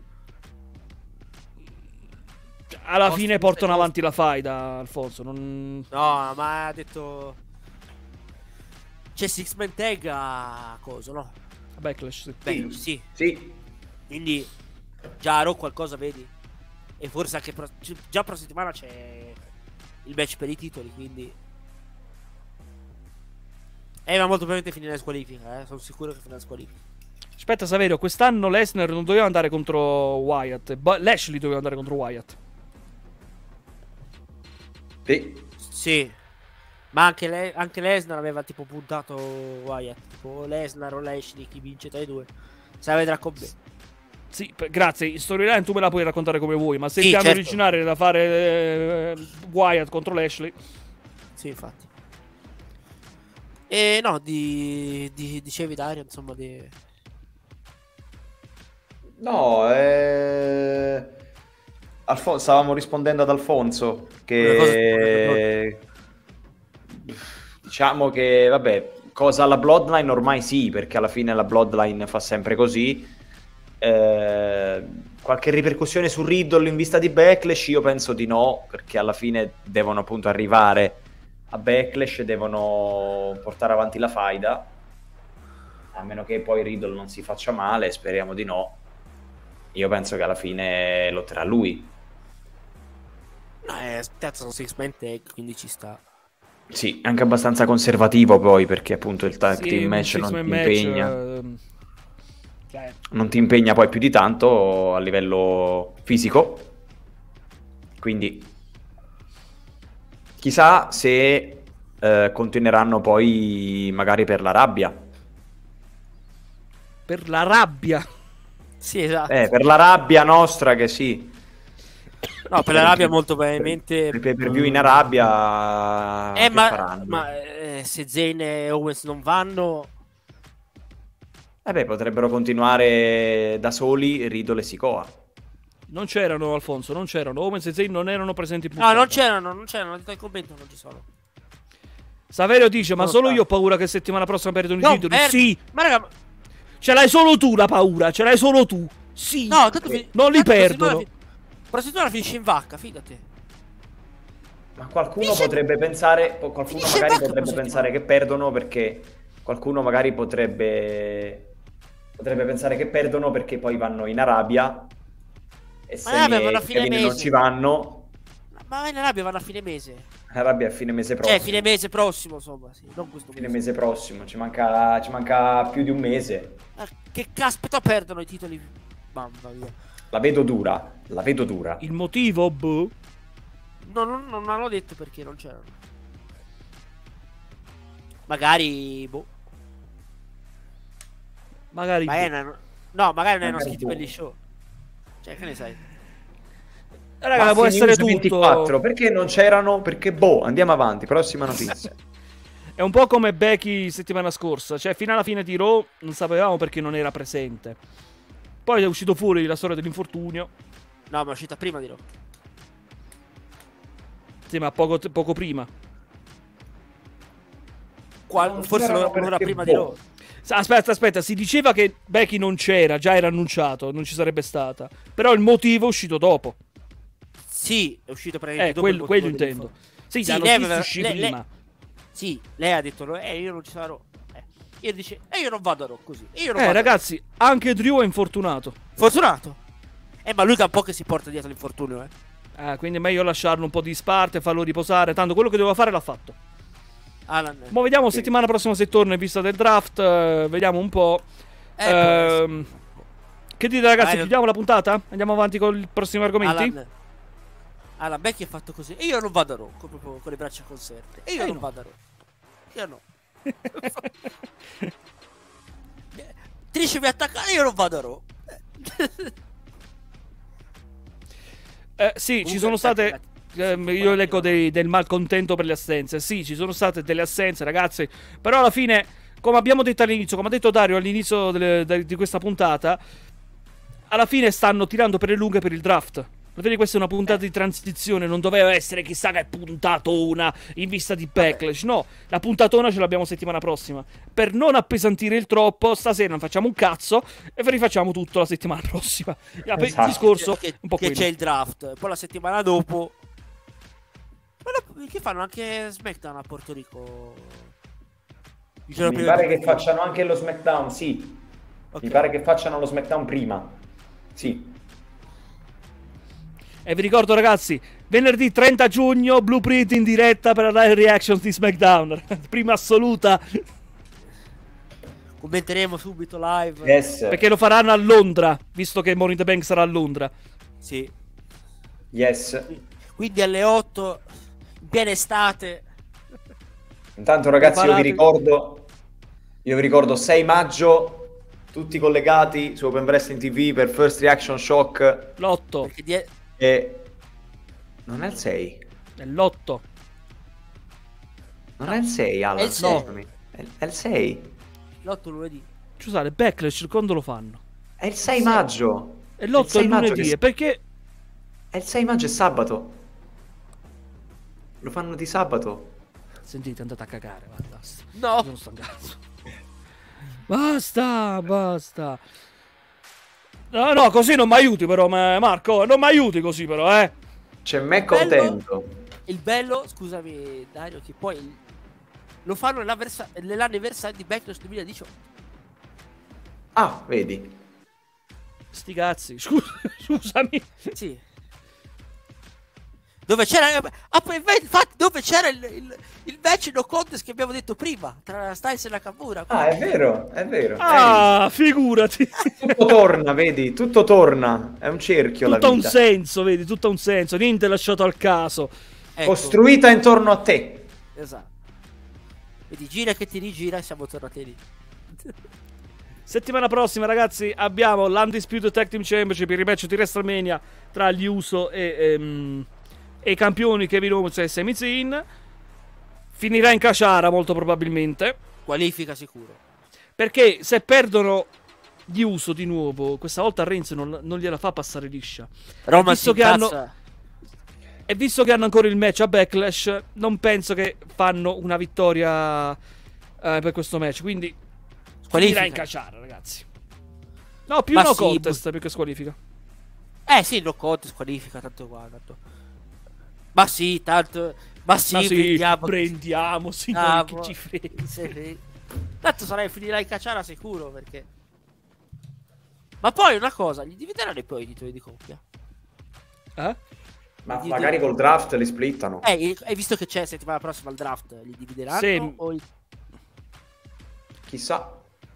Alla Post- fine portano post- avanti la faida, Alfonso. Non... No, ma ha detto... C'è Six Man Tag a coso, no? Backlash, sì. Beh, sì. Sì. Quindi già a Raw qualcosa vedi. E forse anche pro- già prossima settimana c'è il match per i titoli, quindi... Eh, ma molto probabilmente finirà in squalifica, eh. Sono sicuro che finirà in squalifica. Aspetta, Saverio, quest'anno Lesnar non doveva andare contro Wyatt. Ba- Lashley doveva andare contro Wyatt. Sì. Sì. Ma anche, le- anche Lesnar aveva tipo puntato Wyatt. Tipo Lesnar o Lashley, chi vince tra i due. Se la vedrà con me. Sì, per- grazie. In storyline tu me la puoi raccontare come vuoi, ma se Sì, il piano certo. originale era fare eh, Wyatt contro Lashley... Sì, infatti. E no, di, di dicevi Dario, insomma, di... No, eh... Alfon- stavamo rispondendo ad Alfonso Una che diciamo che vabbè, cosa alla Bloodline ormai sì, perché alla fine la Bloodline fa sempre così. Eh, qualche ripercussione su Riddle in vista di Backlash? Io penso di no, perché alla fine devono appunto arrivare a Backlash, devono portare avanti la faida, a meno che poi Riddle non si faccia male, speriamo di no. Io penso che alla fine lotterà lui. No, è terzo un six man tag, quindi ci sta. Sì, anche abbastanza conservativo poi, perché appunto il tag Sì, team un match non six-man ti match, impegna. ehm, cioè, Non ti impegna poi più di tanto a livello fisico. Quindi chissà se eh, continueranno poi magari per la rabbia. per la rabbia. Sì, esatto. Eh, per la rabbia nostra che sì. No, per la rabbia molto probabilmente... Per i pay per view in Arabia Eh, che ma, faranno? ma eh, se Zayn e Owens non vanno... Eh beh, potrebbero continuare da soli Riddle e Sikoa. Non c'erano, Alfonso, non c'erano. Owens e Zayn non erano presenti in No, puntata. non c'erano, non c'erano, ho detto il commento, non ci sono. Saverio dice, ma Non solo sta. io ho paura che settimana prossima perdono i No, titoli. per- Sì, Ma raga, ce l'hai solo tu la paura, ce l'hai solo tu. Sì, no, tanto fi- non li tanto prossima perdono. fi- prossima settimana finisce in vacca, fidati. Ma qualcuno Finisce- potrebbe pensare, po- qualcuno finisce magari bacca potrebbe prossima pensare che perdono perché qualcuno magari potrebbe potrebbe pensare che perdono perché poi vanno in Arabia e se in Arabia ne- vanno a fine Kevin non mese. ci vanno, Ma in Arabia vanno a fine mese. in Arabia è fine mese prossimo. Cioè, fine mese prossimo, insomma, sì, non questo Fine mese. mese prossimo, ci manca, ci manca più di un mese. Ah, che caspita perdono i titoli. Mamma mia. La vedo dura, la vedo dura. Il motivo, boh. No, non, non hanno detto perché non c'erano. Magari. Boh. Magari. Magari non- no, magari non erano Magari scritti boh. per gli show. Cioè, che ne sai? Raga, Massi può essere News tutto. ventiquattro, perché non c'erano? Perché boh, andiamo avanti, prossima notizia. È un po' come Becky settimana scorsa. Cioè, fino alla fine di Raw non sapevamo perché non era presente. Poi è uscito fuori la storia dell'infortunio. No, ma è uscita prima di Raw. Sì, ma poco, poco prima. Qual- Non forse c'erano un'ora perché, prima boh. di Raw. Sa- Aspetta, aspetta, si diceva che Becky non c'era, già era annunciato, non ci sarebbe stata. Però il motivo è uscito dopo. Sì, è uscito praticamente Eh, dopo il quello, motivo quello intendo. dell'info- Sì, Sì, la lei notizia aveva- uscì lei- prima. lei- Sì, lei ha detto, eh, io non ci sarò. Eh. Io dice, e io non vado a Raw così. E io non Eh, vado a Raw. ragazzi, anche Drew è infortunato. Fortunato. Eh, ma lui da un po' che si porta dietro l'infortunio, eh. Eh, quindi è meglio lasciarlo un po' di sparte, farlo riposare. Tanto quello che doveva fare l'ha fatto. Alan. Ma vediamo settimana prossima se torna in vista del draft. eh, vediamo un po'. Eh, può essere. Ehm, che dite, ragazzi? Vai, Chiudiamo la puntata? Andiamo avanti con i prossimi argomenti? Alan. Alan Becky è fatto così. E io non vado a Raw, con, proprio con le braccia conserte. E io Eh, non no. vado a Raw. Io no. Trish mi attacca e io non vado a Raw. Eh, sì, ci sono state. ehm, io leggo dei- del malcontento per le assenze. Sì, ci sono state delle assenze, ragazzi. Però alla fine, come abbiamo detto all'inizio, come ha detto Dario all'inizio delle- de- di questa puntata, alla fine stanno tirando per le lunghe per il draft. Vedi, questa è una puntata di transizione. Non doveva essere chissà che puntatona in vista di Backlash. No, la puntatona ce l'abbiamo settimana prossima. Per non appesantire il troppo, stasera non facciamo un cazzo e vi rifacciamo tutto la settimana prossima. Il Esatto. discorso che, un po' che quello. c'è il draft. Poi la settimana dopo. Ma la- che fanno anche SmackDown a Porto Rico? Il giorno Mi prima pare di- che facciano anche lo SmackDown, sì. Ok. Mi pare che facciano lo SmackDown prima. Sì. E vi ricordo, ragazzi, venerdì trenta giugno, Blueprint in diretta per la live reaction di SmackDown. Prima assoluta. Commenteremo subito live. Yes. Perché lo faranno a Londra, visto che Money in the Bank sarà a Londra. Sì. Yes. Quindi alle otto, in piena estate. Intanto, ragazzi, io vi Preparate- ricordo io vi ricordo sei maggio, tutti collegati su Open Wrestling T V per First Reaction Shock. L'otto. Perché die- E non è il sei. È l'otto. Non è il sei, Alan. È il sei. scusami. È, è il sei. l'otto lunedì. Scusate, Backlash quando lo fanno? È il sei maggio. E l'otto è sei il maggio lunedì. che- E perché? È il sei maggio, è sabato. Lo fanno di sabato. Sentite, andate a cagare, va, basta. No. Sono stancato. Basta, basta. No, no, così non mi aiuti però, ma- Marco, non mi aiuti così però, eh. C'è me Bello. contento. Il bello, scusami Dario, che poi il- lo fanno nell'avversa- nell'anniversario di Backlash duemiladiciotto. Ah, vedi. Sti cazzi, scusa, scusami. Sì. Dove c'era ah, poi, infatti dove c'era il, il, il match no contest che abbiamo detto prima tra Styles e Nakamura. Ah, è vero, è vero. Ah, figurati. Eh, tutto torna, vedi, tutto torna. È un cerchio la Tutto ha un vita. senso, vedi, tutto ha un senso. Niente lasciato al caso. Ecco, Costruita intorno a te. esatto. Vedi, gira che ti rigira e siamo tornati lì. Settimana prossima, ragazzi, abbiamo l'Undisputed Tag Team Championship, il rematch di WrestleMania tra gli Uso e, ehm, e i campioni Kevin Owens e Sami Zayn. Finirà in caciara, molto probabilmente. Qualifica sicuro. Perché se perdono gli Uso di nuovo, questa volta Reigns non, non gliela fa passare liscia. Roman visto si che hanno- incazza. E visto che hanno ancora il match a Backlash, non penso che fanno una vittoria eh, per questo match. Quindi Squalifica. finirà in caciara, ragazzi. No, più Ma no sì, contest più che squalifica. Eh sì, no contest, squalifica, tanto qua, tanto. Ma sì, tanto. Ma sì, Ma sì, prendiamo. prendiamo, signori, Ah, che boh. ci frega. Sì, sì. Tanto sarai finirà in cacciara sicuro perché. Ma poi una cosa, gli divideranno i poi i titoli di coppia. Eh? Ma Gli magari dico- col draft li splittano. Eh, hai visto che c'è settimana prossima il draft, li divideranno? Sì. O il- Chissà.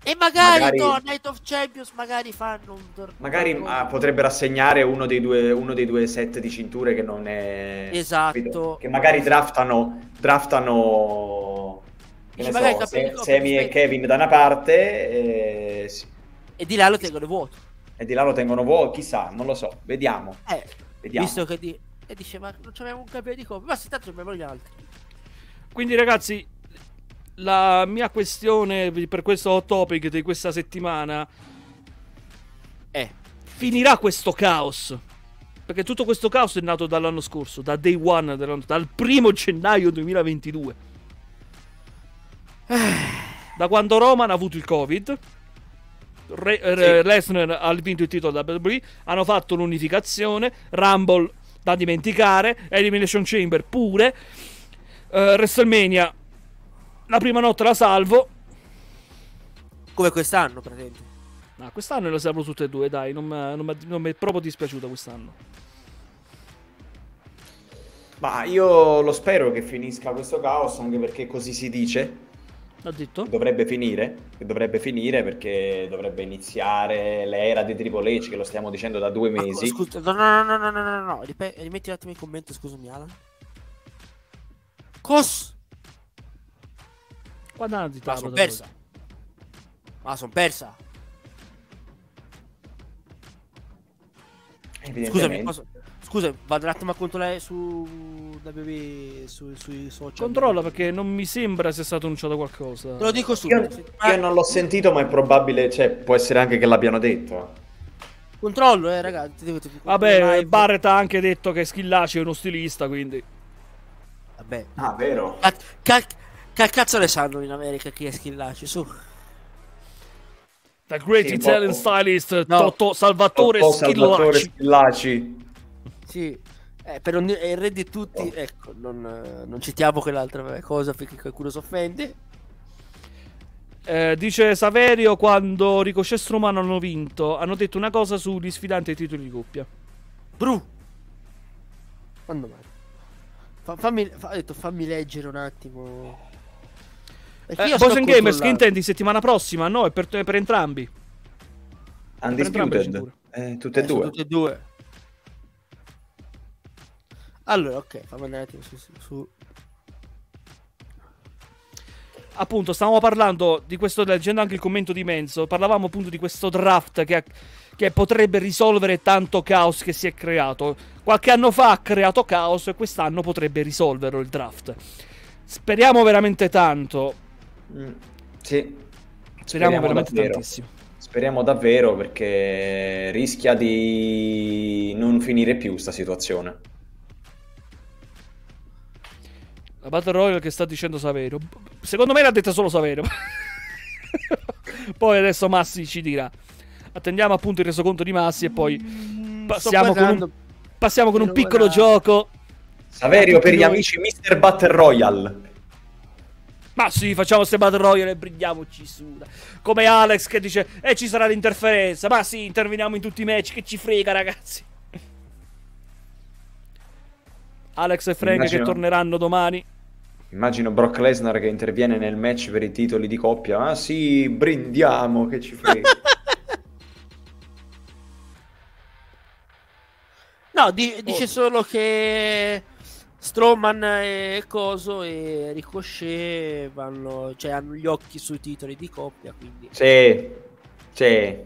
E magari, Magari- no, Night of Champions magari fanno un torneo. Magari ah, potrebbero assegnare uno dei, due, uno dei due set di cinture che non è... Esatto. capito? Che magari draftano... draftano... Che Dici, ne magari so, campione Se- di coppia, Semi e aspetta. Kevin da una parte e, sì, E di là lo tengono vuoto. e di là lo tengono vuoto, chissà, non lo so, vediamo. Eh, Vediamo. visto che di... E dice, ma non c'avevamo un campione di coppia. Ma sì, tanto abbiamo gli altri. Quindi ragazzi, la mia questione per questo hot topic di questa settimana Eh. finirà questo caos? Perché tutto questo caos è nato dall'anno scorso, da day one, dell'anno- dal primo gennaio duemilaventidue. Da quando Roman ha avuto il Covid, Re- eh, Lesnar ha vinto il titolo da W W E, hanno fatto l'unificazione, Rumble da dimenticare, Elimination Chamber pure, eh, WrestleMania la prima notte la salvo. Come quest'anno, praticamente. No, quest'anno le salvo tutte e due, dai, non mi non m'è- non mi è proprio dispiaciuta quest'anno. Ma io lo spero che finisca questo caos, anche perché così si dice. Ha detto? Dovrebbe finire, che dovrebbe finire perché dovrebbe iniziare l'era di Triple H, che lo stiamo dicendo da due Ma co- mesi. scusa, no, no, no, no, no, no, no, no. Ripe- rimetti un attimo in commento, scusami, Alan. Cos? Quando hanno detto Ma la sono protagonista? persa. Ma sono persa. Scusami, Evidentemente. cosa... Scusa, vado un attimo a controllare su W W E, su, sui social. Controlla perché non mi sembra sia stato annunciato qualcosa. Te lo dico Io, subito. io non l'ho sentito, ma è probabile, cioè, può essere anche che l'abbiano detto. Controllo, eh, ragazzi. Devo, devo- Vabbè, live. Barrett ha anche detto che Schillaci è uno stilista, quindi... Vabbè. Ah, vero? Ca- ca- Che cazzo ne sanno in America chi è Schillaci? Su. The Great Sì, Italian un po'. Stylist No. Totò Salvatore Totò Salvatore Schillaci. Schillaci. Sì. Eh, per un il re di tutti, ecco, non, eh, non citiamo quell'altra cosa perché qualcuno si offende. Eh, dice Saverio, quando Ricochet e Strowman hanno vinto, hanno detto una cosa sugli sfidanti ai titoli di coppia. Bru. Quando mai? Fa- fammi, fa- ha detto fammi leggere un attimo. Perché Eh, io Boys sto and Gamers, che controllando. intendi? Settimana prossima? No, è per, è per entrambi. entrambe le Undisputed. cinture. Eh, tutte e Eh, sono due. tutte e due. Allora, ok, fammi andare un attimo su, su, su. Appunto, stavamo parlando di questo, leggendo anche il commento di Menzo, parlavamo appunto di questo draft che, che potrebbe risolvere tanto caos che si è creato. Qualche anno fa ha creato caos e quest'anno potrebbe risolverlo il draft. Speriamo veramente tanto. Mm, sì. Speriamo, veramente davvero. tantissimo. Speriamo davvero perché rischia di non finire più sta situazione. La Battle Royale che sta dicendo Saverio. Secondo me l'ha detta solo Saverio. Poi adesso Massi ci dirà. Attendiamo appunto il resoconto di Massi e poi passiamo con un, passiamo con un piccolo gioco. Saverio per gli noi. amici mister Battle Royale. Ma sì, facciamo queste Battle Royale e brindiamoci su. Come Alex che dice, eh ci sarà l'interferenza. Ma sì, interveniamo in tutti i match, che ci frega ragazzi. Alex e Frank Immagino. che torneranno domani. Immagino Brock Lesnar che interviene nel match per i titoli di coppia. Ah sì, brindiamo, che ci frega. No, di- dice solo che Strowman e Coso e Ricochet vanno, cioè hanno gli occhi sui titoli di coppia, quindi Sì, sì.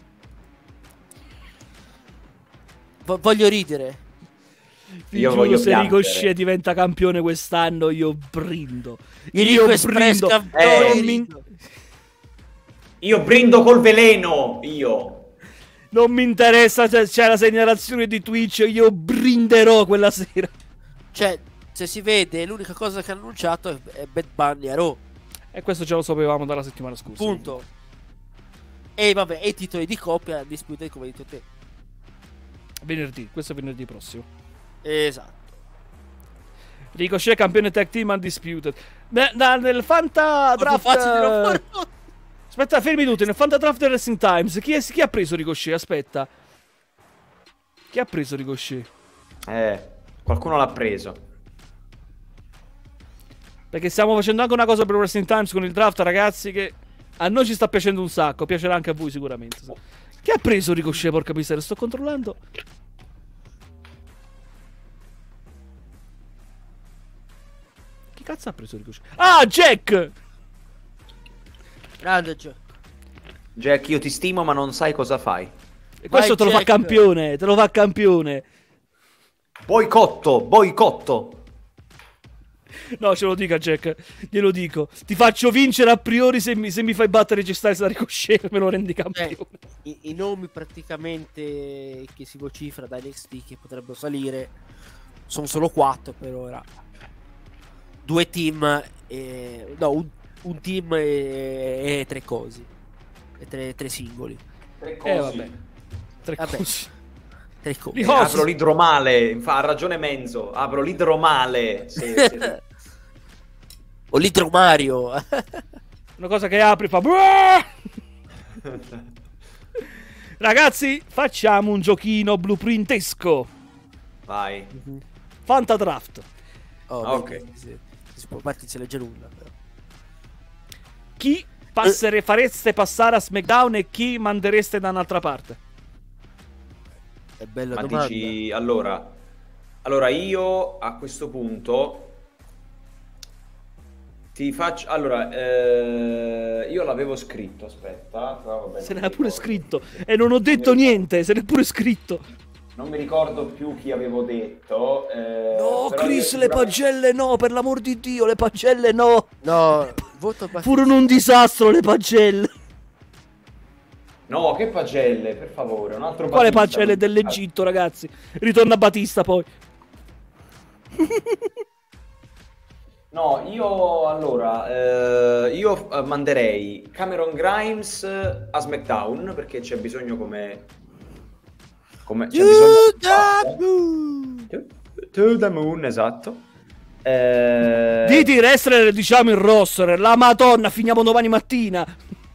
Vo- voglio ridere. Ti Io giuro, voglio se piangere. Ricochet diventa campione quest'anno, io brindo. Il Io Rico Express brindo. campione, Non Eh, mi- rido. Io brindo col veleno, io. Non mi interessa se c'è la segnalazione di Twitch, io brinderò quella sera. Cioè, se si vede, l'unica cosa che hanno annunciato è, è Bad Bunny a Raw. E questo ce lo sapevamo dalla settimana scorsa. Punto. E vabbè, e i titoli di coppia disputate come hai detto te. Venerdì, questo è venerdì prossimo. Esatto. Ricochet campione tag team undisputed. Ne- na- nel Fanta Proprio Draft... facile da fare. Aspetta, fermi tutti, nel Fanta Draft del Wrestling Times, chi, è- chi ha preso Ricochet? Aspetta. Chi ha preso Ricochet? Eh, qualcuno l'ha preso. Perché stiamo facendo anche una cosa per Wrestling Times con il draft, ragazzi, che... A noi ci sta piacendo un sacco, piacerà anche a voi sicuramente. Chi ha preso Ricochet, porca miseria? Sto controllando. Chi cazzo ha preso Ricochet? Ah, Jack! Grande Jack. Jack, io ti stimo, ma non sai cosa fai. E questo Vai, te lo fa Jack. campione, te lo fa campione. Boicotto, boicotto. No, ce lo dica Jack, glielo dico. Ti faccio vincere a priori se mi, se mi fai battere G-Styles da Ricochet, me lo rendi campione. Eh, i, i nomi praticamente che si vocifra da N X T che potrebbero salire sono solo quattro per ora. Due team e... no, un, un team e, e tre cosi. E tre, tre singoli. Tre Eh vabbè. Tre Vabbè. cose. Tre cosi. Li Eh, ho- apro l'idromale, fa- ha ragione Menzo, apro l'idromale. Se- se- O Litro Mario. Una cosa che apri fa... Buah! Ragazzi, facciamo un giochino blueprintesco. Vai. Fantadraft. Oh, Ah, vedi, ok. si, si può infatti si legge nulla però. Chi passere, fareste passare a SmackDown e chi mandereste da un'altra parte? È bella Ma domanda. dici, allora, allora io a questo punto ti faccio, allora, eh, io l'avevo scritto, aspetta, però vabbè, Se non n'era mi pure ricordo. scritto. E non ho detto mi ricordo. niente, se n'è pure scritto. Non mi ricordo più chi avevo detto. eh, No, però Chris, io le sicuramente- pagelle no, per l'amor di Dio, le pagelle no. No, voto bassissimo. Furono un disastro le pagelle. No, che pagelle, per favore, un altro Quale Batista. pagelle dell'Egitto, ragazzi? Ritorna Batista poi. No, io allora, eh, io eh, manderei Cameron Grimes a SmackDown perché c'è bisogno come... come c'è bisogno To the di- moon. To, to the moon, esatto. Eh, Diti wrestler, diciamo il roster. La Madonna, finiamo domani mattina.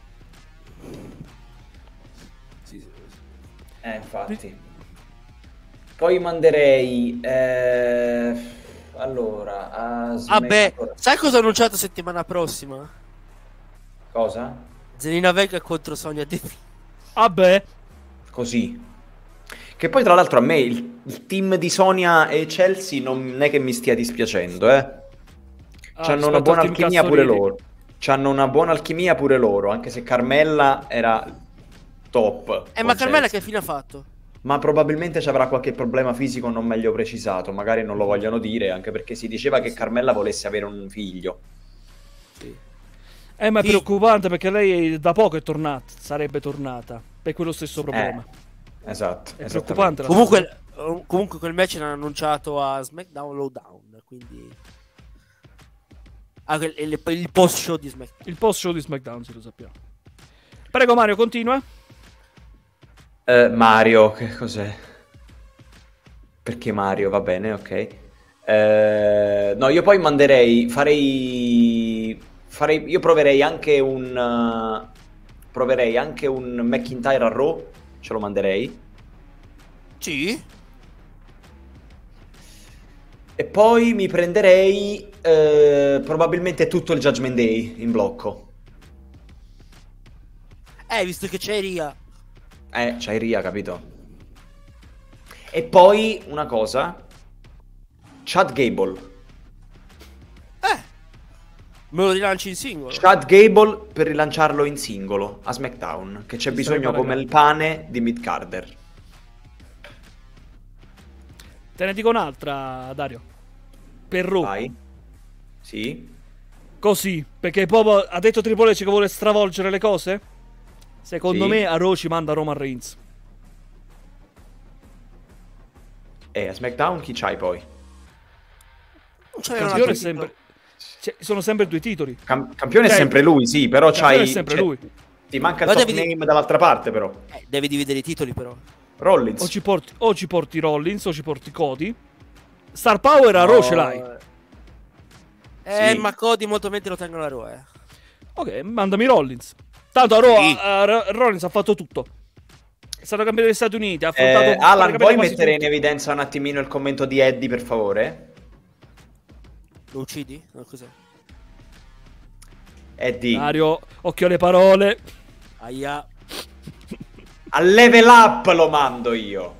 Eh, infatti. Poi manderei... eh, allora, a Smack- Vabbè, allora, sai cosa ho annunciato settimana prossima? cosa? Zelina Vega contro Sonia Deville. Vabbè. Così. Che poi tra l'altro a me il, il team di Sonia e Chelsea non è che mi stia dispiacendo, eh. Ah, C'hanno rispetto una al buona team alchimia pure Cazzolini. loro. C'hanno una buona alchimia pure loro, anche se Carmella era top. Eh, con ma Carmela Chelsea. che fine ha fatto? Ma probabilmente ci avrà qualche problema fisico non meglio precisato, magari non lo vogliono dire, anche perché si diceva che Carmella volesse avere un figlio. Eh, ma è Sì. preoccupante perché lei da poco è tornata. Sarebbe tornata. Per quello stesso problema. Eh, esatto. È esattamente. preoccupante la Comunque, eh, comunque quel match l'hanno annunciato a SmackDown Lowdown, quindi... Ah, quel- il, il post show di SmackDown. Il post show di SmackDown, se lo sappiamo. Prego Mario, continua. Eh, Mario, che cos'è? Perché Mario? Va bene, ok. Eh, no, io poi manderei, farei, farei, io proverei anche un, uh, proverei anche un McIntyre a Raw, ce lo manderei. Sì? E poi mi prenderei eh, probabilmente tutto il Judgment Day in blocco. Eh, visto che c'è Ria. Eh, c'hai Ria, capito? E poi una cosa, Chad Gable. Eh! Me lo rilanci in singolo. Chad Gable per rilanciarlo in singolo a SmackDown, che c'è Ci bisogno sarebbe come la il pane di Mid Carter. Te ne dico un'altra, Dario. Per Raw. Vai. Sì. Così, perché proprio ha detto Triple H che vuole stravolgere le cose. Secondo Sì. me a Raw ci manda Roman Reigns. E a SmackDown chi c'hai poi? Non c'era un Campione altro è sempre... titolo. Cioè, sono sempre due titoli. Cam- campione è Cioè, sempre lui, sì, però campione c'hai... è sempre cioè, lui. Ti manca il Ma top devi- name dall'altra parte, però. Eh, devi dividere i titoli però. Rollins. O ci porti, o ci porti Rollins o ci porti Cody. Star Power a Raw ce l'hai. Eh, Sì. ma Cody molto mente lo tengono a Raw, eh. Ok, mandami Rollins. Tanto a Raw Sì. a- a- Rollins ha fatto tutto. È stato campione degli Stati Uniti. Ha affrontato Eh, Alan, praticamente puoi quasi mettere in tutti. evidenza un attimino il commento di Eddie, per favore? Lo uccidi? No, cos'è? Eddie. Mario, occhio alle parole. Aia. A level up lo mando io.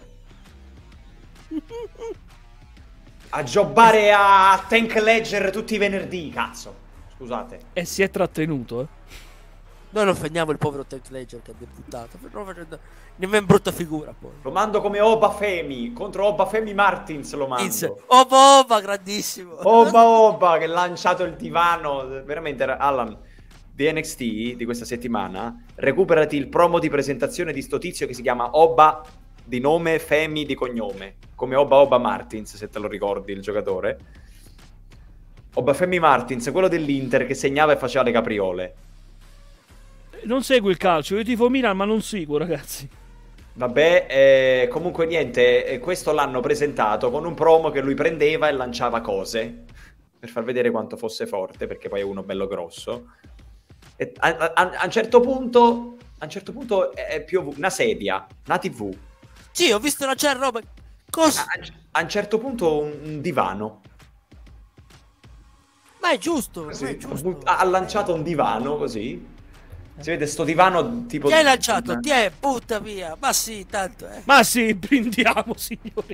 A jobbare a Tank Ledger tutti i venerdì, cazzo. Scusate. E si è trattenuto, eh. Noi non offendiamo il povero Tank Ledger che ha debuttato. Non facendo nemmeno brutta figura poi. Lo mando come Oba Femi. Contro Oba Femi Martins lo mando. Oba Oba, grandissimo. Oba Oba che ha lanciato il divano. Veramente, Alan, di N X T di questa settimana, recuperati il promo di presentazione di sto tizio che si chiama Oba di nome, Femi di cognome. Come Oba Oba Martins, se te lo ricordi il giocatore. Oba Femi Martins, quello dell'Inter che segnava e faceva le capriole. Non seguo il calcio, io tifo Milan ma non seguo, ragazzi. Vabbè, eh, comunque niente, eh, questo l'hanno presentato con un promo che lui prendeva e lanciava cose per far vedere quanto fosse forte, perché poi è uno bello grosso. E a, a, a un certo punto, a un certo punto è più una sedia, una tivù. Sì, ho visto una certa roba. Cosa? A, a un certo punto un, un divano. Ma è giusto, Così, ma è giusto. ha, ha lanciato un divano così. Si vede sto divano tipo... Ti hai lanciato, ti è, butta via. Ma sì, tanto, eh. Ma sì, brindiamo, signori.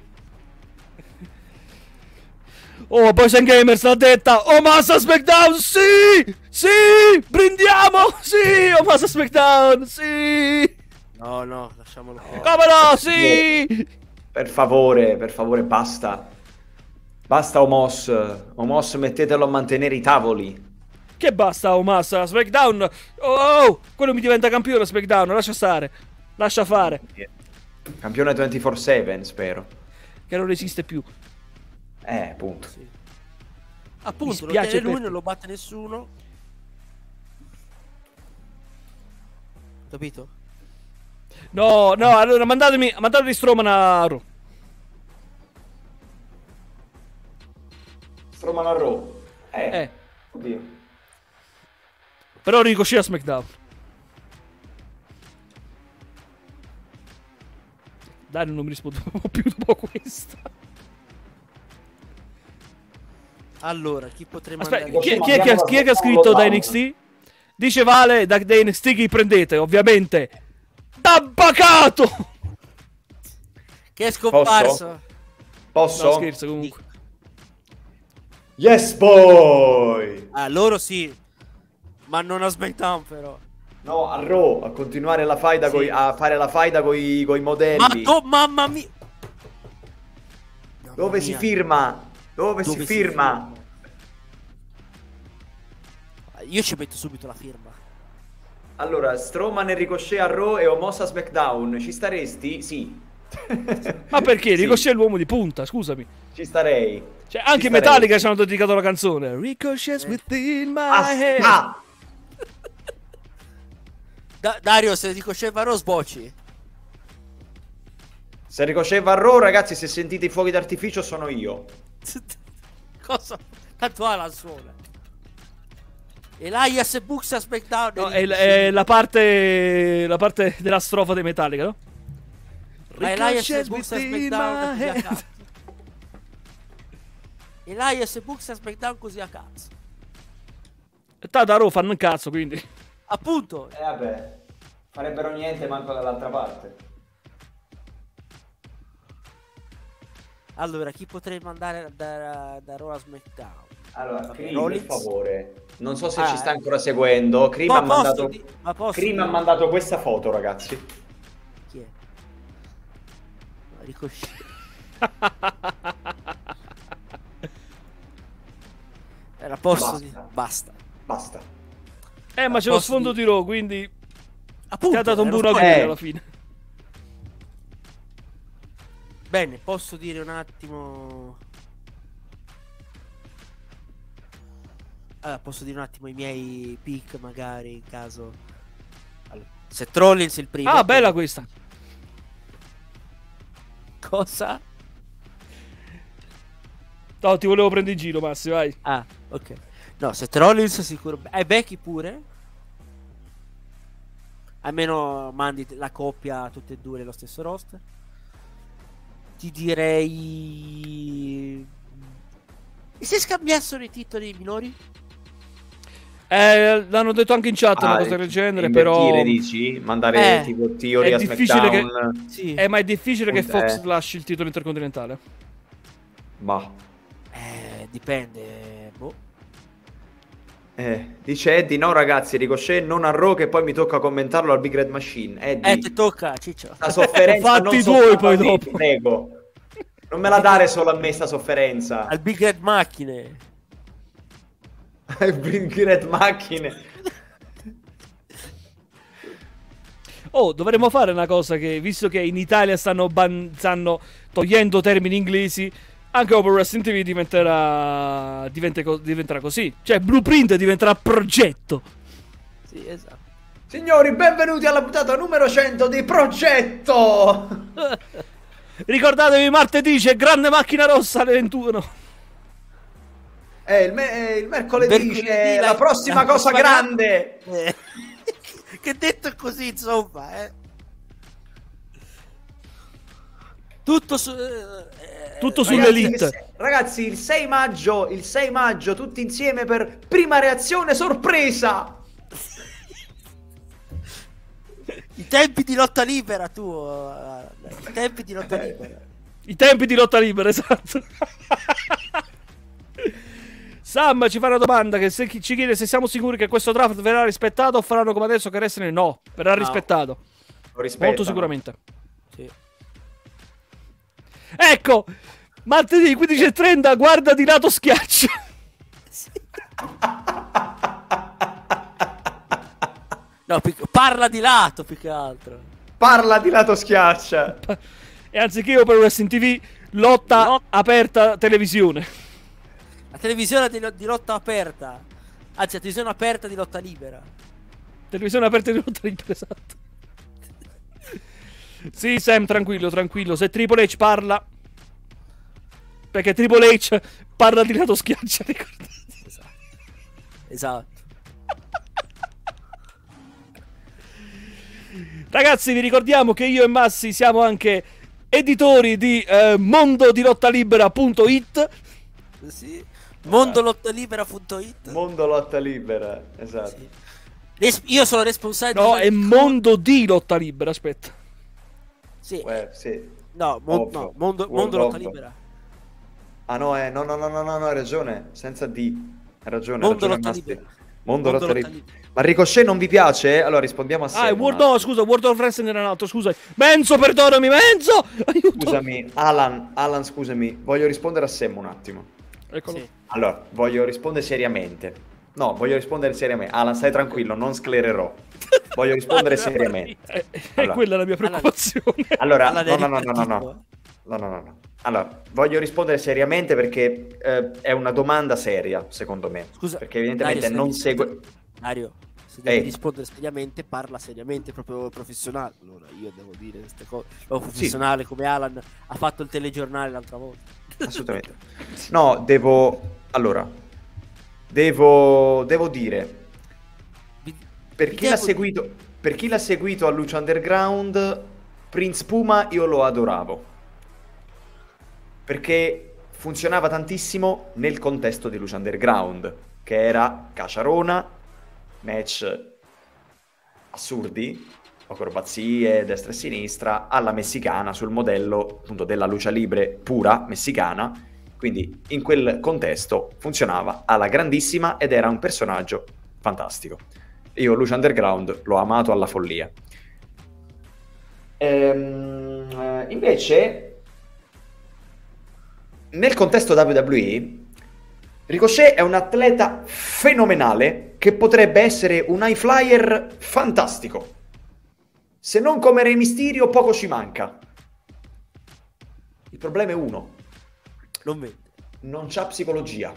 Oh, Boys and Gamers l'ha detta. Oh, Massa SmackDown, sì! Sì! Brindiamo! Sì! Oh, Massa SmackDown, sì! No, no, lasciamolo qua. Come no, sì! Per favore, per favore, basta. Basta Omos. Omos, mettetelo a mantenere i tavoli. Che basta, oh, Massa SmackDown. Oh, oh, quello mi diventa campione SmackDown, lascia stare. Lascia fare. Campione ventiquattro sette, spero. Che non esiste più. Eh, appunto. Sì. Appunto, Mi lo spiace tiene lui, per te. non lo batte nessuno. Capito? No, no, allora mandatemi, mandatemi Strowman a Raw. Strowman a Raw. Eh. Eh, Oddio. però Ricochet a SmackDown. Dai, non mi rispondo più dopo questa. Allora, chi potremmo Aspetta, andare? chi, chi è che ha, chi è che ha scritto da N X T? Dice Vale, da, da N X T chi prendete? Ovviamente Tabbacato! Che è scomparso? Posso? No, scherzo comunque. Yes, boy! Ah, loro sì. Ma non a SmackDown però. No, a Raw, a continuare la faida, Sì. coi, a fare la faida coi, coi modelli. Ma do, mamma mia. Mamma Dove si mia. firma? Dove, Dove si si firma? Io ci metto subito la firma. Allora, Strowman e Ricochet a Raw e Omos a SmackDown. Ci staresti? Sì. Ma perché? Sì, Ricochet è l'uomo di punta, scusami. ci starei. Cioè, anche Ci i Metallica starei. ci hanno dedicato la canzone. Ricochet's within my Ah, head. ah, Da- Dario, se dico Scevaro sbocci. se Ricochet va a Raw, ragazzi, se sentite i fuochi d'artificio sono io. Cosa? Tanto ha la sola. Elias e Bux a SmackDown. No, è, è la parte la parte della strofa dei Metallica, no? Ma Elias e Ricochet's Bux a within SmackDown my così a head. cazzo. Elias e Bux a SmackDown così a cazzo. Tanto Raw fanno un cazzo, quindi. Appunto. Eh vabbè, farebbero niente manco dall'altra parte. Allora, chi potrei mandare da, da Raw a SmackDown? Allora, Vabbè, Cream, per Rollins. favore. Non so se Ah, ci sta eh. ancora seguendo. Cream, Ma ha posso mandato... di- ma posso Cream dire- ha mandato questa foto, ragazzi. Chi è? Ricochet. Era posto Basta. di... Basta. Basta. Eh, ma c'è lo Posso sfondo dire- di Raw, quindi Appunto, ti ha dato un era buon spoiler. augurio Eh. alla fine. Bene, posso dire un attimo... Allora, posso dire un attimo i miei pick, magari, in caso... Allora, se Trollins il primo... Ah, bella questa. Cosa? No, ti volevo prendere in giro, Massi, vai. Ah, ok. No, se Trollins sicuro... E Becky pure? Almeno mandi la coppia a tutte e due nello stesso roster. Ti direi... E se scambiassero i titoli minori? Eh, l'hanno detto anche in chat una Ah, cosa del genere, invertire, però dici? Mandare Eh, tipo Theory è a difficile che- SmackDown? Sì. Eh, ma è difficile che Eh. Fox lasci il titolo intercontinentale. Bah. Eh, dipende. Boh. Eh, dice Eddie, no ragazzi, Ricochet non a Raw che poi mi tocca commentarlo al Big Red Machine. Eddie, Eh, ti tocca, Ciccio. la sofferenza Fatti non i soltanto tuoi poi a me, dopo. ti prego. Non me la dare solo a me sta sofferenza. Al Big Red Macchine. Big Red Macchine. Oh, dovremmo fare una cosa che, visto che in Italia stanno, ban- stanno togliendo termini inglesi, anche Open Wrestling T V diventerà, diventa co- diventerà così. Cioè, Blueprint diventerà progetto. Sì, esatto. Signori, benvenuti alla puntata numero cento di Progetto. Ricordatevi, martedì c'è Grande Macchina Rossa alle ventuno. Eh, il, me- eh, il mercoledì, Mercoledì c'è la- la prossima la cosa prossima grande. Eh. Che detto così, insomma, eh. Tutto su... eh, Tutto eh, sull'Elite. Ragazzi, il se- Ragazzi, il sei maggio, il sei maggio, tutti insieme per prima reazione sorpresa. I tempi di lotta libera, tu. eh, I tempi di lotta libera. I tempi di lotta libera, esatto. Sam ci fa una domanda che se, ci chiede se siamo sicuri che questo draft verrà rispettato o faranno come adesso che wrestling no, verrà No. rispettato. Lo rispettano. Molto sicuramente. Sì. Ecco, martedì quindici e trenta, guarda di lato schiaccia. No, pic- parla di lato più che altro. Parla di lato schiaccia. E anziché Open Wrestling T V, lotta No. aperta televisione. La televisione di, di lotta aperta. Anzi, la televisione aperta di lotta libera. Televisione aperta di lotta libera, esatto. Sì, Sam, tranquillo, tranquillo. Se Triple H parla, perché Triple H parla di lato schiaccia, ricordate. Esatto. Esatto. Ragazzi, vi ricordiamo che io e Massi siamo anche editori di eh, mondodilottalibera.it. Sì. mondolottalibera.it. Mondo lotta libera, esatto. Sì. Res- io sono responsabile. No, di- è mondo di lotta libera, aspetta. Sì. Eh, sì. No, mon- Ovvio. no, mondo, World mondo lotta of. libera. Ah no, eh, no, no, no, no, no, no, hai ragione, senza D. Hai ragione, Mondo hai ragione, lotta Masti. libera. Mondo, Mondo lotta lotta libera. libera. Ma Ricochet non vi piace? Allora rispondiamo a Ah, Sam è un World, attimo. no, scusa, World of Wrestling era un altro, scusa. Menzo, perdonami, Menzo! Aiuto! Scusami, Alan, Alan, scusami, voglio rispondere a Sam un attimo. Eccolo. Sì. Allora, voglio rispondere seriamente. No, voglio rispondere seriamente. Alan, stai tranquillo, non sclererò. Voglio rispondere seriamente. Eh, eh, Allora. quella è la mia preoccupazione. Allora, Alan no, è no, no, no, no, no. ripartito. No, no, no, no. Allora, voglio rispondere seriamente perché eh, è una domanda seria, secondo me. Scusa, Perché evidentemente Dario, se non devi segue... rispondere- Dario, se devi Ehi. rispondere seriamente, parla seriamente, proprio professionale. Allora, io devo dire queste cose. Lo professionale come Alan ha fatto il telegiornale l'altra volta. Assolutamente. No, devo... Allora, devo... Devo dire... Vi- Per vi chi l'ha devo- seguito, per chi l'ha seguito a Lucha Underground, Prince Puma io lo adoravo. Perché funzionava tantissimo nel contesto di Lucha Underground, che era caciarona, match assurdi, acrobazie, destra e sinistra, alla messicana, sul modello appunto della lucha libre pura messicana. Quindi in quel contesto funzionava alla grandissima ed era un personaggio fantastico. Io Lucha Underground l'ho amato alla follia. Ehm, eh, invece, nel contesto W W E, Ricochet è un atleta fenomenale che potrebbe essere un high flyer fantastico. Se non come Re Mysterio, poco ci manca. Il problema è uno: Non vede. non c'ha psicologia.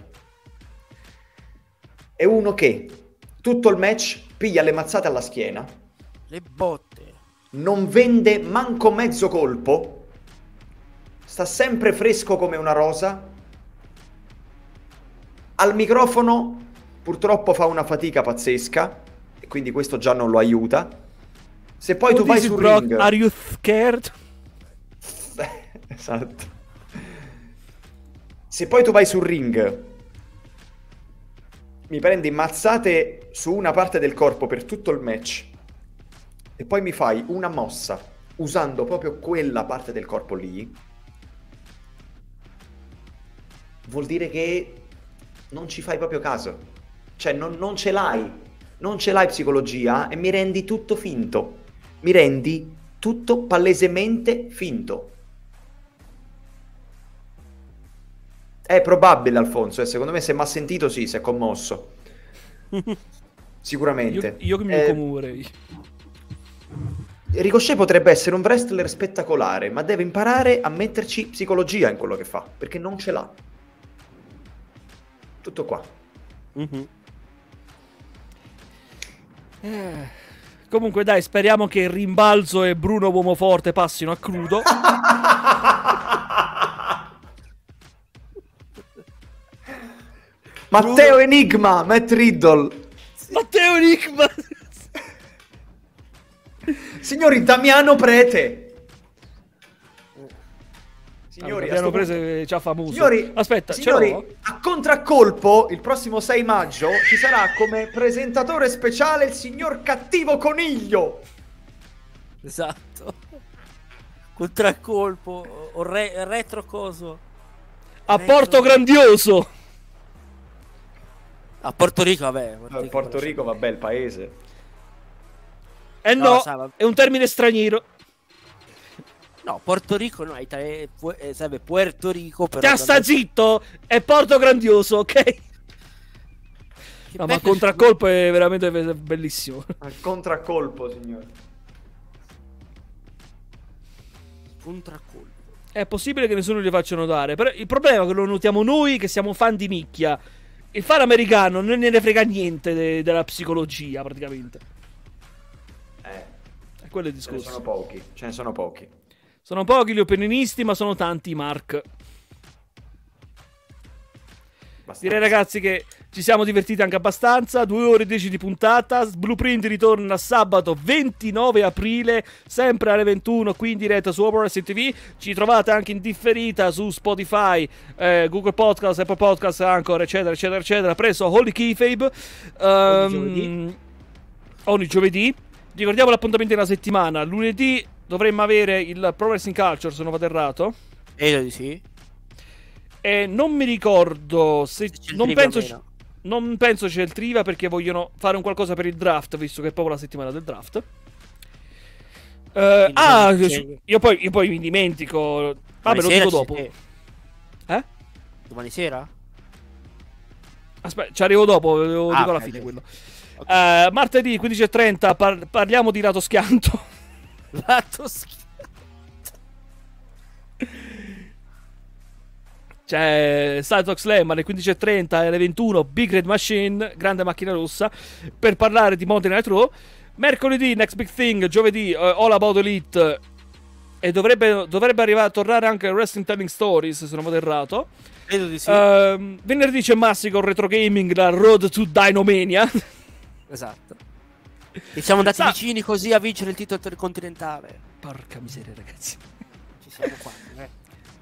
È uno che tutto il match piglia le mazzate alla schiena, Le botte. non vende manco mezzo colpo, sta sempre fresco come una rosa, al microfono purtroppo fa una fatica pazzesca e quindi questo già non lo aiuta. Se poi tu What vai is it, sul Brock? ring... Are you scared? Esatto. Se poi tu vai sul ring mi prendi mazzate su una parte del corpo per tutto il match e poi mi fai una mossa usando proprio quella parte del corpo lì, vuol dire che non ci fai proprio caso. Cioè non, non ce l'hai. Non ce l'hai psicologia e mi rendi tutto finto. Mi rendi tutto palesemente finto. È probabile, Alfonso, e secondo me se mi ha sentito sì, si è commosso. Sicuramente. Io, io che mi eh, commuoverei. Ricochet potrebbe essere un wrestler spettacolare, ma deve imparare a metterci psicologia in quello che fa, perché non ce l'ha. Tutto qua. Mm-hmm. Eh, comunque dai, speriamo che il Rimbalzo e Bruno Uomoforte passino a crudo. Matteo Enigma, Matt Riddle. Matteo Enigma. Signori, Damiano Prete. Signori, abbiamo a sto preso punto- già famoso. Signori, Aspetta, ce signori, l'ho? a contraccolpo il prossimo sei maggio ci sarà come presentatore speciale il signor Cattivo Coniglio. Esatto. Contraccolpo o re- retro coso. A Retro- Porto Grandioso. A Porto Rico, vabbè. No, il Porto Rico, vabbè, il paese. Eh No, no, sa, va- è un termine straniero. No, Porto Rico no, ita- eh, pu- eh, serve Puerto Rico però. Già sta zitto, è Porto Grandioso, ok? No, ma il contraccolpo è veramente bellissimo. Al contraccolpo, signori. Contraccolpo. È possibile che nessuno gli faccia notare, però il problema è che lo notiamo noi che siamo fan di nicchia. Il fan americano non ne frega niente de- della psicologia, praticamente. Eh, È quello il ce ne discorso. sono pochi, ce ne sono pochi. Sono pochi gli opinionisti, ma sono tanti i Mark. Abbastanza. Direi ragazzi che ci siamo divertiti anche abbastanza. Due ore e dieci di puntata. Blueprint ritorna sabato ventinove aprile, sempre alle ventuno, qui in diretta su Opera Wrestling T V. Ci trovate anche in differita su Spotify, eh, Google Podcast, Apple Podcast, Anchor, eccetera, eccetera, eccetera, presso Holy Kayfabe. Ogni Ehm, giovedì. ogni giovedì. Ricordiamo l'appuntamento della settimana. Lunedì dovremmo avere il Pro Wrestling Culture, se non vado errato. Credo di sì. E non mi ricordo se Se c'è il non trivia penso o meno. non penso c'è il trivia perché vogliono fare un qualcosa per il draft, visto che è proprio la settimana del draft. Eh, ah, non io, c'è- io poi, io poi mi dimentico. Vabbè, Domani lo sera dico ci dopo. sei te? Eh? Domani sera? Aspetta, ci arrivo dopo, lo Ah, dico alla ok, fine ok. quello. Eh, martedì quindici e trenta par- parliamo di lato schianto. Lato schifo. C'è Cytox Slam alle quindici e trenta e alle ventuno Big Red Machine, grande macchina rossa, per parlare di Monday Night Raw. Mercoledì Next Big Thing, giovedì uh, All About Elite, e dovrebbe, dovrebbe arrivare a tornare anche Wrestling Telling Stories, se non vado errato. Credo di sì. Ehm, venerdì c'è Massacre Retro Gaming, la Road to Dynomania. Esatto. E siamo andati Sa- vicini così a vincere il titolo intercontinentale. Porca miseria, ragazzi. Ci siamo qua. Eh.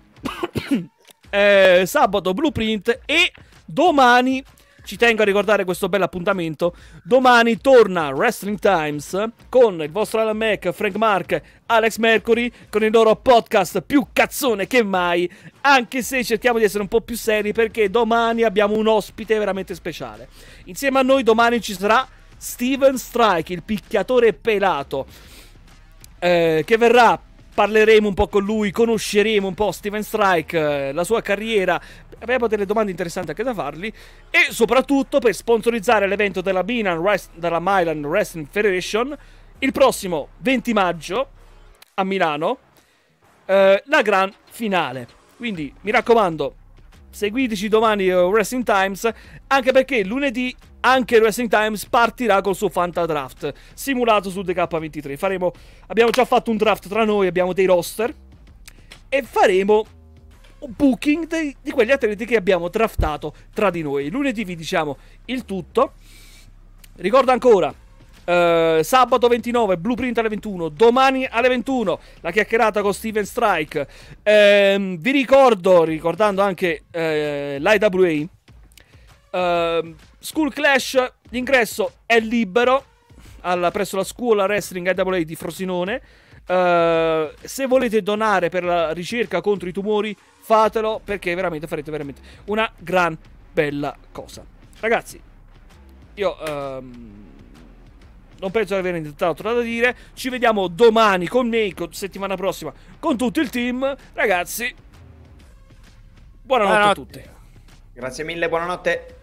Eh, sabato Blueprint, e domani ci tengo a ricordare questo bel appuntamento. Domani torna Wrestling Times con il vostro Alan Mac, Frank Mark, Alex Mercury, con il loro podcast più cazzone che mai, anche se cerchiamo di essere un po' più seri perché domani abbiamo un ospite veramente speciale. Insieme a noi domani ci sarà Steven Strike, il picchiatore pelato, eh, che verrà. Parleremo un po' con lui, conosceremo un po' Steven Strike, eh, la sua carriera. Abbiamo delle domande interessanti anche da fargli. E soprattutto per sponsorizzare l'evento della Milan, Wrest- della Milan Wrestling Federation il prossimo venti maggio a Milano, eh, la gran finale. Quindi mi raccomando, seguiteci domani a Wrestling Times, anche perché lunedì anche Wrestling Times partirà col suo Fanta Draft simulato su D K ventitré. Faremo, abbiamo già fatto un draft tra noi, abbiamo dei roster e faremo un booking dei, di quegli atleti che abbiamo draftato tra di noi. Lunedì vi diciamo il tutto. Ricordo ancora, eh, sabato ventinove Blueprint alle ventuno, domani alle ventuno la chiacchierata con Steven Strike. Ehm, vi ricordo, ricordando anche eh, l'I W A, Uh, Skull Clash, l'ingresso è libero alla, presso la scuola wrestling I A A di Frosinone. Uh, se volete donare per la ricerca contro i tumori, fatelo, perché veramente farete veramente una gran bella cosa. Ragazzi, io um, non penso di avere nient'altro da dire. Ci vediamo domani con me, con, settimana prossima con tutto il team. Ragazzi, buonanotte, buonanotte a tutti. Grazie mille, buonanotte.